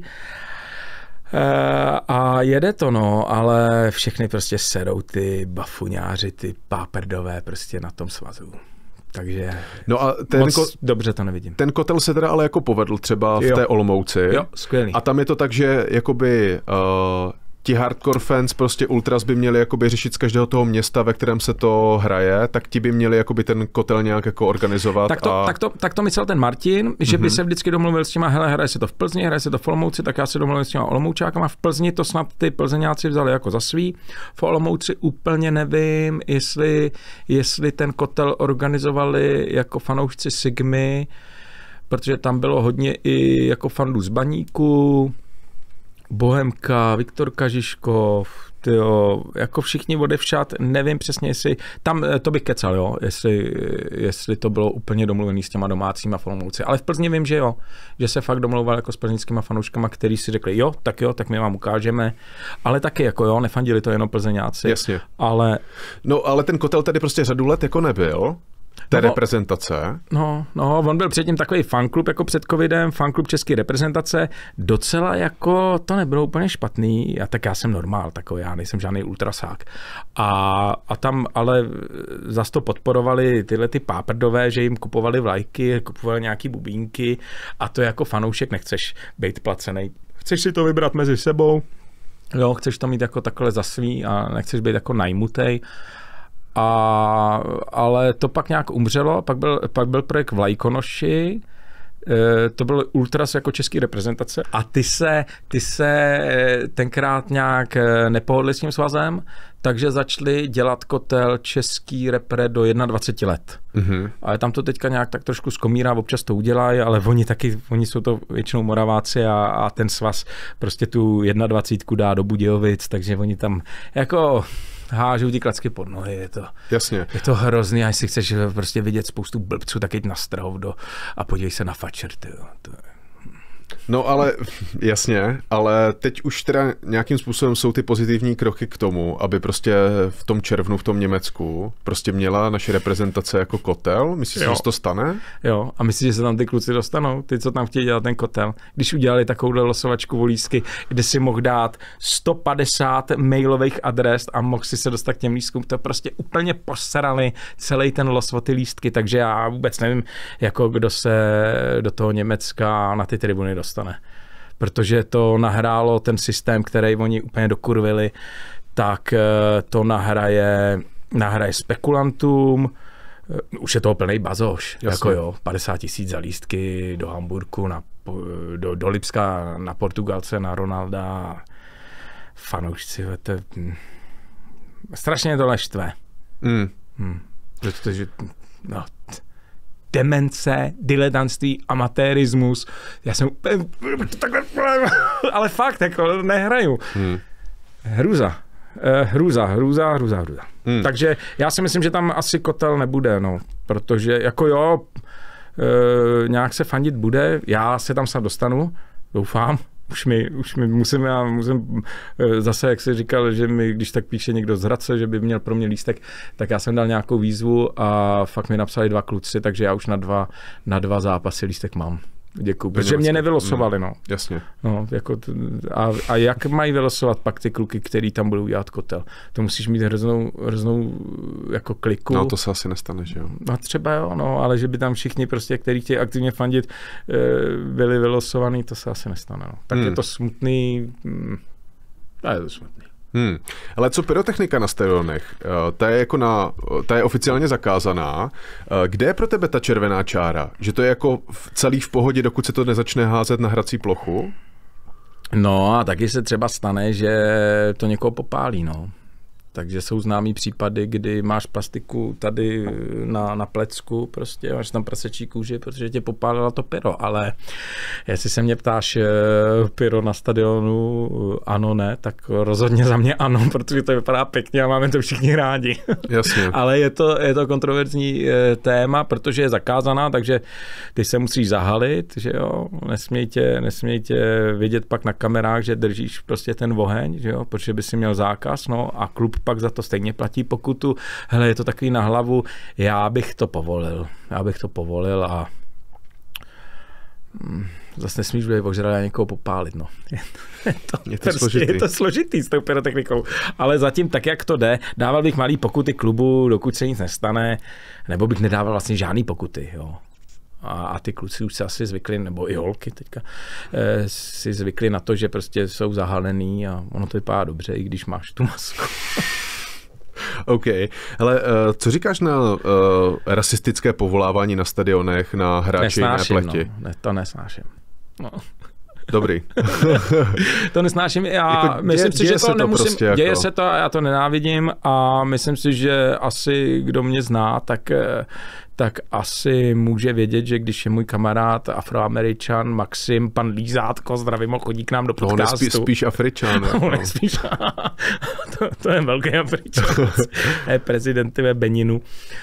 a jede to, no, ale všechny prostě serou ty bafuňáři, ty páprdové prostě na tom svazu. Takže no a dobře to nevidím. Ten kotel se teda ale jako povedl třeba v té Olomouci. Jo, skvělý. A tam je to tak, že jakoby... ti hardcore fans, prostě ultras by měli jakoby řešit z každého toho města, ve kterém se to hraje, tak ti by měli jakoby ten kotel nějak jako organizovat. Tak to myslel ten Martin, že by se vždycky domluvil s těma, hele, hraje se to v Plzni, hraje se to v Olomouci, tak já se domluvil s těma Olomoučákama. V Plzni to snad ty Plzeňáci vzali jako za svý. V Olomouci úplně nevím, jestli ten kotel organizovali jako fanoušci Sigmy, protože tam bylo hodně i jako fandů z Baníku, Bohemka, Viktor Kažiškov, tyjo, jako všichni odevšad, nevím přesně, jestli, tam to bych kecal, jo, jestli to bylo úplně domluvený s těma domácíma v Olomouci, ale v Plzni vím, že jo, že se fakt domlouval jako s plzeňskýma fanouškama, který si řekli, jo, tak my vám ukážeme, ale taky jako jo, nefandili to jenom Plzeňáci. Jasně. Ale... No, ale ten kotel tady prostě řadu let jako nebyl. Reprezentace. No, on byl předtím takový fanklub jako před covidem, fanklub české reprezentace, docela jako to nebylo úplně špatný, a tak já jsem normál takový, já nejsem žádný ultrasák. A tam ale zas to podporovali tyhle ty páprdové, že jim kupovali vlajky, kupovali nějaký bubínky a to jako fanoušek nechceš být placený. Chceš si to vybrat mezi sebou, jo, chceš to mít jako takhle za svý a nechceš být jako najmutej. Ale to pak nějak umřelo, pak byl projekt Vlajkonoši, to byl ultras jako český reprezentace a ty se tenkrát nějak nepohodli s tím svazem, takže začali dělat kotel český repre do 21 let. Mm-hmm. Ale tam to teďka nějak tak trošku zkomírá, občas to udělají, ale oni jsou to většinou Moraváci a ten svaz prostě tu 21 dá do Budějovic, takže oni tam jako... hážou ti klacky pod nohy, Jasně. Je to hrozný, a jestli chceš prostě vidět spoustu blbců, tak jít na Strahovdo a podívej se na fačer, No ale jasně, ale teď už teda nějakým způsobem jsou ty pozitivní kroky k tomu, aby prostě v tom červnu v tom Německu prostě měla naše reprezentace jako kotel. Myslíš, že se to stane? Jo, a myslíš, že se tam ty kluci dostanou? Ty, co tam chtějí dělat ten kotel? Když udělali takovouhle losovačku volísky, kde si mohl dát 150 mailových adres a mohl si se dostat k těm lístkům, to prostě úplně posrali celý ten los o ty lístky, takže já vůbec nevím, jako kdo se do toho Německa na ty tribuny dostane. Protože to nahrálo ten systém, který oni úplně dokurvili, tak to nahraje spekulantům, už je toho plný bazoš, jako jo, 50 000 za lístky do Hamburku, do Lipska, na Portugalce, na Ronalda, fanoušci, strašně to štve. Protože, no, demence, diletantství, amatérismus. Já jsem úplně ale fakt, jako nehraju. Hrůza. Takže já si myslím, že tam asi kotel nebude, no, protože jako jo, nějak se fandit bude, já se tam snad dostanu, doufám. Už mi musím zase, jak jsi říkal, že mi, když tak píše někdo z Hradce, že by měl pro mě lístek, tak já jsem dal nějakou výzvu a fakt mi napsali 2 kluci, takže já už na dva zápasy lístek mám. Děkuju, protože mě nevylosovali, no. Jasně. No, jako a jak mají vylosovat pak ty kluky, který tam budou dělat kotel? To musíš mít hroznou jako kliku. No to se asi nestane, že jo? No třeba jo, no, ale že by tam všichni prostě, kteří chtějí aktivně fandit, byli vylosovaný, to se asi nestane, no. Tak je to smutný, je to smutný. Ale co pyrotechnika na stadionech? Ta je oficiálně zakázaná. Kde je pro tebe ta červená čára? Že to je jako celý v pohodě, dokud se to nezačne házet na hrací plochu? No a taky se třeba stane, že to někoho popálí, no. Takže jsou známý případy, kdy máš plastiku tady na plecku, prostě máš tam prasečí kůži, protože tě popálila to pyro, ale jestli se mě ptáš pyro na stadionu, ano, ne, tak rozhodně za mě ano, protože to vypadá pěkně a máme to všichni rádi. Jasně. Ale je to kontroverzní téma, protože je zakázaná, takže ty se musíš zahalit, že jo, nesměj tě vidět pak na kamerách, že držíš prostě ten oheň, že jo, protože by si měl zákaz, no a klub pak za to stejně platí pokutu. Hele, je to takový na hlavu, já bych to povolil a zase nesmíš být ožralý a někoho popálit, no. Je to složitý s tou pyrotechnikou, ale zatím tak, jak to jde, dával bych malý pokuty klubu, dokud se nic nestane, nebo bych nedával vlastně žádný pokuty, jo. A ty kluci už se asi zvykli, nebo i holky teďka, si zvykli na to, že prostě jsou zahalený a ono to vypadá dobře, i když máš tu masku. OK. Hele, co říkáš na rasistické povolávání na stadionech, na hráči jiné pleti? No, to nesnáším. No. Dobrý. To nesnáším. Já jako myslím si, že to nemusím. Prostě jako... Děje se to a já to nenávidím a myslím si, že asi kdo mě zná, tak asi může vědět, že když je můj kamarád Afroameričan Maxim, pan Lízátko, zdravím ho, chodí k nám do podcastu. No, spíš Afričan. To je velký Afričan. Je prezident ve Beninu.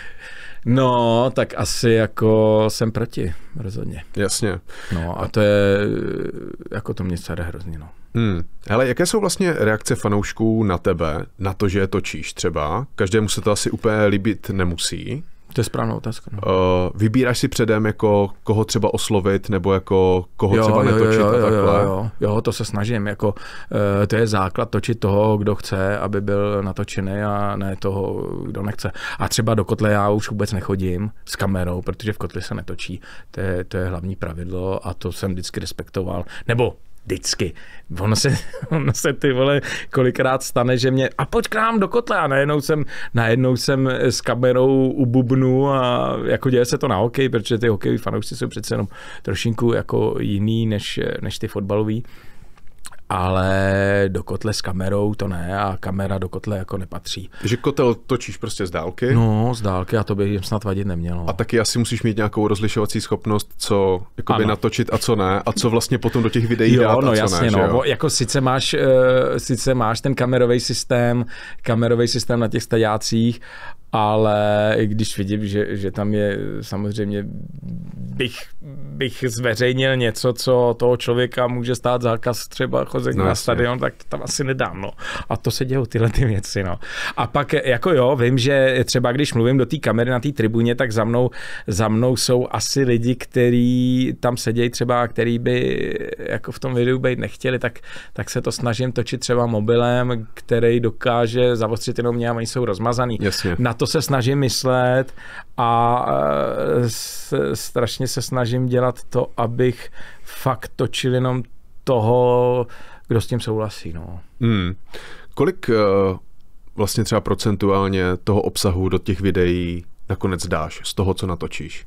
No, tak asi jako jsem proti, rozhodně. Jasně. No a to je, jako to mě sere hrozně, no. Hele, jaké jsou vlastně reakce fanoušků na tebe, na to, že je točíš třeba? Každému se to asi úplně líbit nemusí. To je správná otázka. No. Vybíráš si předem, jako koho třeba oslovit, nebo jako koho třeba netočit a takhle? Jo, to se snažím. Jako, to je základ točit toho, kdo chce, aby byl natočený a ne toho, kdo nechce. A třeba do kotle já už vůbec nechodím s kamerou, protože v kotli se netočí. To je hlavní pravidlo a to jsem vždycky respektoval. Nebo vždycky. Ono se ty vole kolikrát stane, že mě a pojď k nám do kotle a najednou jsem s kamerou u bubnu a jako děje se to na hokej, protože ty hokejoví fanoušci jsou přece jenom trošinku jako jiný než ty fotbaloví. Ale do kotle s kamerou to ne a kamera do kotle jako nepatří. Takže kotel točíš prostě z dálky? No, z dálky a to by jim snad vadit nemělo. A taky asi musíš mít nějakou rozlišovací schopnost, co jakoby natočit a co ne, a co vlastně potom do těch videí dát no, a co jasně, ne. No, jako sice máš ten kamerový systém na těch staďácích, ale i když vidím, že tam je samozřejmě bych zveřejnil něco, co toho člověka může stát zákaz třeba chození na stadion, tak to tam asi nedám, no. A to se dějou tyhle ty věci, no. A pak jako jo, vím, že třeba když mluvím do té kamery na té tribuně, tak za mnou jsou asi lidi, kteří tam sedějí třeba, který by jako v tom videu být nechtěli, tak se to snažím točit třeba mobilem, který dokáže zavostřit jenom mě a oni jsou rozmazaný. Jasně. Na to se snažím myslet a strašně se snažím dělat to, abych fakt točil jenom toho, kdo s tím souhlasí. No. Kolik vlastně třeba procentuálně toho obsahu do těch videí nakonec dáš z toho, co natočíš?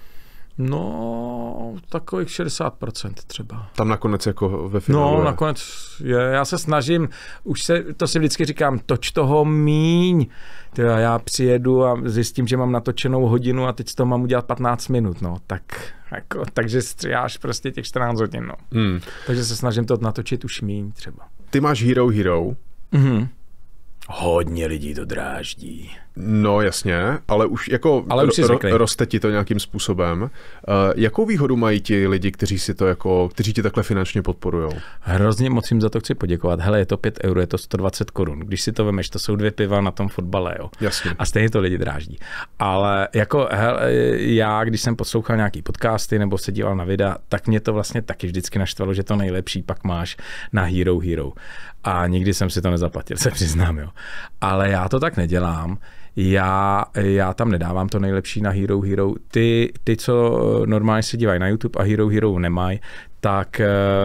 No, takových 60% třeba. Tam nakonec jako ve finále. No, nakonec je. Já se snažím, to si vždycky říkám, toč toho míň. Teda já přijedu a zjistím, že mám natočenou hodinu a teď to mám udělat 15 minut, no. Takže stříháš prostě těch 14 hodin, no. Takže se snažím to natočit už míň třeba. Ty máš Hero. Hodně lidí to dráždí. No jasně, ale už jako roste ti to nějakým způsobem. Jakou výhodu mají ti lidi, kteří ti takhle finančně podporujou? Hrozně moc jim za to chci poděkovat. Hele, je to 5 €, je to 120 korun. Když si to vemeš, to jsou 2 piva na tom fotbale, jo. Jasně. A stejně to lidi dráždí. Ale jako já, když jsem poslouchal nějaký podcasty nebo se díval na videa, tak mě to vlastně taky vždycky naštvalo, že to nejlepší pak máš na Hero Hero. A nikdy jsem si to nezaplatil, se přiznám, jo. Ale já to tak nedělám. Já tam nedávám to nejlepší na Hero Hero. Ty, co normálně se dívají na YouTube a Hero Hero nemají, tak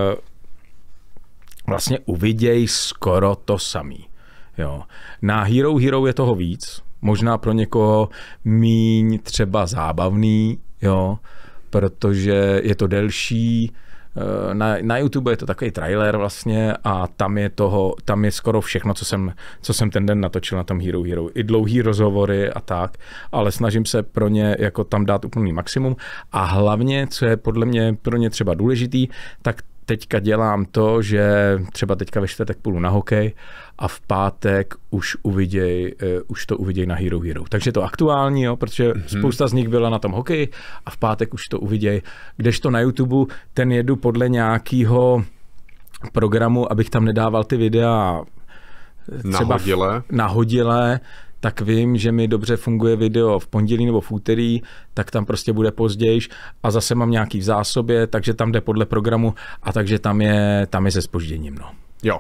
vlastně uvidějí skoro to samý. Jo. Na Hero Hero je toho víc, možná pro někoho míň třeba zábavný, jo, protože je to delší. Na YouTube je to takový trailer vlastně a tam je skoro všechno, co jsem ten den natočil na tom Hero Hero. I dlouhý rozhovory a tak, ale snažím se pro ně jako tam dát úplný maximum a hlavně, co je podle mě pro ně třeba důležitý, tak teďka dělám to, že třeba teďka ve čtvrtek půjdu na hokej a v pátek už to uviděj na Hero Hero. Takže je to aktuální, jo, protože spousta z nich byla na tom hokeji a v pátek už to uviděj. Kdežto na YouTube ten jedu podle nějakého programu, abych tam nedával ty videa třeba nahodile, tak vím, že mi dobře funguje video v pondělí nebo v úterý, tak tam prostě bude pozdějiš a zase mám nějaký v zásobě, takže tam jde podle programu a takže tam je se zpožděním. No. Jo.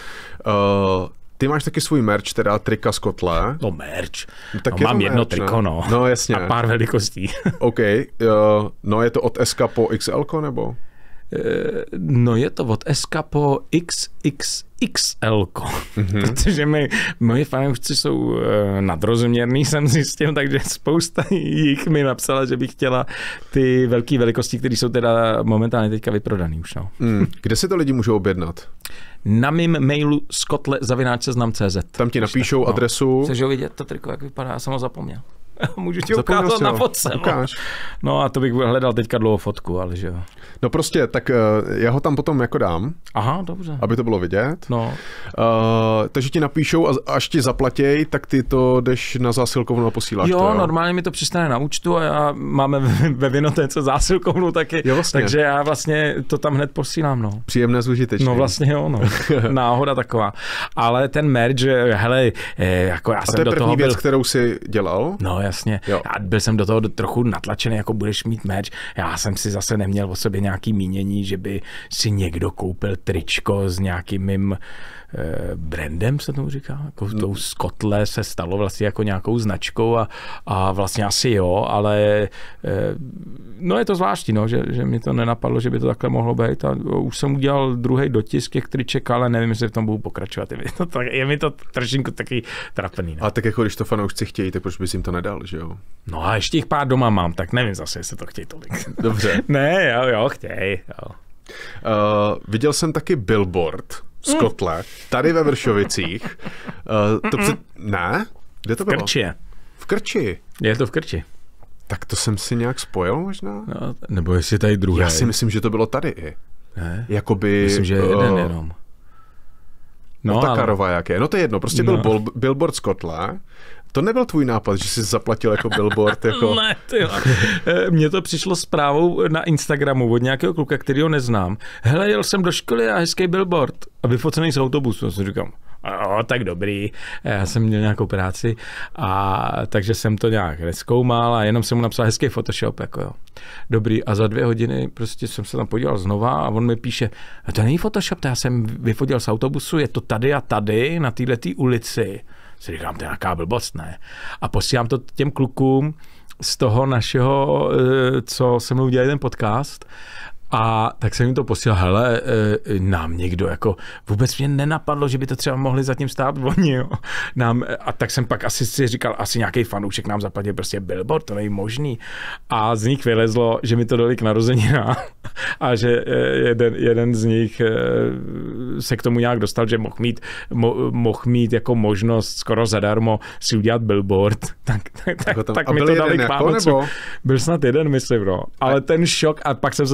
Ty máš taky svůj merch, teda trika z kotle. No merch. Tak no, mám merch, jedno triko, no. No jasně. A pár velikostí. OK. No je to od SK po XL, nebo? No je to od SK po XXXL, protože moji fanoušci jsou nadrozměrný, jsem zjistil, takže spousta jich mi napsala, že by chtěla ty velké velikosti, které jsou teda momentálně teďka vyprodaný už. No. Kde si to lidi můžou objednat? Na mým mailu skotle@seznam.cz. Tam ti napíšou adresu. Chceš ho vidět, to triko, jak vypadá, já jsem ho zapomněl. Můžu ti ukázat na fotce. No a to bych hledal teďka dlouho fotku, ale že jo. No prostě, tak já ho tam potom jako dám. Aha, dobře. Aby to bylo vidět. No. Takže ti napíšou a až ti zaplatěj, tak ty to jdeš na zásilkovnu a posíláš jo, to, jo? Normálně mi to přistane na účtu a já máme ve Vinotéce zásilkovnu taky, jo, vlastně. Takže já vlastně to tam hned posílám, no. Příjemné zužitečné. No vlastně jo, no. Náhoda taková. Ale ten merch, hele, jako já jsem do toho byl... A to je první věc, kterou jsi dělal? No jasně. Jo. Já byl jsem do toho trochu natlačený, jako budeš mít merch. Já jsem si zase neměl o sobě nějaký mínění, že by si někdo koupil tričko s nějakým mým brandem, se tomu říká, jako tou z kotle se stalo vlastně jako nějakou značkou a vlastně asi jo, ale no je to zvláštní, no, že mi to nenapadlo, že by to takhle mohlo být a už jsem udělal druhý dotisk těch triček, ale nevím, jestli v tom budu pokračovat. Je mi to trošinku taky trapný. Ne? A tak jako když to fanoušci chtějí, tak proč bys jim to nedal, že jo? No a ještě jich pár doma mám, tak nevím zase, jestli to chtějí tolik. Dobře. Ne, jo, chtějí. Jo. Viděl jsem taky billboard z kotle, tady ve Vršovicích. Ne? Kde to bylo? V Krči. V Krči? Je to v Krči. Tak to jsem si nějak spojil možná? No, nebo jestli tady druhý. Já si myslím, že to bylo tady i. Ne? Jakoby... Myslím, že jeden jenom. No Otakarova ale... jaké. No to je jedno, prostě byl billboard z kotle. To nebyl tvůj nápad, že jsi zaplatil jako billboard? Jako... Ne, mně to přišlo zprávou na Instagramu od nějakého kluka, kterýho neznám. Hele, jel jsem do školy a hezký billboard. A vyfocený z autobusu. Já si říkám, tak dobrý. Já jsem měl nějakou práci a takže jsem to nějak nezkoumal a jenom jsem mu napsal hezký Photoshop. Jako jo. Dobrý. A za 2 hodiny prostě jsem se tam podíval znova a on mi píše, to není Photoshop, to já jsem vyfotil z autobusu, je to tady a tady na této ulici. Si říkám, to je nějaká blbost, ne? A posílám to těm klukům z toho našeho, co se mnou dělali ten podcast. A tak jsem jim to posílal, hele, nám někdo, jako vůbec mě nenapadlo, že by to třeba mohli zatím stát oni, jo. A tak jsem pak asi si říkal, asi nějaký fanoušek nám zaplatil prostě billboard, to není možný. A z nich vylezlo, že mi to dali k narozeninám a že jeden z nich se k tomu nějak dostal, že mohl mít jako možnost skoro zadarmo si udělat billboard. Tak mi to dali k Vánocu. Byl snad jeden, myslím, no. Ale ten šok, a pak jsem se tam měl podívat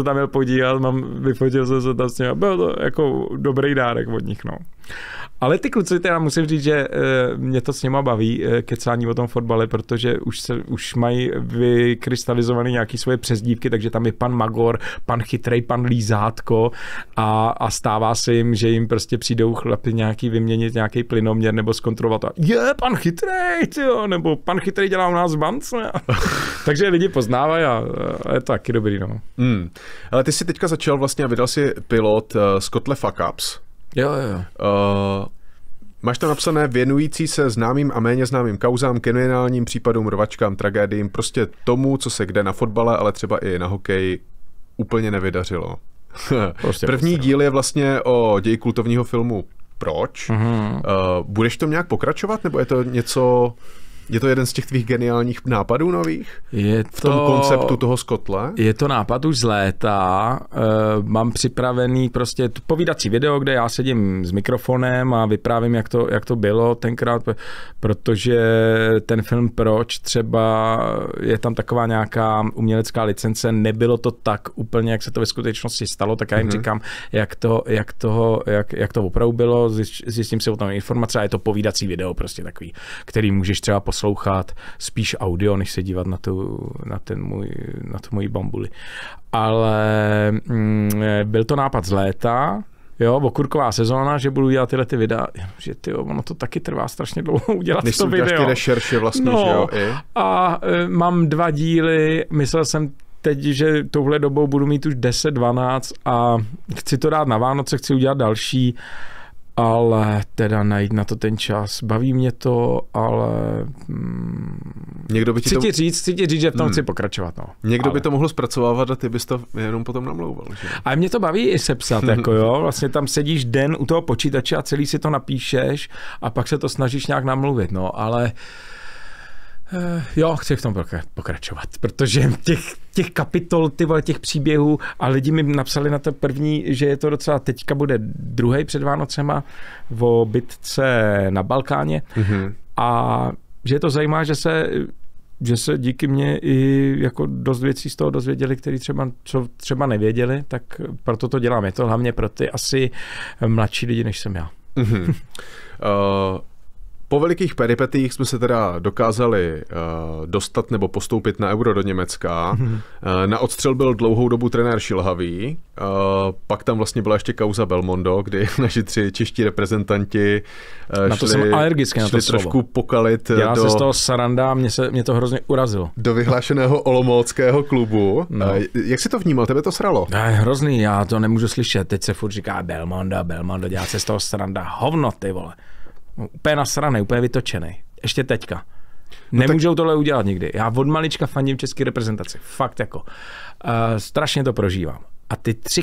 podívat, vyfotil jsem se tam s ním a byl to jako dobrý dárek od nich, no. Ale ty kluci, teda musím říct, že mě to s nima baví, kecání o tom fotbale, protože už mají vykrystalizované nějaké svoje přezdívky, takže tam je pan Magor, pan Chytrej, pan Lízátko a stává se jim, že jim prostě přijdou chlapi nějaký vyměnit nějaký plynoměr nebo zkontrolovat a pan Chytrej, tyjo, nebo pan Chytrej dělá u nás v bance. Takže lidi poznávají a je to taky dobrý, no. Ale ty jsi teďka začal vlastně a vydal si pilot z Kotle Fuck Ups. Jo. Máš tam napsané věnující se známým a méně známým kauzám, kriminálním případům, rvačkám, tragédiím, prostě tomu, co se kde na fotbale, ale třeba i na hokeji úplně nevydařilo. První díl je vlastně o ději kultovního filmu Proč? Budeš to nějak pokračovat, nebo je to něco... Je to jeden z těch tvých geniálních nápadů nových? V tom konceptu toho Skotle? Je to nápad už z léta. Mám připravený prostě povídací video, kde já sedím s mikrofonem a vyprávím, jak to bylo tenkrát, protože ten film Proč třeba je tam taková nějaká umělecká licence, nebylo to tak úplně, jak se to ve skutečnosti stalo, tak já jim říkám, jak to opravdu bylo, zjistím si o tom informace a je to povídací video prostě takový, který můžeš třeba poslouchat spíš audio, než se dívat na tu moji bambuli. Ale byl to nápad z léta, jo, okurková sezóna, že budu dělat tyhle ty videa, že ono to taky trvá strašně dlouho udělat než to video. Než ty rešerše vlastně, že jo? A mám 2 díly, myslel jsem teď, že touhle dobou budu mít už 10-12 a chci to dát na Vánoce, chci udělat další, ale teda najít na to ten čas. Baví mě to, ale chci ti říct, že v tom chci pokračovat. No. Někdo by to mohl zpracovávat a ty bys to jenom potom namlouval. Že? A mě to baví i sepsat, jako jo. Vlastně tam sedíš den u toho počítače a celý si to napíšeš a pak se to snažíš nějak namluvit, no, ale jo, chci v tom pokračovat, protože těch kapitol, těch příběhů a lidi mi napsali na to první, že je to docela, teďka bude druhý před Vánocema o bitce na Balkáně a že je to zajímá, že se díky mně i jako dost věcí z toho dozvěděli, který třeba nevěděli, tak proto to dělám. Je to hlavně pro ty asi mladší lidi, než jsem já. Po velikých peripetích jsme se teda dokázali dostat nebo postoupit na Euro do Německa. Na odstřel byl dlouhou dobu trenér šilhavý. Pak tam vlastně byla ještě kauza Belmondo, kdy naši 3 čeští reprezentanti šli trošku pokalit. Dělá se z toho saranda a mě to hrozně urazilo. Do vyhlášeného olomouckého klubu. No. Jak jsi to vnímal? Tebe to sralo? Je hrozný, já to nemůžu slyšet. Teď se furt říká Belmondo, dělá se z toho saranda. Hovno, ty vole. Úplně nasranej, úplně vytočený. Ještě teďka. Nemůžou tohle udělat nikdy. Já od malička fandím české reprezentaci. Fakt jako. Strašně to prožívám. A ty 3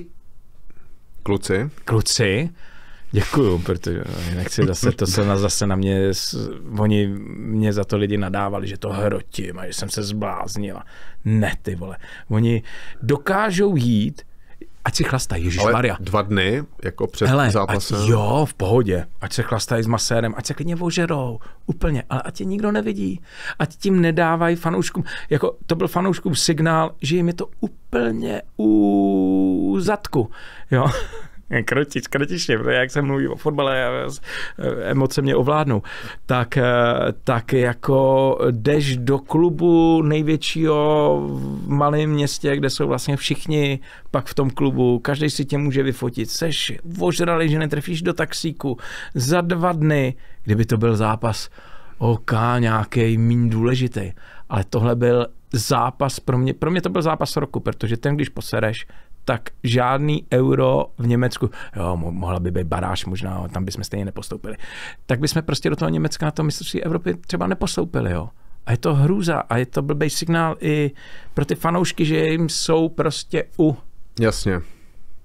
kluci, děkuju, protože nechci zase na mě, oni mě za to lidi nadávali, že to hrotím a že jsem se zbláznila. Ne, ty vole. Oni dokážou jít, ať si chlastají, ježišmarja. 2 dny, jako před zápasem. Jo, v pohodě. Ať se chlastají s masérem, ať se klidně ožerou. Úplně, ale ať tě nikdo nevidí. Ať tím nedávají fanouškům. Jako to byl fanouškům signál, že jim je to úplně u zadku. Jo. Krotičně, protože jak se mluví o fotbale, emoce mě ovládnou, tak jako jdeš do klubu největšího v malém městě, kde jsou vlastně všichni pak v tom klubu, každý si tě může vyfotit, seš ožralý, že netrefíš do taxíku, za 2 dny, kdyby to byl zápas nějaký míň důležitý, ale tohle byl zápas pro mě to byl zápas roku, protože ten, když posereš, tak žádný Euro v Německu, jo, mohla by být baráž možná, tam bychom stejně nepostoupili, tak bychom prostě do toho Německa na to mistrovství Evropy třeba nepostoupili, jo. A je to hrůza a je to blbej signál i pro ty fanoušky, že jim jsou prostě Jasně.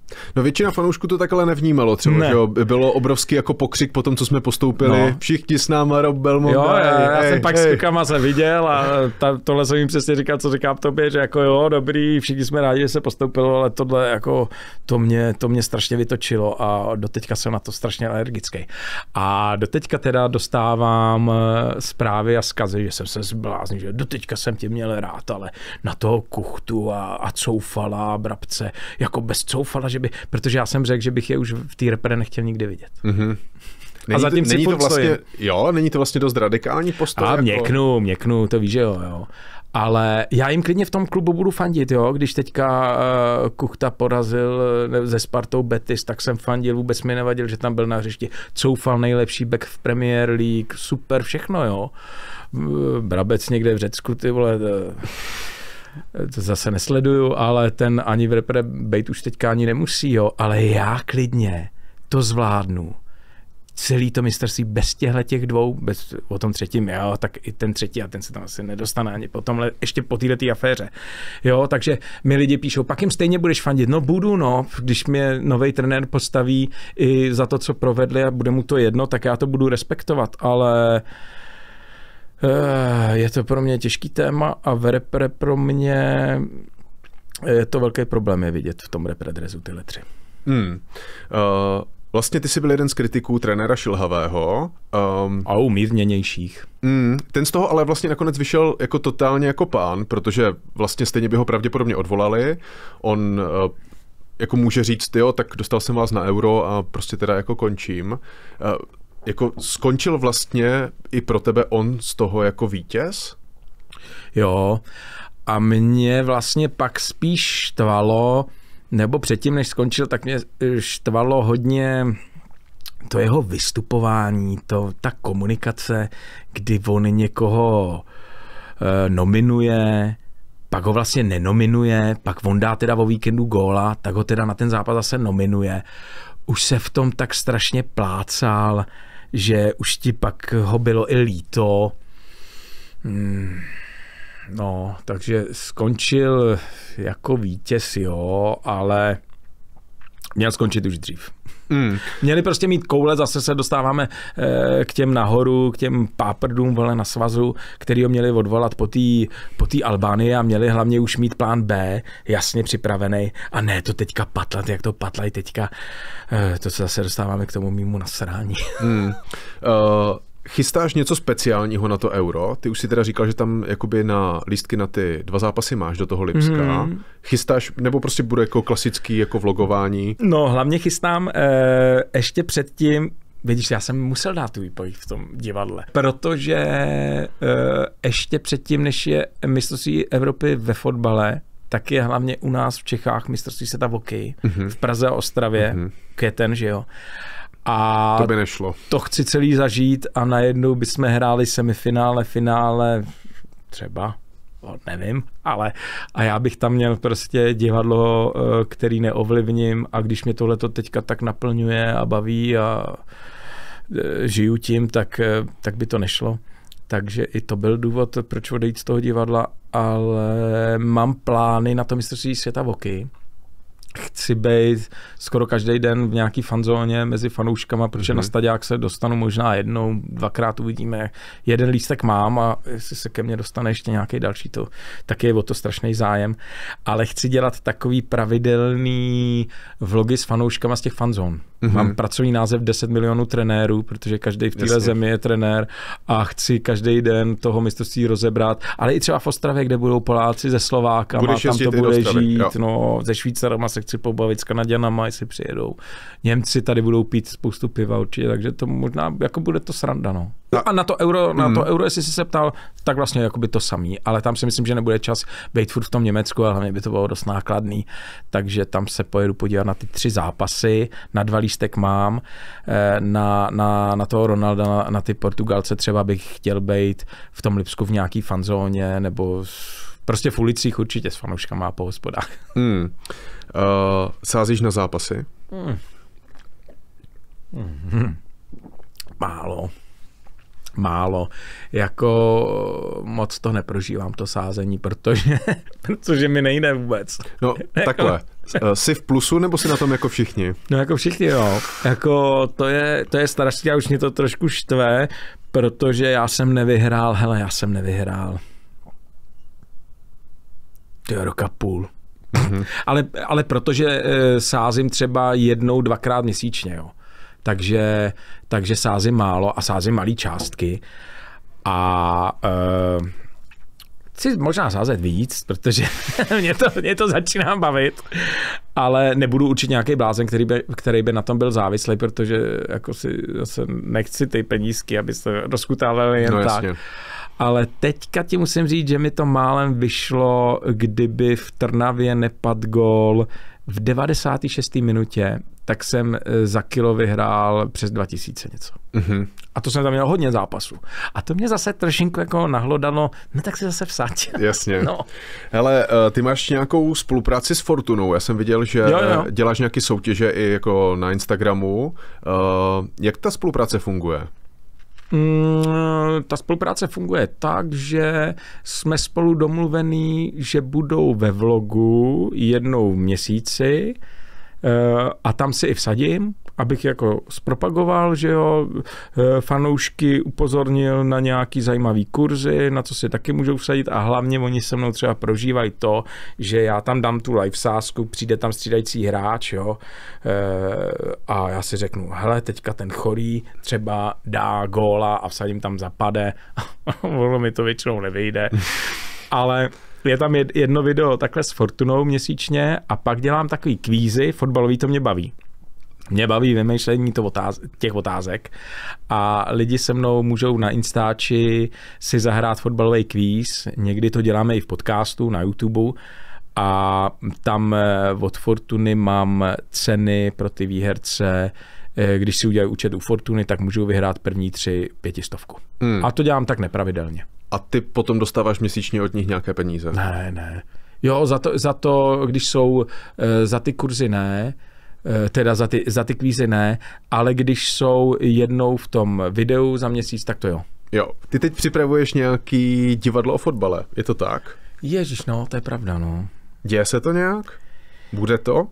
No většina fanoušků to takhle nevnímalo třeba, že jo? Bylo obrovský jako pokřik po tom, co jsme postoupili. Všichni s náma, Rob Belmont. Jo, já jsem pak s klukama se viděl a tohle jsem jim přesně říkal, co říkám tobě, že jako jo, dobrý, všichni jsme rádi, že se postoupilo, ale tohle jako to mě strašně vytočilo a doteďka jsem na to strašně alergický. A doteďka teda dostávám zprávy a zkazy, že jsem se zbláznil, že doteďka jsem tě měl rád, ale na toho Kuchtu a Coufala a Brabce, jako bez Coufala, že by, protože já jsem řekl, že bych je už v té repre nechtěl nikdy vidět. Mm-hmm. A zatím si furt vlastně, jo, není to vlastně dost radikální postoj. A měknu, to víš, že jo. Ale já jim klidně v tom klubu budu fandit, jo. Když teďka Kuchta porazil ze Spartou Betis, tak jsem fandil, vůbec mi nevadil, že tam byl na hřišti. Coufal nejlepší back v Premier League, super, všechno, jo. Brabec někde v Řecku, ty vole, to zase nesleduju, ale ten ani v repre bejt už teďka ani nemusí, jo. Ale já klidně to zvládnu. Celý to mistrovství bez těch dvou, bez o tom třetím, jo, tak i ten třetí a ten se tam asi nedostane ani po tomhle, ještě po této aféře. Jo, takže mi lidi píšou, pak jim stejně budeš fandit. No budu, no, když mě nový trenér postaví i za to, co provedli a bude mu to jedno, tak já to budu respektovat, ale je to pro mě těžký téma a v repre pro mě je to velký problém je vidět v tom repre dresu tyhle tři. Vlastně ty jsi byl jeden z kritiků trenéra Šilhavého. A umírněnějších. Ten z toho ale vlastně nakonec vyšel jako totálně jako pán, protože vlastně stejně by ho pravděpodobně odvolali. On jako může říct, jo, tak dostal jsem vás na Euro a prostě teda jako končím. Jako skončil vlastně i pro tebe on z toho jako vítěz? Jo, a mě vlastně pak spíš štvalo, nebo předtím, než skončil, tak mě štvalo hodně to jeho vystupování, ta komunikace, kdy on někoho nominuje, pak ho vlastně nenominuje, pak on dá teda o víkendu góla, tak ho teda na ten zápas zase nominuje. Už se v tom tak strašně plácal, že už ti pak ho bylo i líto. No, takže skončil jako vítěz, jo, ale měl skončit už dřív. Měli prostě mít koule, zase se dostáváme k těm nahoru, k těm páprdům vole na svazu, který ho měli odvolat po té Albánii a měli hlavně už mít plán B jasně připravený a ne to teďka patlat, jak to patlají teďka, to se zase dostáváme k tomu mýmu nasrání. Chystáš něco speciálního na to Euro? Ty už si teda říkal, že tam jakoby na lístky na ty 2 zápasy máš do toho Lipska. Chystáš, nebo prostě bude jako klasický jako vlogování? No, hlavně chystám ještě předtím, vidíš, já jsem musel dát tu výpověď v tom divadle, protože ještě předtím, než je mistrovství Evropy ve fotbale, tak je hlavně u nás v Čechách mistrovství světa v hokeji, v Praze a Ostravě, květen, že jo. A to by nešlo. To chci celý zažít a najednou bychom hráli semifinále, finále, třeba, nevím, ale a já bych tam měl prostě divadlo, který neovlivním a když mě tohleto teďka tak naplňuje a baví a žiju tím, tak by to nešlo. Takže i to byl důvod, proč odejít z toho divadla, ale mám plány na to mistrovství světa v hokeji. Chci být skoro každý den v nějaký fanzóně mezi fanouškama, protože na stadiák se dostanu možná jednou, 2krát uvidíme. Jeden lístek mám a jestli se ke mně dostane ještě nějaký další, tak je o to strašný zájem. Ale chci dělat takový pravidelný vlogy s fanouškama z těch fanzón. Mám pracovní název 10 milionů trenérů, protože každý v téhle zemi je trenér a chci každý den toho mistrovství rozebrat, ale i třeba v Ostravě, kde budou Poláci ze Slovákama, tam to bude žít, no, ze Švýcarama se chci pobavit, s Kanaďanama, jestli přijedou. Němci tady budou pít spoustu piva určitě, takže to možná, jako bude to sranda, no. A na to euro, jestli jsi se ptal, tak vlastně jako by to samý, ale tam si myslím, že nebude čas být furt v tom Německu, ale hlavně by to bylo dost nákladný, takže tam se pojedu podívat na ty 3 zápasy, na 2 lístek mám, na toho Ronalda, na ty Portugalce třeba bych chtěl být v tom Lipsku v nějaký fanzóně, nebo prostě v ulicích určitě s fanouškama a po hospodách. Sázíš na zápasy? Málo. Jako moc to neprožívám, to sázení, protože mi nejde vůbec. No takhle, Jsi v plusu, nebo jsi na tom jako všichni? No jako všichni, jo. Jako to je strašně, a už mě to trošku štve, protože já jsem nevyhrál. To je rok a půl. Mm-hmm. ale protože sázím třeba 1-2krát měsíčně, jo. Takže sázím málo a sázím malý částky. A chci možná sázet víc, protože mě to začíná bavit, ale nebudu určitě nějaký blázen, který by na tom byl závislý, protože jako si zase nechci ty penízky, aby se rozkutávaly jen tak. Ale teďka ti musím říct, že mi to málem vyšlo, kdyby v Trnavě nepadl gól v 96. minutě, tak jsem za kilo vyhrál přes 2000 něco. Mm-hmm. A to jsem tam měl hodně zápasů. A to mě zase trošinku jako nahlodalo, no tak si zase vsať. Jasně. No. Hele, ty máš nějakou spolupráci s Fortunou. Já jsem viděl, že jo. Děláš nějaké soutěže i jako na Instagramu. Jak ta spolupráce funguje? Ta spolupráce funguje tak, že jsme spolu domluvení, že budou ve vlogu jednou v měsíci a tam si i vsadím, abych jako zpropagoval, že jo, fanoušky upozornil na nějaký zajímavý kurzy, na co si taky můžou vsadit a hlavně oni se mnou třeba prožívají to, že já tam dám tu live sázku, přijde tam střídající hráč, jo, a já si řeknu, hele, teďka ten chorý třeba dá góla a vsadím tam zapade, ono mi to většinou nevyjde, ale je tam jedno video takhle s Fortunou měsíčně a pak dělám takový kvízy, fotbalový, to mě baví. Mě baví vymýšlení těch otázek a lidi se mnou můžou na Instači si zahrát fotbalový kvíz, někdy to děláme i v podcastu na YouTube a tam od Fortuny mám ceny pro ty výherce, když si udělají účet u Fortuny, tak můžou vyhrát první 3 500. A to dělám tak nepravidelně. A ty potom dostáváš měsíčně od nich nějaké peníze? Ne. Jo, za to, když jsou za ty kurzy ne, teda za ty kvízy ne, ale když jsou jednou v tom videu za měsíc, tak to jo. Jo, ty teď připravuješ nějaký divadlo o fotbale, je to tak? Ježiš, no, to je pravda, no. Děje se to nějak? Bude to?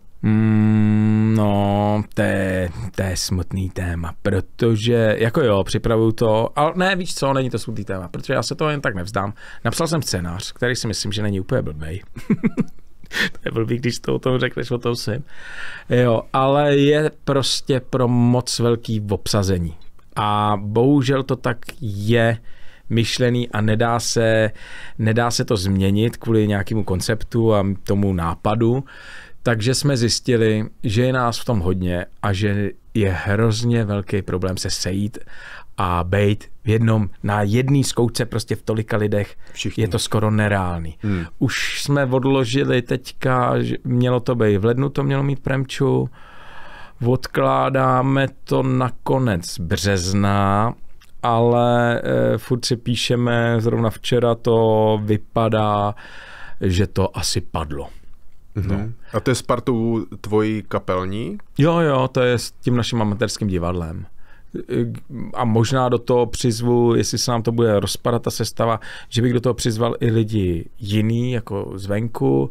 No, to je smutný téma, protože, jako jo, připravuju to, ale ne, víš co, není to smutný téma, protože já se toho jen tak nevzdám. Napsal jsem scénář, který si myslím, že není úplně blbej. To je blbý, když to o tom řekneš, o tom jsem. Jo, ale je prostě pro moc velký obsazení. A bohužel to tak je myšlený a nedá se to změnit kvůli nějakému konceptu a tomu nápadu. Takže jsme zjistili, že je nás v tom hodně a že je hrozně velký problém se sejít a bejt na jedné zkoušce prostě v tolika lidech. Všichni. Je to skoro nereálný. Už jsme odložili teďka, mělo to být v lednu, to mělo mít premču, odkládáme to na konec března, ale furt si píšeme, zrovna včera to vypadá, že to asi padlo. No. A to je s partou tvojí kapelní? Jo, to je s tím naším amatérským divadlem. A možná do toho přizvu, jestli se nám to bude rozpadat ta sestava, že bych do toho přizval i lidi jiný, jako zvenku,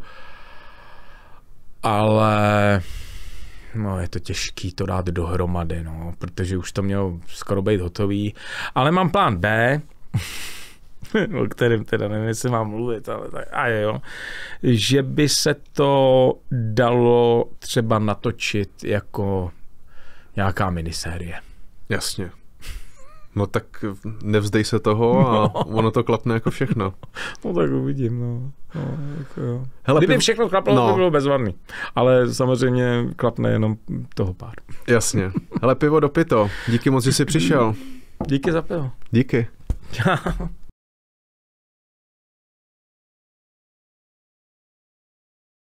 ale no, je to těžký to dát dohromady, no, protože už to mělo skoro být hotový, ale mám plán B, o kterém teda nevím, jestli mám mluvit, ale tak, a jo, že by se to dalo třeba natočit jako nějaká minisérie. Jasně. No tak nevzdej se toho a ono to klapne jako všechno. No tak uvidím, no jako jo. Hele, kdyby všechno klaplo, by bylo bezvadný. Ale samozřejmě klapne jenom toho pár. Jasně. Hele, pivo dopito. Díky moc, že jsi přišel. Díky za pivo. Díky.